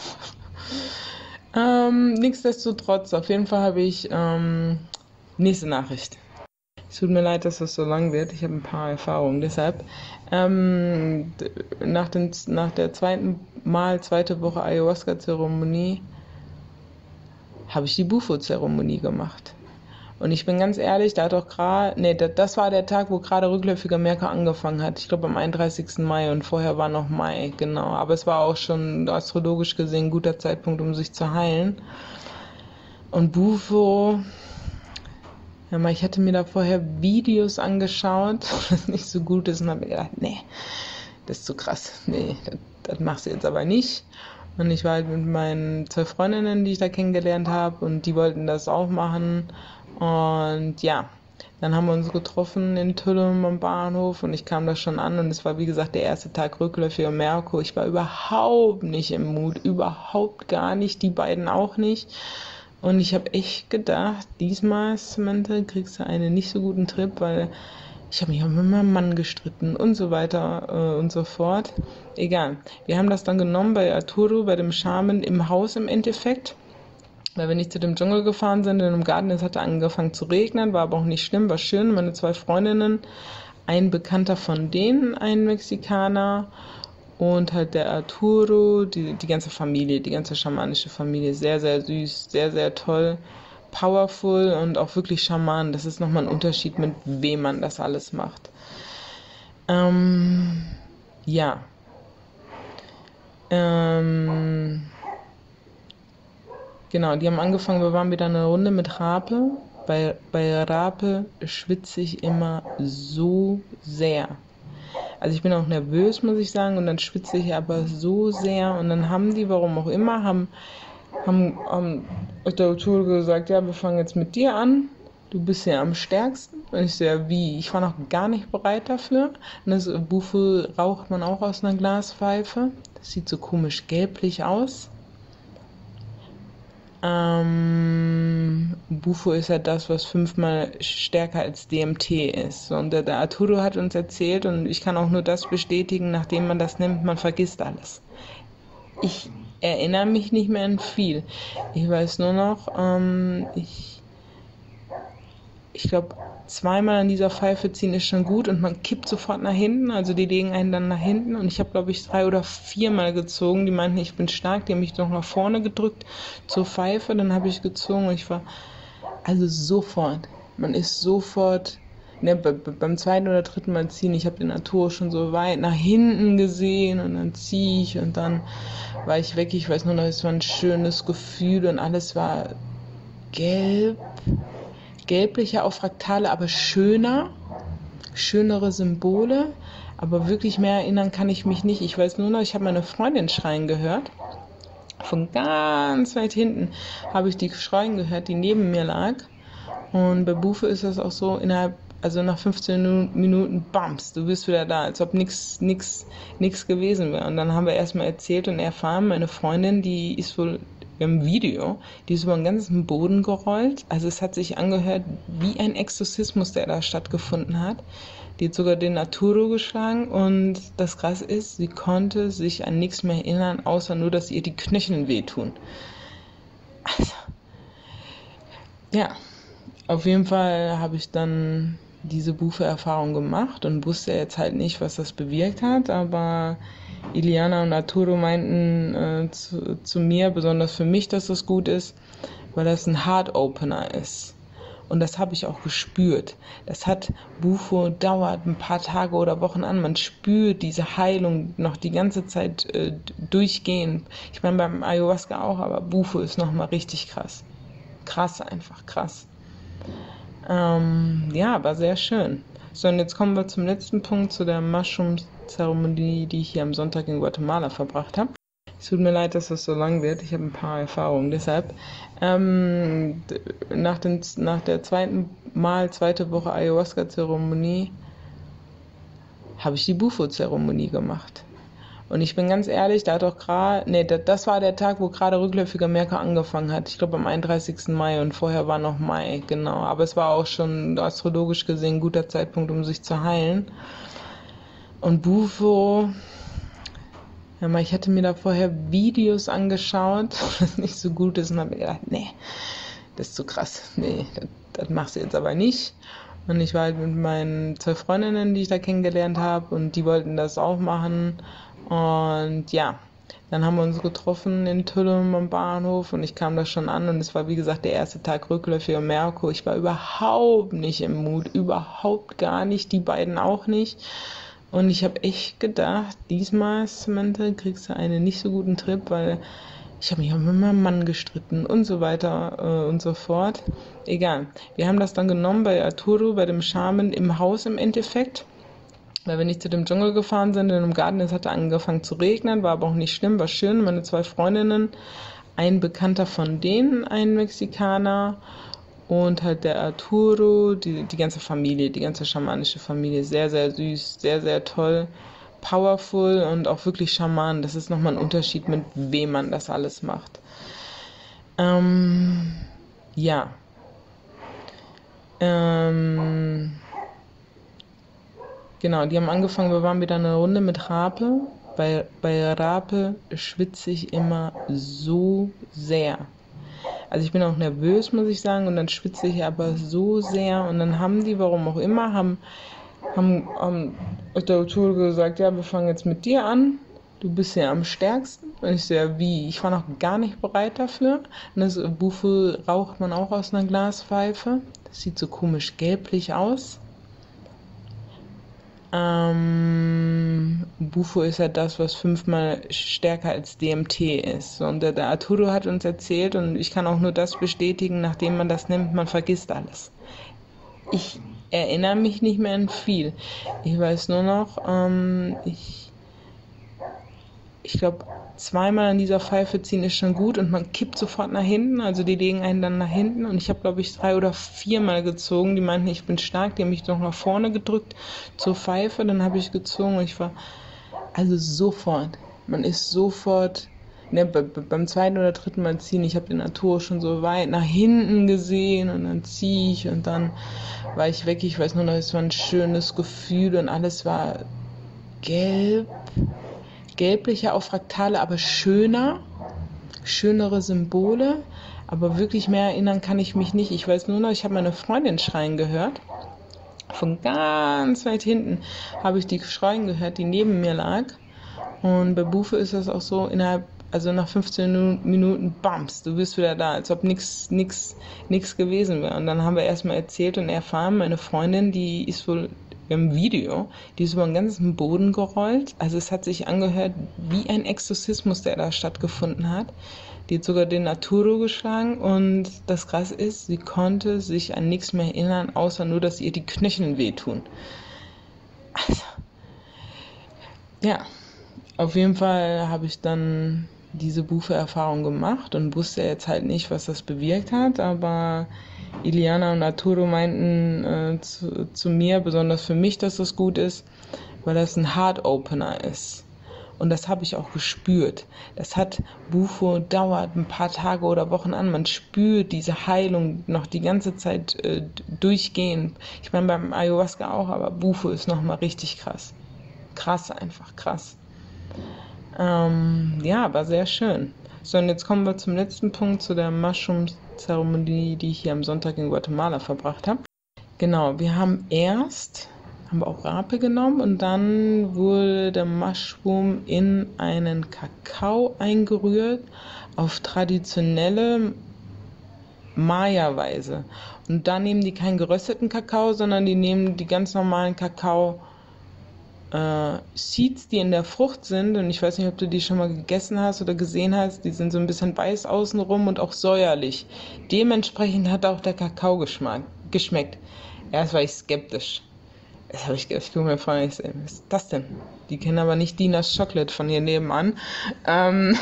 ähm, nichtsdestotrotz, auf jeden Fall habe ich ähm, nächste Nachricht. Es tut mir leid, dass das so lang wird. Ich habe ein paar Erfahrungen. Deshalb, ähm, nach, den, nach der zweiten Mal, zweite Woche Ayahuasca-Zeremonie, habe ich die Bufo-Zeremonie gemacht. Und ich bin ganz ehrlich, da hat doch gerade, nee, das war der Tag, wo gerade rückläufige Merkur angefangen hat. Ich glaube am einunddreißigsten Mai und vorher war noch Mai, genau. Aber es war auch schon astrologisch gesehen ein guter Zeitpunkt, um sich zu heilen. Und Bufo, ja mal, ich hatte mir da vorher Videos angeschaut, was nicht so gut ist und habe mir gedacht, nee, das ist zu krass, nee, das, das machst du jetzt aber nicht. Und ich war halt mit meinen zwei Freundinnen, die ich da kennengelernt habe und die wollten das auch machen. Und ja, dann haben wir uns getroffen in Tulum am Bahnhof und ich kam da schon an und es war wie gesagt der erste Tag rückläufiger Merkur. Ich war überhaupt nicht im Mut, überhaupt gar nicht, die beiden auch nicht. Und ich habe echt gedacht, diesmal, Samantha, kriegst du einen nicht so guten Trip, weil ich habe mich auch mit meinem Mann gestritten und so weiter äh, und so fort. Egal. Wir haben das dann genommen bei Arturo, bei dem Schaman im Haus im Endeffekt. Weil wir nicht zu dem Dschungel gefahren sind, in dem Garten, es hatte angefangen zu regnen, war aber auch nicht schlimm, war schön. Meine zwei Freundinnen, ein Bekannter von denen, ein Mexikaner und halt der Arturo, die, die ganze Familie, die ganze schamanische Familie, sehr, sehr süß, sehr, sehr toll, powerful und auch wirklich Schaman. Das ist nochmal ein Unterschied, mit wem man das alles macht. Ähm, ja. Ähm, genau, die haben angefangen, wir waren wieder eine Runde mit Rape. Bei, bei Rape schwitze ich immer so sehr. Also ich bin auch nervös, muss ich sagen, und dann schwitze ich aber so sehr. Und dann haben die, warum auch immer, haben, haben, haben der Autor gesagt, ja, wir fangen jetzt mit dir an. Du bist ja am stärksten. Und ich so, ja, wie? Ich war noch gar nicht bereit dafür. Und das Bufo raucht man auch aus einer Glaspfeife. Das sieht so komisch gelblich aus. Ähm, Bufo ist ja das, was fünfmal stärker als D M T ist. Und der, der Arturo hat uns erzählt, und ich kann auch nur das bestätigen, nachdem man das nimmt, man vergisst alles. Ich erinnere mich nicht mehr an viel. Ich weiß nur noch, ähm, ich, ich glaube, zweimal an dieser Pfeife ziehen ist schon gut und man kippt sofort nach hinten, also die legen einen dann nach hinten, und ich habe, glaube ich, drei oder viermal gezogen. Die meinten, ich bin stark, die haben mich noch nach vorne gedrückt zur Pfeife, dann habe ich gezogen und ich war, also sofort, man ist sofort, ne, be, be, beim zweiten oder dritten Mal ziehen, ich habe den Arturo schon so weit nach hinten gesehen und dann ziehe ich und dann war ich weg. Ich weiß nur noch, es war ein schönes Gefühl und alles war gelb, gelbliche, auch Fraktale, aber schöner, schönere Symbole, aber wirklich mehr erinnern kann ich mich nicht. Ich weiß nur noch, ich habe meine Freundin schreien gehört. Von ganz weit hinten habe ich die schreien gehört, die neben mir lag. Und bei Bufo ist das auch so, innerhalb, also nach fünfzehn Minuten, bams, du bist wieder da, als ob nichts nix, nix gewesen wäre. Und dann haben wir erstmal erzählt und erfahren, meine Freundin, die ist wohl im Video, die ist über den ganzen Boden gerollt. Also es hat sich angehört wie ein Exorzismus, der da stattgefunden hat. Die hat sogar den Arturo geschlagen, und das Krasse ist, sie konnte sich an nichts mehr erinnern, außer nur, dass ihr die Knöchel wehtun. Also, ja, auf jeden Fall habe ich dann diese Bufo-Erfahrung gemacht und wusste jetzt halt nicht, was das bewirkt hat, aber Iliana und Arturo meinten äh, zu, zu mir, besonders für mich, dass das gut ist, weil das ein Heart-Opener ist. Und das habe ich auch gespürt. Das hat, Bufo dauert ein paar Tage oder Wochen an. Man spürt diese Heilung noch die ganze Zeit äh, durchgehend. Ich meine, beim Ayahuasca auch, aber Bufo ist nochmal richtig krass. Krass einfach, krass. Ähm, ja, aber sehr schön. So, und jetzt kommen wir zum letzten Punkt, zu der Mushroom-Zeremonie, die ich hier am Sonntag in Guatemala verbracht habe. Es tut mir leid, dass das so lang wird. Ich habe ein paar Erfahrungen. Deshalb, ähm, nach, den, nach der zweiten Mal, zweite Woche Ayahuasca-Zeremonie, habe ich die Bufo-Zeremonie gemacht. Und ich bin ganz ehrlich, da hat doch gerade, nee, das war der Tag, wo gerade rückläufiger Merkur angefangen hat. Ich glaube am einunddreißigsten Mai, und vorher war noch Mai, genau. Aber es war auch schon astrologisch gesehen ein guter Zeitpunkt, um sich zu heilen. Und Bufo, ja, ich hatte mir da vorher Videos angeschaut, was nicht so gut ist, und habe mir gedacht, nee, das ist zu krass, nee, das, das machst du jetzt aber nicht. Und ich war halt mit meinen zwei Freundinnen, die ich da kennengelernt habe, und die wollten das auch machen. Und ja, dann haben wir uns getroffen in Tulum am Bahnhof und ich kam da schon an und es war wie gesagt der erste Tag rückläufiger Merkur. Ich war überhaupt nicht im Mut, überhaupt gar nicht, die beiden auch nicht. Und ich habe echt gedacht, diesmal, Samantha, kriegst du einen nicht so guten Trip, weil ich habe mich auch mit meinem Mann gestritten und so weiter äh, und so fort. Egal, wir haben das dann genommen bei Arturo, bei dem Schaman im Haus im Endeffekt. Weil wir nicht zu dem Dschungel gefahren sind, in dem Garten, es hatte angefangen zu regnen, war aber auch nicht schlimm, war schön. Meine zwei Freundinnen, ein Bekannter von denen, ein Mexikaner und halt der Arturo, die, die ganze Familie, die ganze schamanische Familie, sehr, sehr süß, sehr, sehr toll, powerful und auch wirklich charmant. Das ist nochmal ein Unterschied, mit wem man das alles macht. Ähm, ja. Ähm, genau, die haben angefangen, wir waren wieder eine Runde mit Rape. Bei, bei Rape schwitze ich immer so sehr. Also ich bin auch nervös, muss ich sagen, und dann schwitze ich aber so sehr. Und dann haben die, warum auch immer, haben, haben, haben der Autor gesagt, ja, wir fangen jetzt mit dir an. Du bist ja am stärksten. Und ich so, ja, wie? Ich war noch gar nicht bereit dafür. Und das Bufo raucht man auch aus einer Glaspfeife. Das sieht so komisch gelblich aus. Ähm, Bufo ist ja das, was fünfmal stärker als D M T ist. Und der, der Arturo hat uns erzählt, und ich kann auch nur das bestätigen, nachdem man das nimmt, man vergisst alles. Ich erinnere mich nicht mehr an viel. Ich weiß nur noch, ähm, ich, ich glaube, zweimal an dieser Pfeife ziehen ist schon gut und man kippt sofort nach hinten, also die legen einen dann nach hinten, und ich habe, glaube ich, drei oder viermal gezogen. Die meinten, ich bin stark, die haben mich noch nach vorne gedrückt zur Pfeife, dann habe ich gezogen und ich war, also sofort, man ist sofort, ne, be, be, beim zweiten oder dritten Mal ziehen, ich habe den Arturo schon so weit nach hinten gesehen und dann ziehe ich und dann war ich weg. Ich weiß nur noch, es war ein schönes Gefühl und alles war gelb, gelbliche, auch Fraktale, aber schöner, schönere Symbole, aber wirklich mehr erinnern kann ich mich nicht. Ich weiß nur noch, ich habe meine Freundin schreien gehört. Von ganz weit hinten habe ich die schreien gehört, die neben mir lag. Und bei Bufo ist das auch so, innerhalb, also nach fünfzehn Minuten, bams, du bist wieder da, als ob nichts nix, nix gewesen wäre. Und dann haben wir erstmal erzählt und erfahren, meine Freundin, die ist wohl im Video, die ist über den ganzen Boden gerollt. Also es hat sich angehört wie ein Exorzismus, der da stattgefunden hat. Die hat sogar den Arturo geschlagen, und das Krasse ist, sie konnte sich an nichts mehr erinnern, außer nur, dass ihr die Knöchel wehtun. Also, ja, auf jeden Fall habe ich dann diese Bufo-Erfahrung gemacht und wusste jetzt halt nicht, was das bewirkt hat, aber Iliana und Arturo meinten äh, zu, zu mir, besonders für mich, dass das gut ist, weil das ein Heart-Opener ist. Und das habe ich auch gespürt. Das hat Bufo, dauert ein paar Tage oder Wochen an. Man spürt diese Heilung noch die ganze Zeit äh, durchgehend. Ich meine, beim Ayahuasca auch, aber Bufo ist nochmal richtig krass. Krass, einfach krass. Ähm, ja, aber sehr schön. So, und jetzt kommen wir zum letzten Punkt, zu der Mushroom-Zeremonie, die ich hier am Sonntag in Guatemala verbracht habe. Genau, wir haben erst, haben wir auch Rape genommen, und dann wurde der Mushroom in einen Kakao eingerührt, auf traditionelle Maya-Weise. Und da nehmen die keinen gerösteten Kakao, sondern die nehmen die ganz normalen Kakao Äh, Seeds, die in der Frucht sind, und ich weiß nicht, ob du die schon mal gegessen hast oder gesehen hast, die sind so ein bisschen weiß außenrum und auch säuerlich. Dementsprechend hat auch der Kakao geschmack, geschmeckt. Erst war ich skeptisch. Das habe ich gedacht, ich gucke mir vor, ich sage, was ist das denn? Die kennen aber nicht Dinas Chocolate von hier nebenan. Ähm,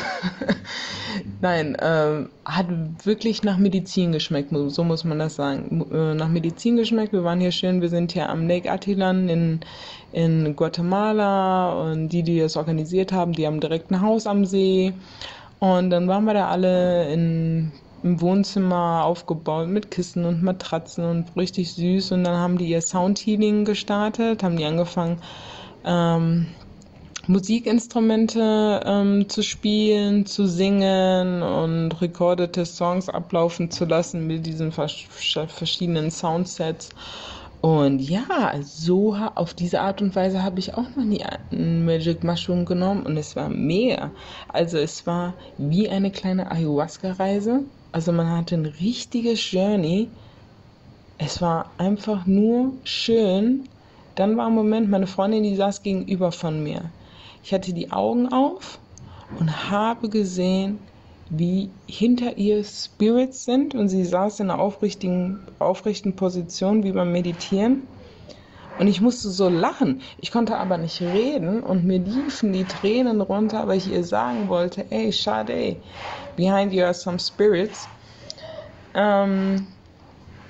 Nein, ähm, hat wirklich nach Medizin geschmeckt, so muss man das sagen. Äh, nach Medizin geschmeckt, wir waren hier schön, wir sind hier am Lake Atilan in, in Guatemala, und die, die das organisiert haben, die haben direkt ein Haus am See. Und dann waren wir da alle in im Wohnzimmer aufgebaut mit Kissen und Matratzen und richtig süß, und dann haben die ihr Soundhealing gestartet, haben die angefangen ähm, Musikinstrumente ähm, zu spielen, zu singen und recordete Songs ablaufen zu lassen mit diesen verschiedenen Soundsets. Und ja, so auf diese Art und Weise habe ich auch noch nie einen Magic Mushroom genommen, und es war mega. Also es war wie eine kleine Ayahuasca-Reise. Also man hatte ein richtiges Journey. Es war einfach nur schön. Dann war ein Moment, meine Freundin, die saß gegenüber von mir. Ich hatte die Augen auf und habe gesehen, wie hinter ihr Spirits sind, und sie saß in einer aufrichtigen, aufrechten Position, wie beim Meditieren. Und ich musste so lachen. Ich konnte aber nicht reden, und mir liefen die Tränen runter, weil ich ihr sagen wollte, ey, Sade, behind you are some spirits. Ähm,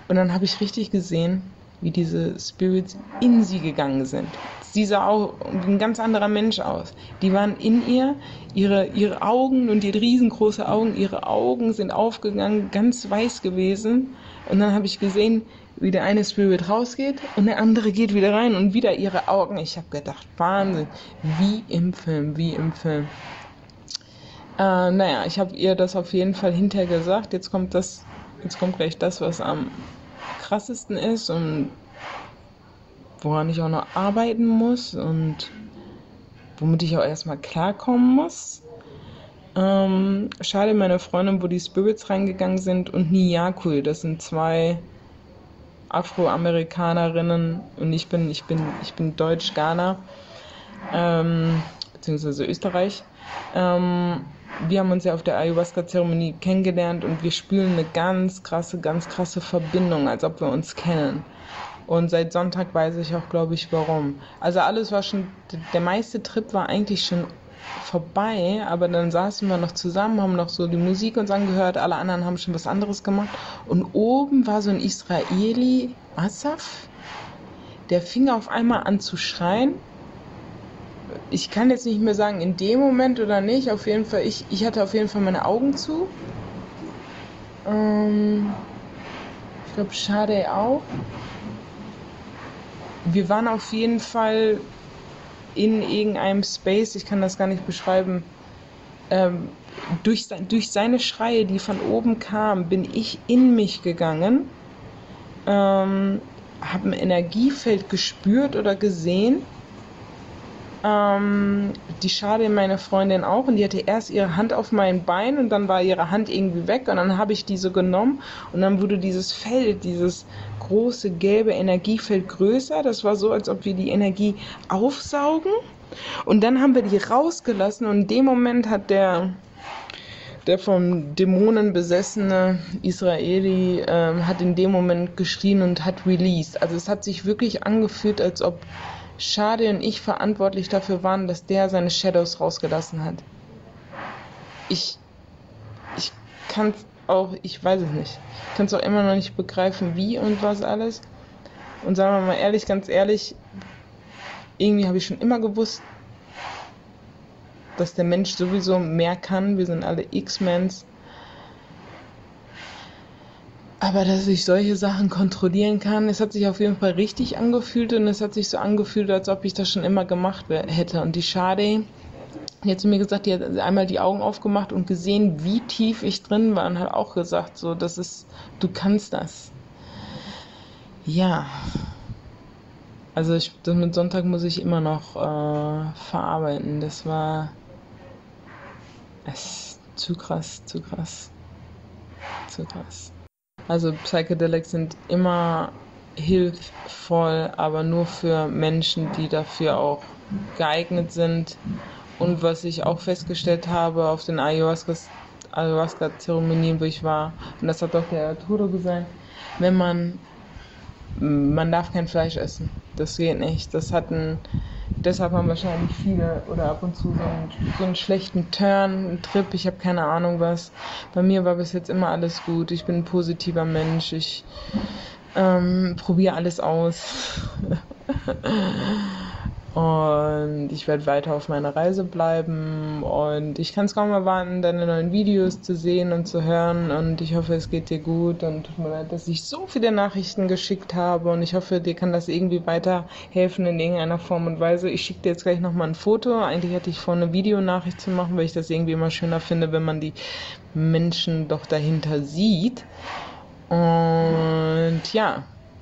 Und dann habe ich richtig gesehen, wie diese Spirits in sie gegangen sind. Sie sah auch wie ein ganz anderer Mensch aus. Die waren in ihr, ihre, ihre Augen und die riesengroße Augen, ihre Augen sind aufgegangen, ganz weiß gewesen. Und dann habe ich gesehen, wie der eine Spirit rausgeht und der andere geht wieder rein und wieder ihre Augen. Ich habe gedacht, Wahnsinn, wie im Film, wie im Film. Äh, naja, ich habe ihr das auf jeden Fall hinterher gesagt. Jetzt kommt das, jetzt kommt gleich das, was am krassesten ist und woran ich auch noch arbeiten muss und womit ich auch erstmal klarkommen muss. Ähm, schade, meine Freundin, wo die Spirits reingegangen sind, und Niyakul, das sind zwei Afroamerikanerinnen und ich bin, ich bin, ich bin Deutsch-Ghana, ähm, beziehungsweise Österreich. Ähm, wir haben uns ja auf der Ayahuasca-Zeremonie kennengelernt und wir spüren eine ganz krasse, ganz krasse Verbindung, als ob wir uns kennen. Und seit Sonntag weiß ich auch, glaube ich, warum. Also alles war schon, der meiste Trip war eigentlich schon vorbei, aber dann saßen wir noch zusammen, haben noch so die Musik uns angehört, alle anderen haben schon was anderes gemacht. Und oben war so ein Israeli, Asaf, der fing auf einmal an zu schreien. Ich kann jetzt nicht mehr sagen, in dem Moment oder nicht. Auf jeden Fall, ich, ich hatte auf jeden Fall meine Augen zu. Ähm, ich glaube, Schade auch. Wir waren auf jeden Fall in irgendeinem Space, ich kann das gar nicht beschreiben. Ähm, durch, durch seine Schreie, die von oben kamen, bin ich in mich gegangen, ähm, habe ein Energiefeld gespürt oder gesehen. Ähm, die Schade, meine Freundin auch, und die hatte erst ihre Hand auf mein Bein und dann war ihre Hand irgendwie weg und dann habe ich die so genommen und dann wurde dieses Feld, dieses große gelbe Energiefeld größer. Das war so, als ob wir die Energie aufsaugen und dann haben wir die rausgelassen und in dem Moment hat der der von Dämonen besessene Israeli ähm, hat in dem Moment geschrien und hat released. Also es hat sich wirklich angefühlt, als ob Schade und ich verantwortlich dafür waren, dass der seine Shadows rausgelassen hat. Ich, ich kann es auch, ich weiß es nicht. Ich kann es auch immer noch nicht begreifen, wie und was alles. Und sagen wir mal ehrlich, ganz ehrlich, irgendwie habe ich schon immer gewusst, dass der Mensch sowieso mehr kann. Wir sind alle X-Mens. Aber dass ich solche Sachen kontrollieren kann, es hat sich auf jeden Fall richtig angefühlt und es hat sich so angefühlt, als ob ich das schon immer gemacht hätte. Und die Schade, die hat zu mir gesagt, die hat einmal die Augen aufgemacht und gesehen, wie tief ich drin war und hat auch gesagt, so, das ist, du kannst das. Ja. Also ich, das mit Sonntag muss ich immer noch äh, verarbeiten. Das war es ist zu krass, zu krass, zu krass. Also Psychedelics sind immer hilfvoll, aber nur für Menschen, die dafür auch geeignet sind. Und was ich auch festgestellt habe auf den Ayahuasca-Zeremonien, wo ich war, und das hat auch der Arturo gesagt, wenn man, man darf kein Fleisch essen. Das geht nicht. Das hatten, deshalb haben wahrscheinlich viele oder ab und zu so einen, so einen schlechten Turn, einen Trip, ich habe keine Ahnung was. Bei mir war bis jetzt immer alles gut. Ich bin ein positiver Mensch. Ich ähm, probiere alles aus. Und ich werde weiter auf meiner Reise bleiben und ich kann es kaum erwarten, deine neuen Videos zu sehen und zu hören und ich hoffe, es geht dir gut und tut mir leid, dass ich so viele Nachrichten geschickt habe und ich hoffe, dir kann das irgendwie weiterhelfen in irgendeiner Form und Weise. Ich schicke dir jetzt gleich nochmal ein Foto. Eigentlich hatte ich vor, eine Videonachricht zu machen, weil ich das irgendwie immer schöner finde, wenn man die Menschen doch dahinter sieht. Und ja,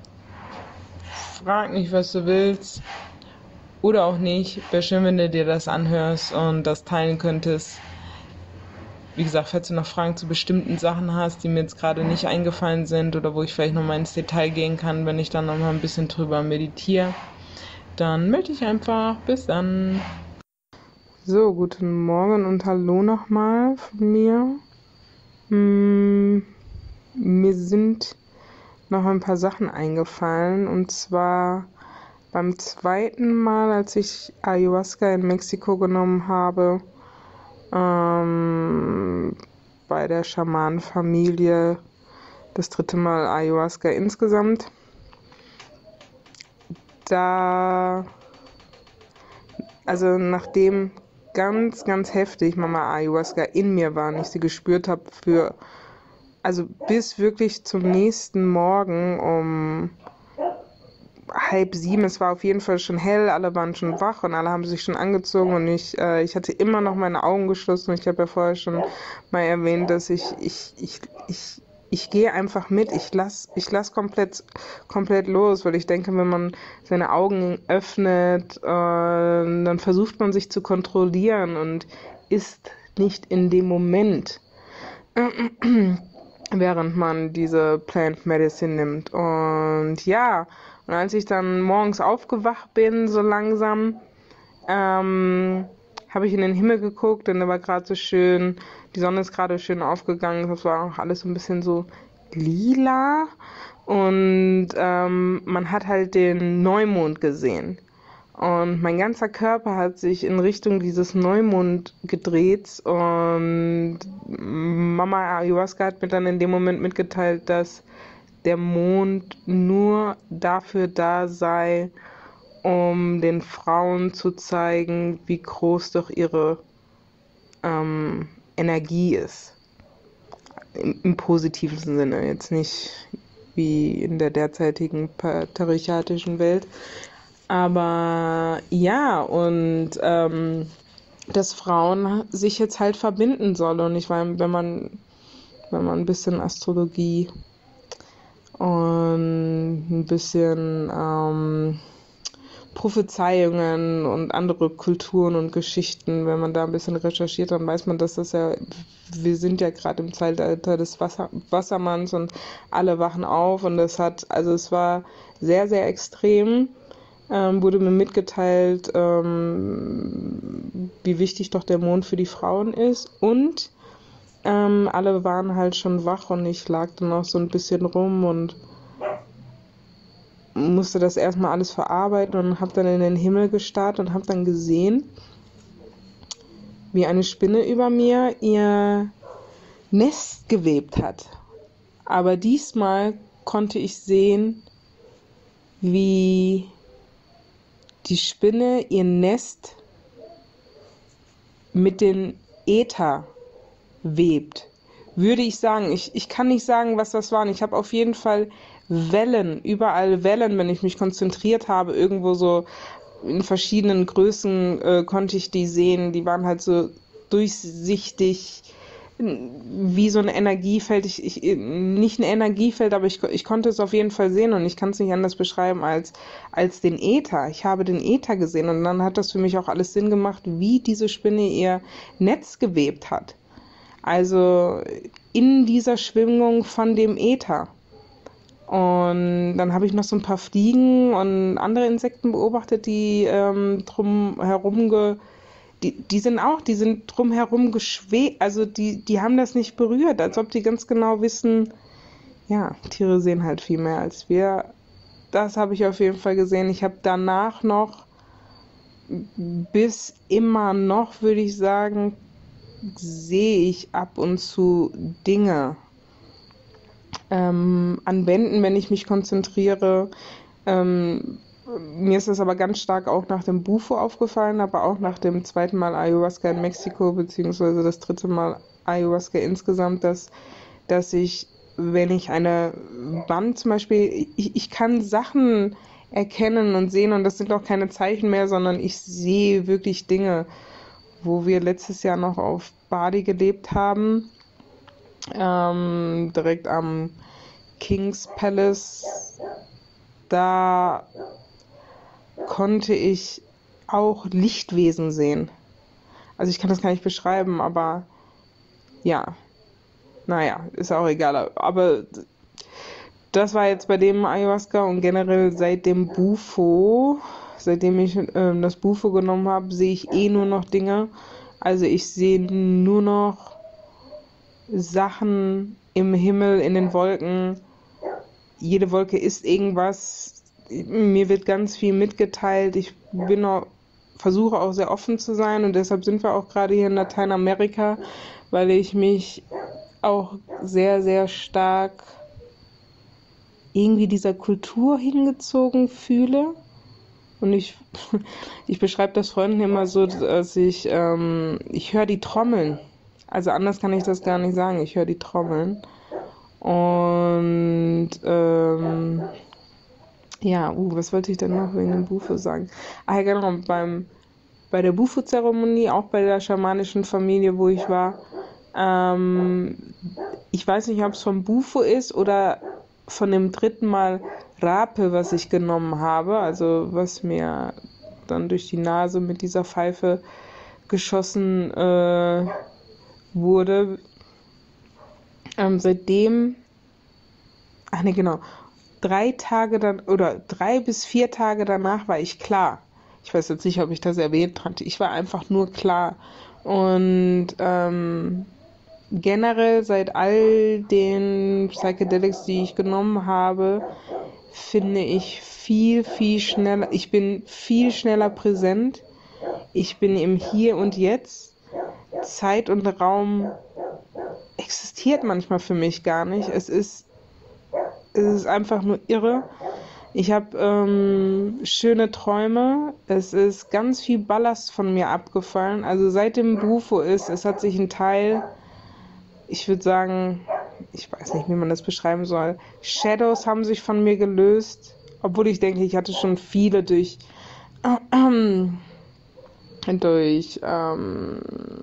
frag mich, was du willst. Oder auch nicht. Wäre schön, wenn du dir das anhörst und das teilen könntest. Wie gesagt, falls du noch Fragen zu bestimmten Sachen hast, die mir jetzt gerade nicht eingefallen sind oder wo ich vielleicht nochmal ins Detail gehen kann, wenn ich dann nochmal ein bisschen drüber meditiere, dann melde dich einfach. Bis dann. So, guten Morgen und hallo nochmal von mir. Hm, mir sind noch ein paar Sachen eingefallen und zwar beim zweiten Mal, als ich Ayahuasca in Mexiko genommen habe, ähm, bei der Schamanenfamilie, das dritte Mal Ayahuasca insgesamt. Da, also nachdem ganz, ganz heftig Mama Ayahuasca in mir war und ich sie gespürt habe für, also bis wirklich zum nächsten Morgen um halb sieben, es war auf jeden Fall schon hell, alle waren schon wach und alle haben sich schon angezogen und ich, äh, ich hatte immer noch meine Augen geschlossen und ich habe ja vorher schon mal erwähnt, dass ich, ich, ich, ich, ich gehe einfach mit, ich lass, ich lass komplett, komplett los, weil ich denke, wenn man seine Augen öffnet, äh, dann versucht man sich zu kontrollieren und ist nicht in dem Moment, während man diese Plant Medicine nimmt. Und ja, und als ich dann morgens aufgewacht bin, so langsam, ähm, habe ich in den Himmel geguckt und der war gerade so schön, die Sonne ist gerade schön aufgegangen, das war auch alles so ein bisschen so lila und ähm, man hat halt den Neumond gesehen. Und mein ganzer Körper hat sich in Richtung dieses Neumond gedreht und Mama Ayahuasca hat mir dann in dem Moment mitgeteilt, dass der Mond nur dafür da sei, um den Frauen zu zeigen, wie groß doch ihre ähm, Energie ist. Im, im positiven Sinne, jetzt nicht wie in der derzeitigen patriarchatischen Welt. Aber ja, und ähm, dass Frauen sich jetzt halt verbinden sollen. Und ich meine, wenn man, wenn man ein bisschen Astrologie und ein bisschen ähm, Prophezeiungen und andere Kulturen und Geschichten, wenn man da ein bisschen recherchiert, dann weiß man, dass das ja, wir sind ja gerade im Zeitalter des Wasser, Wassermanns und alle wachen auf und das hat, also es war sehr, sehr extrem, ähm, wurde mir mitgeteilt, ähm, wie wichtig doch der Mond für die Frauen ist und ähm, alle waren halt schon wach und ich lag dann auch so ein bisschen rum und musste das erstmal alles verarbeiten und habe dann in den Himmel gestarrt und habe dann gesehen, wie eine Spinne über mir ihr Nest gewebt hat. Aber diesmal konnte ich sehen, wie die Spinne ihr Nest mit den Äther webt. Würde ich sagen, ich, ich kann nicht sagen, was das waren. Ich habe auf jeden Fall Wellen, überall Wellen, wenn ich mich konzentriert habe, irgendwo so in verschiedenen Größen äh, konnte ich die sehen. Die waren halt so durchsichtig, wie so ein Energiefeld. Ich, ich, nicht ein Energiefeld, aber ich, ich konnte es auf jeden Fall sehen und ich kann es nicht anders beschreiben als, als den Äther. Ich habe den Äther gesehen und dann hat das für mich auch alles Sinn gemacht, wie diese Spinne ihr Netz gewebt hat. Also in dieser Schwingung von dem Äther. Und dann habe ich noch so ein paar Fliegen und andere Insekten beobachtet, die ähm, drum herum ge, die, die sind auch, die sind drum herum geschwebt, also die, die haben das nicht berührt, als ob die ganz genau wissen, ja, Tiere sehen halt viel mehr als wir. Das habe ich auf jeden Fall gesehen. Ich habe danach noch, bis immer noch, würde ich sagen, sehe ich ab und zu Dinge ähm, an Wänden, wenn ich mich konzentriere. Ähm, mir ist das aber ganz stark auch nach dem Bufo aufgefallen, aber auch nach dem zweiten Mal Ayahuasca in Mexiko, beziehungsweise das dritte Mal Ayahuasca insgesamt, dass, dass ich, wenn ich eine Wand zum Beispiel, ich, ich kann Sachen erkennen und sehen und das sind auch keine Zeichen mehr, sondern ich sehe wirklich Dinge, wo wir letztes Jahr noch auf Bali gelebt haben, ähm, direkt am King's Palace, da konnte ich auch Lichtwesen sehen. Also ich kann das gar nicht beschreiben, aber ja, naja, ist auch egal. Aber das war jetzt bei dem Ayahuasca und generell seit dem Bufo, seitdem ich äh, das Bufo genommen habe, sehe ich eh nur noch Dinge. Also ich sehe nur noch Sachen im Himmel, in den Wolken. Jede Wolke ist irgendwas. Mir wird ganz viel mitgeteilt. Ich bin auch, versuche auch sehr offen zu sein und deshalb sind wir auch gerade hier in Lateinamerika, weil ich mich auch sehr, sehr stark irgendwie dieser Kultur hingezogen fühle. Und ich, ich beschreibe das Freunden immer so, dass ich, ähm, ich höre die Trommeln. Also anders kann ich das gar nicht sagen. Ich höre die Trommeln. Und ähm, ja, uh, was wollte ich denn noch wegen dem Bufo sagen? Ah ja, genau, beim, bei der Bufo-Zeremonie, auch bei der schamanischen Familie, wo ich war, ähm, ich weiß nicht, ob es vom Bufo ist oder von dem dritten Mal Rape, was ich genommen habe, also was mir dann durch die Nase mit dieser Pfeife geschossen äh, wurde. Ähm, seitdem, ach ne, genau, drei Tage dann oder drei bis vier Tage danach war ich klar. Ich weiß jetzt nicht, ob ich das erwähnt hatte. Ich war einfach nur klar. Und ähm, generell seit all den Psychedelics, die ich genommen habe, finde ich viel, viel schneller, ich bin viel schneller präsent. Ich bin im Hier und Jetzt. Zeit und Raum existiert manchmal für mich gar nicht. Es ist, es ist einfach nur irre. Ich habe ähm, schöne Träume. Es ist ganz viel Ballast von mir abgefallen. Also seit dem Bufo ist, es hat sich ein Teil, ich würde sagen, ich weiß nicht, wie man das beschreiben soll. Shadows haben sich von mir gelöst, obwohl ich denke, ich hatte schon viele durch, äh, äh, durch, ähm,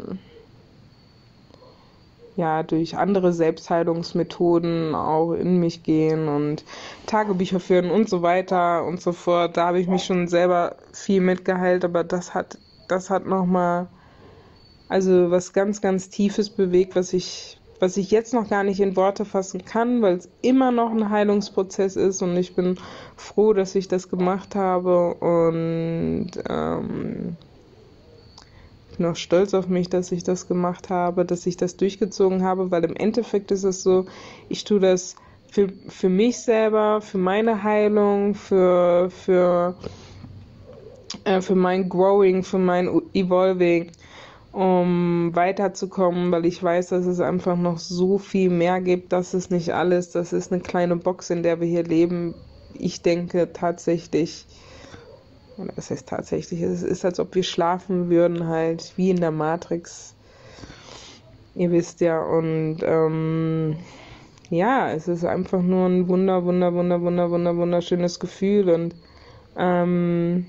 ja, durch andere Selbstheilungsmethoden auch in mich gehen und Tagebücher führen und so weiter und so fort. Da habe ich mich schon selber viel mitgeheilt, aber das hat, das hat nochmal, also was ganz, ganz Tiefes bewegt, was ich, was ich jetzt noch gar nicht in Worte fassen kann, weil es immer noch ein Heilungsprozess ist und ich bin froh, dass ich das gemacht habe und ähm, ich bin auch stolz auf mich, dass ich das gemacht habe, dass ich das durchgezogen habe, weil im Endeffekt ist es so, ich tue das für, für mich selber, für meine Heilung, für, für, äh, für mein Growing, für mein Evolving, um weiterzukommen, weil ich weiß, dass es einfach noch so viel mehr gibt. Das ist nicht alles, das ist eine kleine Box, in der wir hier leben. Ich denke tatsächlich, oder was heißt tatsächlich, es ist, als ob wir schlafen würden, halt wie in der Matrix. Ihr wisst ja, und ähm, ja, es ist einfach nur ein wunder, wunder, wunder, wunder, wunder, wunderschönes Gefühl und ähm,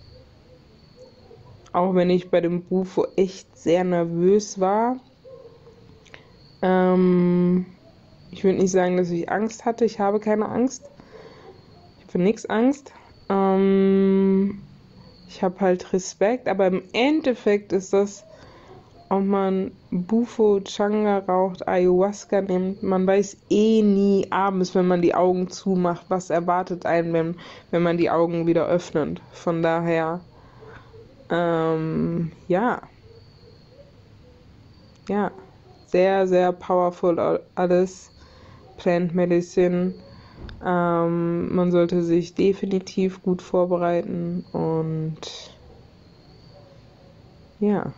auch wenn ich bei dem Bufo echt sehr nervös war, ähm, ich würde nicht sagen, dass ich Angst hatte, ich habe keine Angst, ich habe für nichts Angst. Ähm, ich habe halt Respekt, aber im Endeffekt ist das, ob man Bufo, Changa raucht, Ayahuasca nimmt, man weiß eh nie abends, wenn man die Augen zumacht, was erwartet einen, wenn, wenn man die Augen wieder öffnet. Von daher, ähm, ja, ja, sehr, sehr powerful alles, Plant Medicine. Ähm, man sollte sich definitiv gut vorbereiten und ja.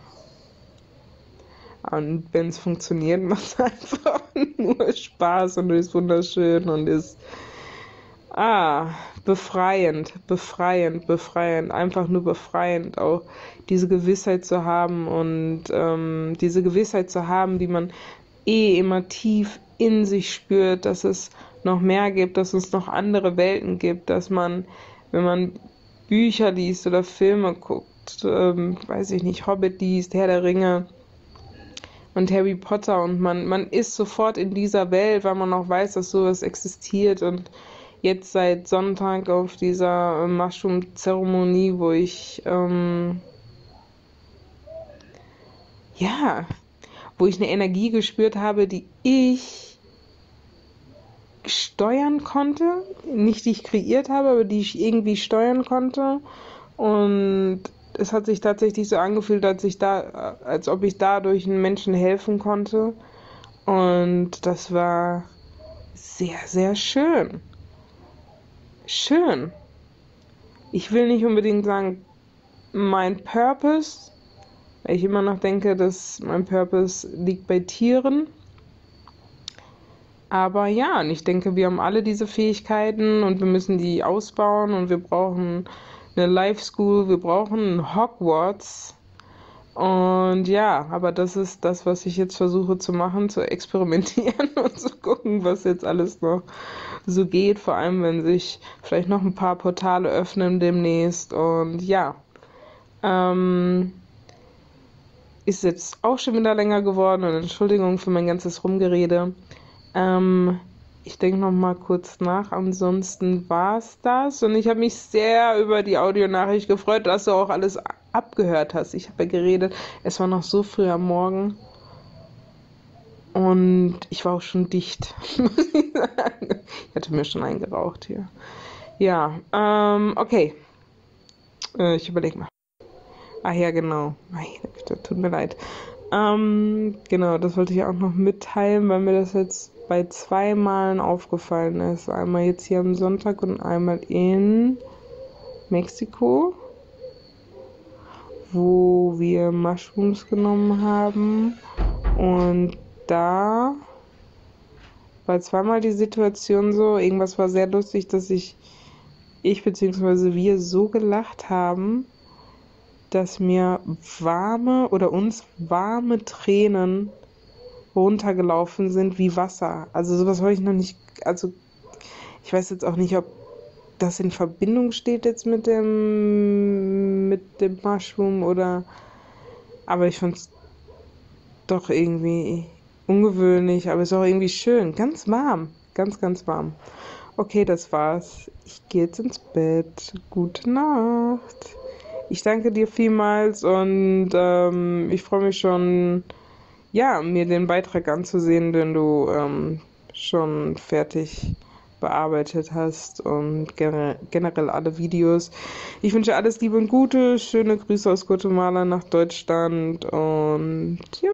Und wenn es funktioniert, macht es einfach nur Spaß und ist wunderschön und ist ah, befreiend, befreiend, befreiend, einfach nur befreiend, auch diese Gewissheit zu haben und ähm, diese Gewissheit zu haben, die man eh immer tief in sich spürt, dass es noch mehr gibt, dass es noch andere Welten gibt, dass man, wenn man Bücher liest oder Filme guckt, ähm, weiß ich nicht, Hobbit liest, Herr der Ringe und Harry Potter und man, man ist sofort in dieser Welt, weil man auch weiß, dass sowas existiert und jetzt seit Sonntag auf dieser Mushroom-Zeremonie, wo ich ähm, ja, wo ich eine Energie gespürt habe, die ich steuern konnte, nicht die ich kreiert habe, aber die ich irgendwie steuern konnte und es hat sich tatsächlich so angefühlt, als ich da, als ob ich dadurch einen Menschen helfen konnte und das war sehr, sehr schön. Schön. Ich will nicht unbedingt sagen, mein Purpose, weil ich immer noch denke, dass mein Purpose liegt bei Tieren. Aber ja, und ich denke, wir haben alle diese Fähigkeiten und wir müssen die ausbauen und wir brauchen eine Life School, wir brauchen Hogwarts. Und ja, aber das ist das, was ich jetzt versuche zu machen, zu experimentieren und zu gucken, was jetzt alles noch so geht. Vor allem, wenn sich vielleicht noch ein paar Portale öffnen demnächst. Und ja, ähm, ist jetzt auch schon wieder länger geworden und Entschuldigung für mein ganzes Rumgerede. Ähm, ich denke noch mal kurz nach, ansonsten war es das. Und ich habe mich sehr über die Audionachricht gefreut, dass du auch alles abgehört hast. Ich habe ja geredet, es war noch so früh am Morgen und ich war auch schon dicht, muss ich sagen. Ich hatte mir schon eingeraucht hier. Ja, ähm, okay. Äh, ich überlege mal. Ach ja, genau. Meine Güte, tut mir leid. Ähm, genau, das wollte ich auch noch mitteilen, weil mir das jetzt bei zwei Malen aufgefallen ist. Einmal jetzt hier am Sonntag und einmal in Mexiko, wo wir Mushrooms genommen haben. Und da war zweimal die Situation so, irgendwas war sehr lustig, dass ich, ich bzw. wir so gelacht haben, dass mir warme oder uns warme Tränen runtergelaufen sind wie Wasser. Also sowas habe ich noch nicht, also ich weiß jetzt auch nicht, ob das in Verbindung steht jetzt mit dem mit dem Mushroom oder, aber ich fand es doch irgendwie ungewöhnlich, aber es ist auch irgendwie schön, ganz warm, ganz, ganz warm. Okay, das war's. Ich gehe jetzt ins Bett. Gute Nacht. Ich danke dir vielmals und ähm, ich freue mich schon, ja, mir den Beitrag anzusehen, den du ähm, schon fertig bearbeitet hast und gener generell alle Videos. Ich wünsche alles Liebe und Gute, schöne Grüße aus Guatemala nach Deutschland und ja,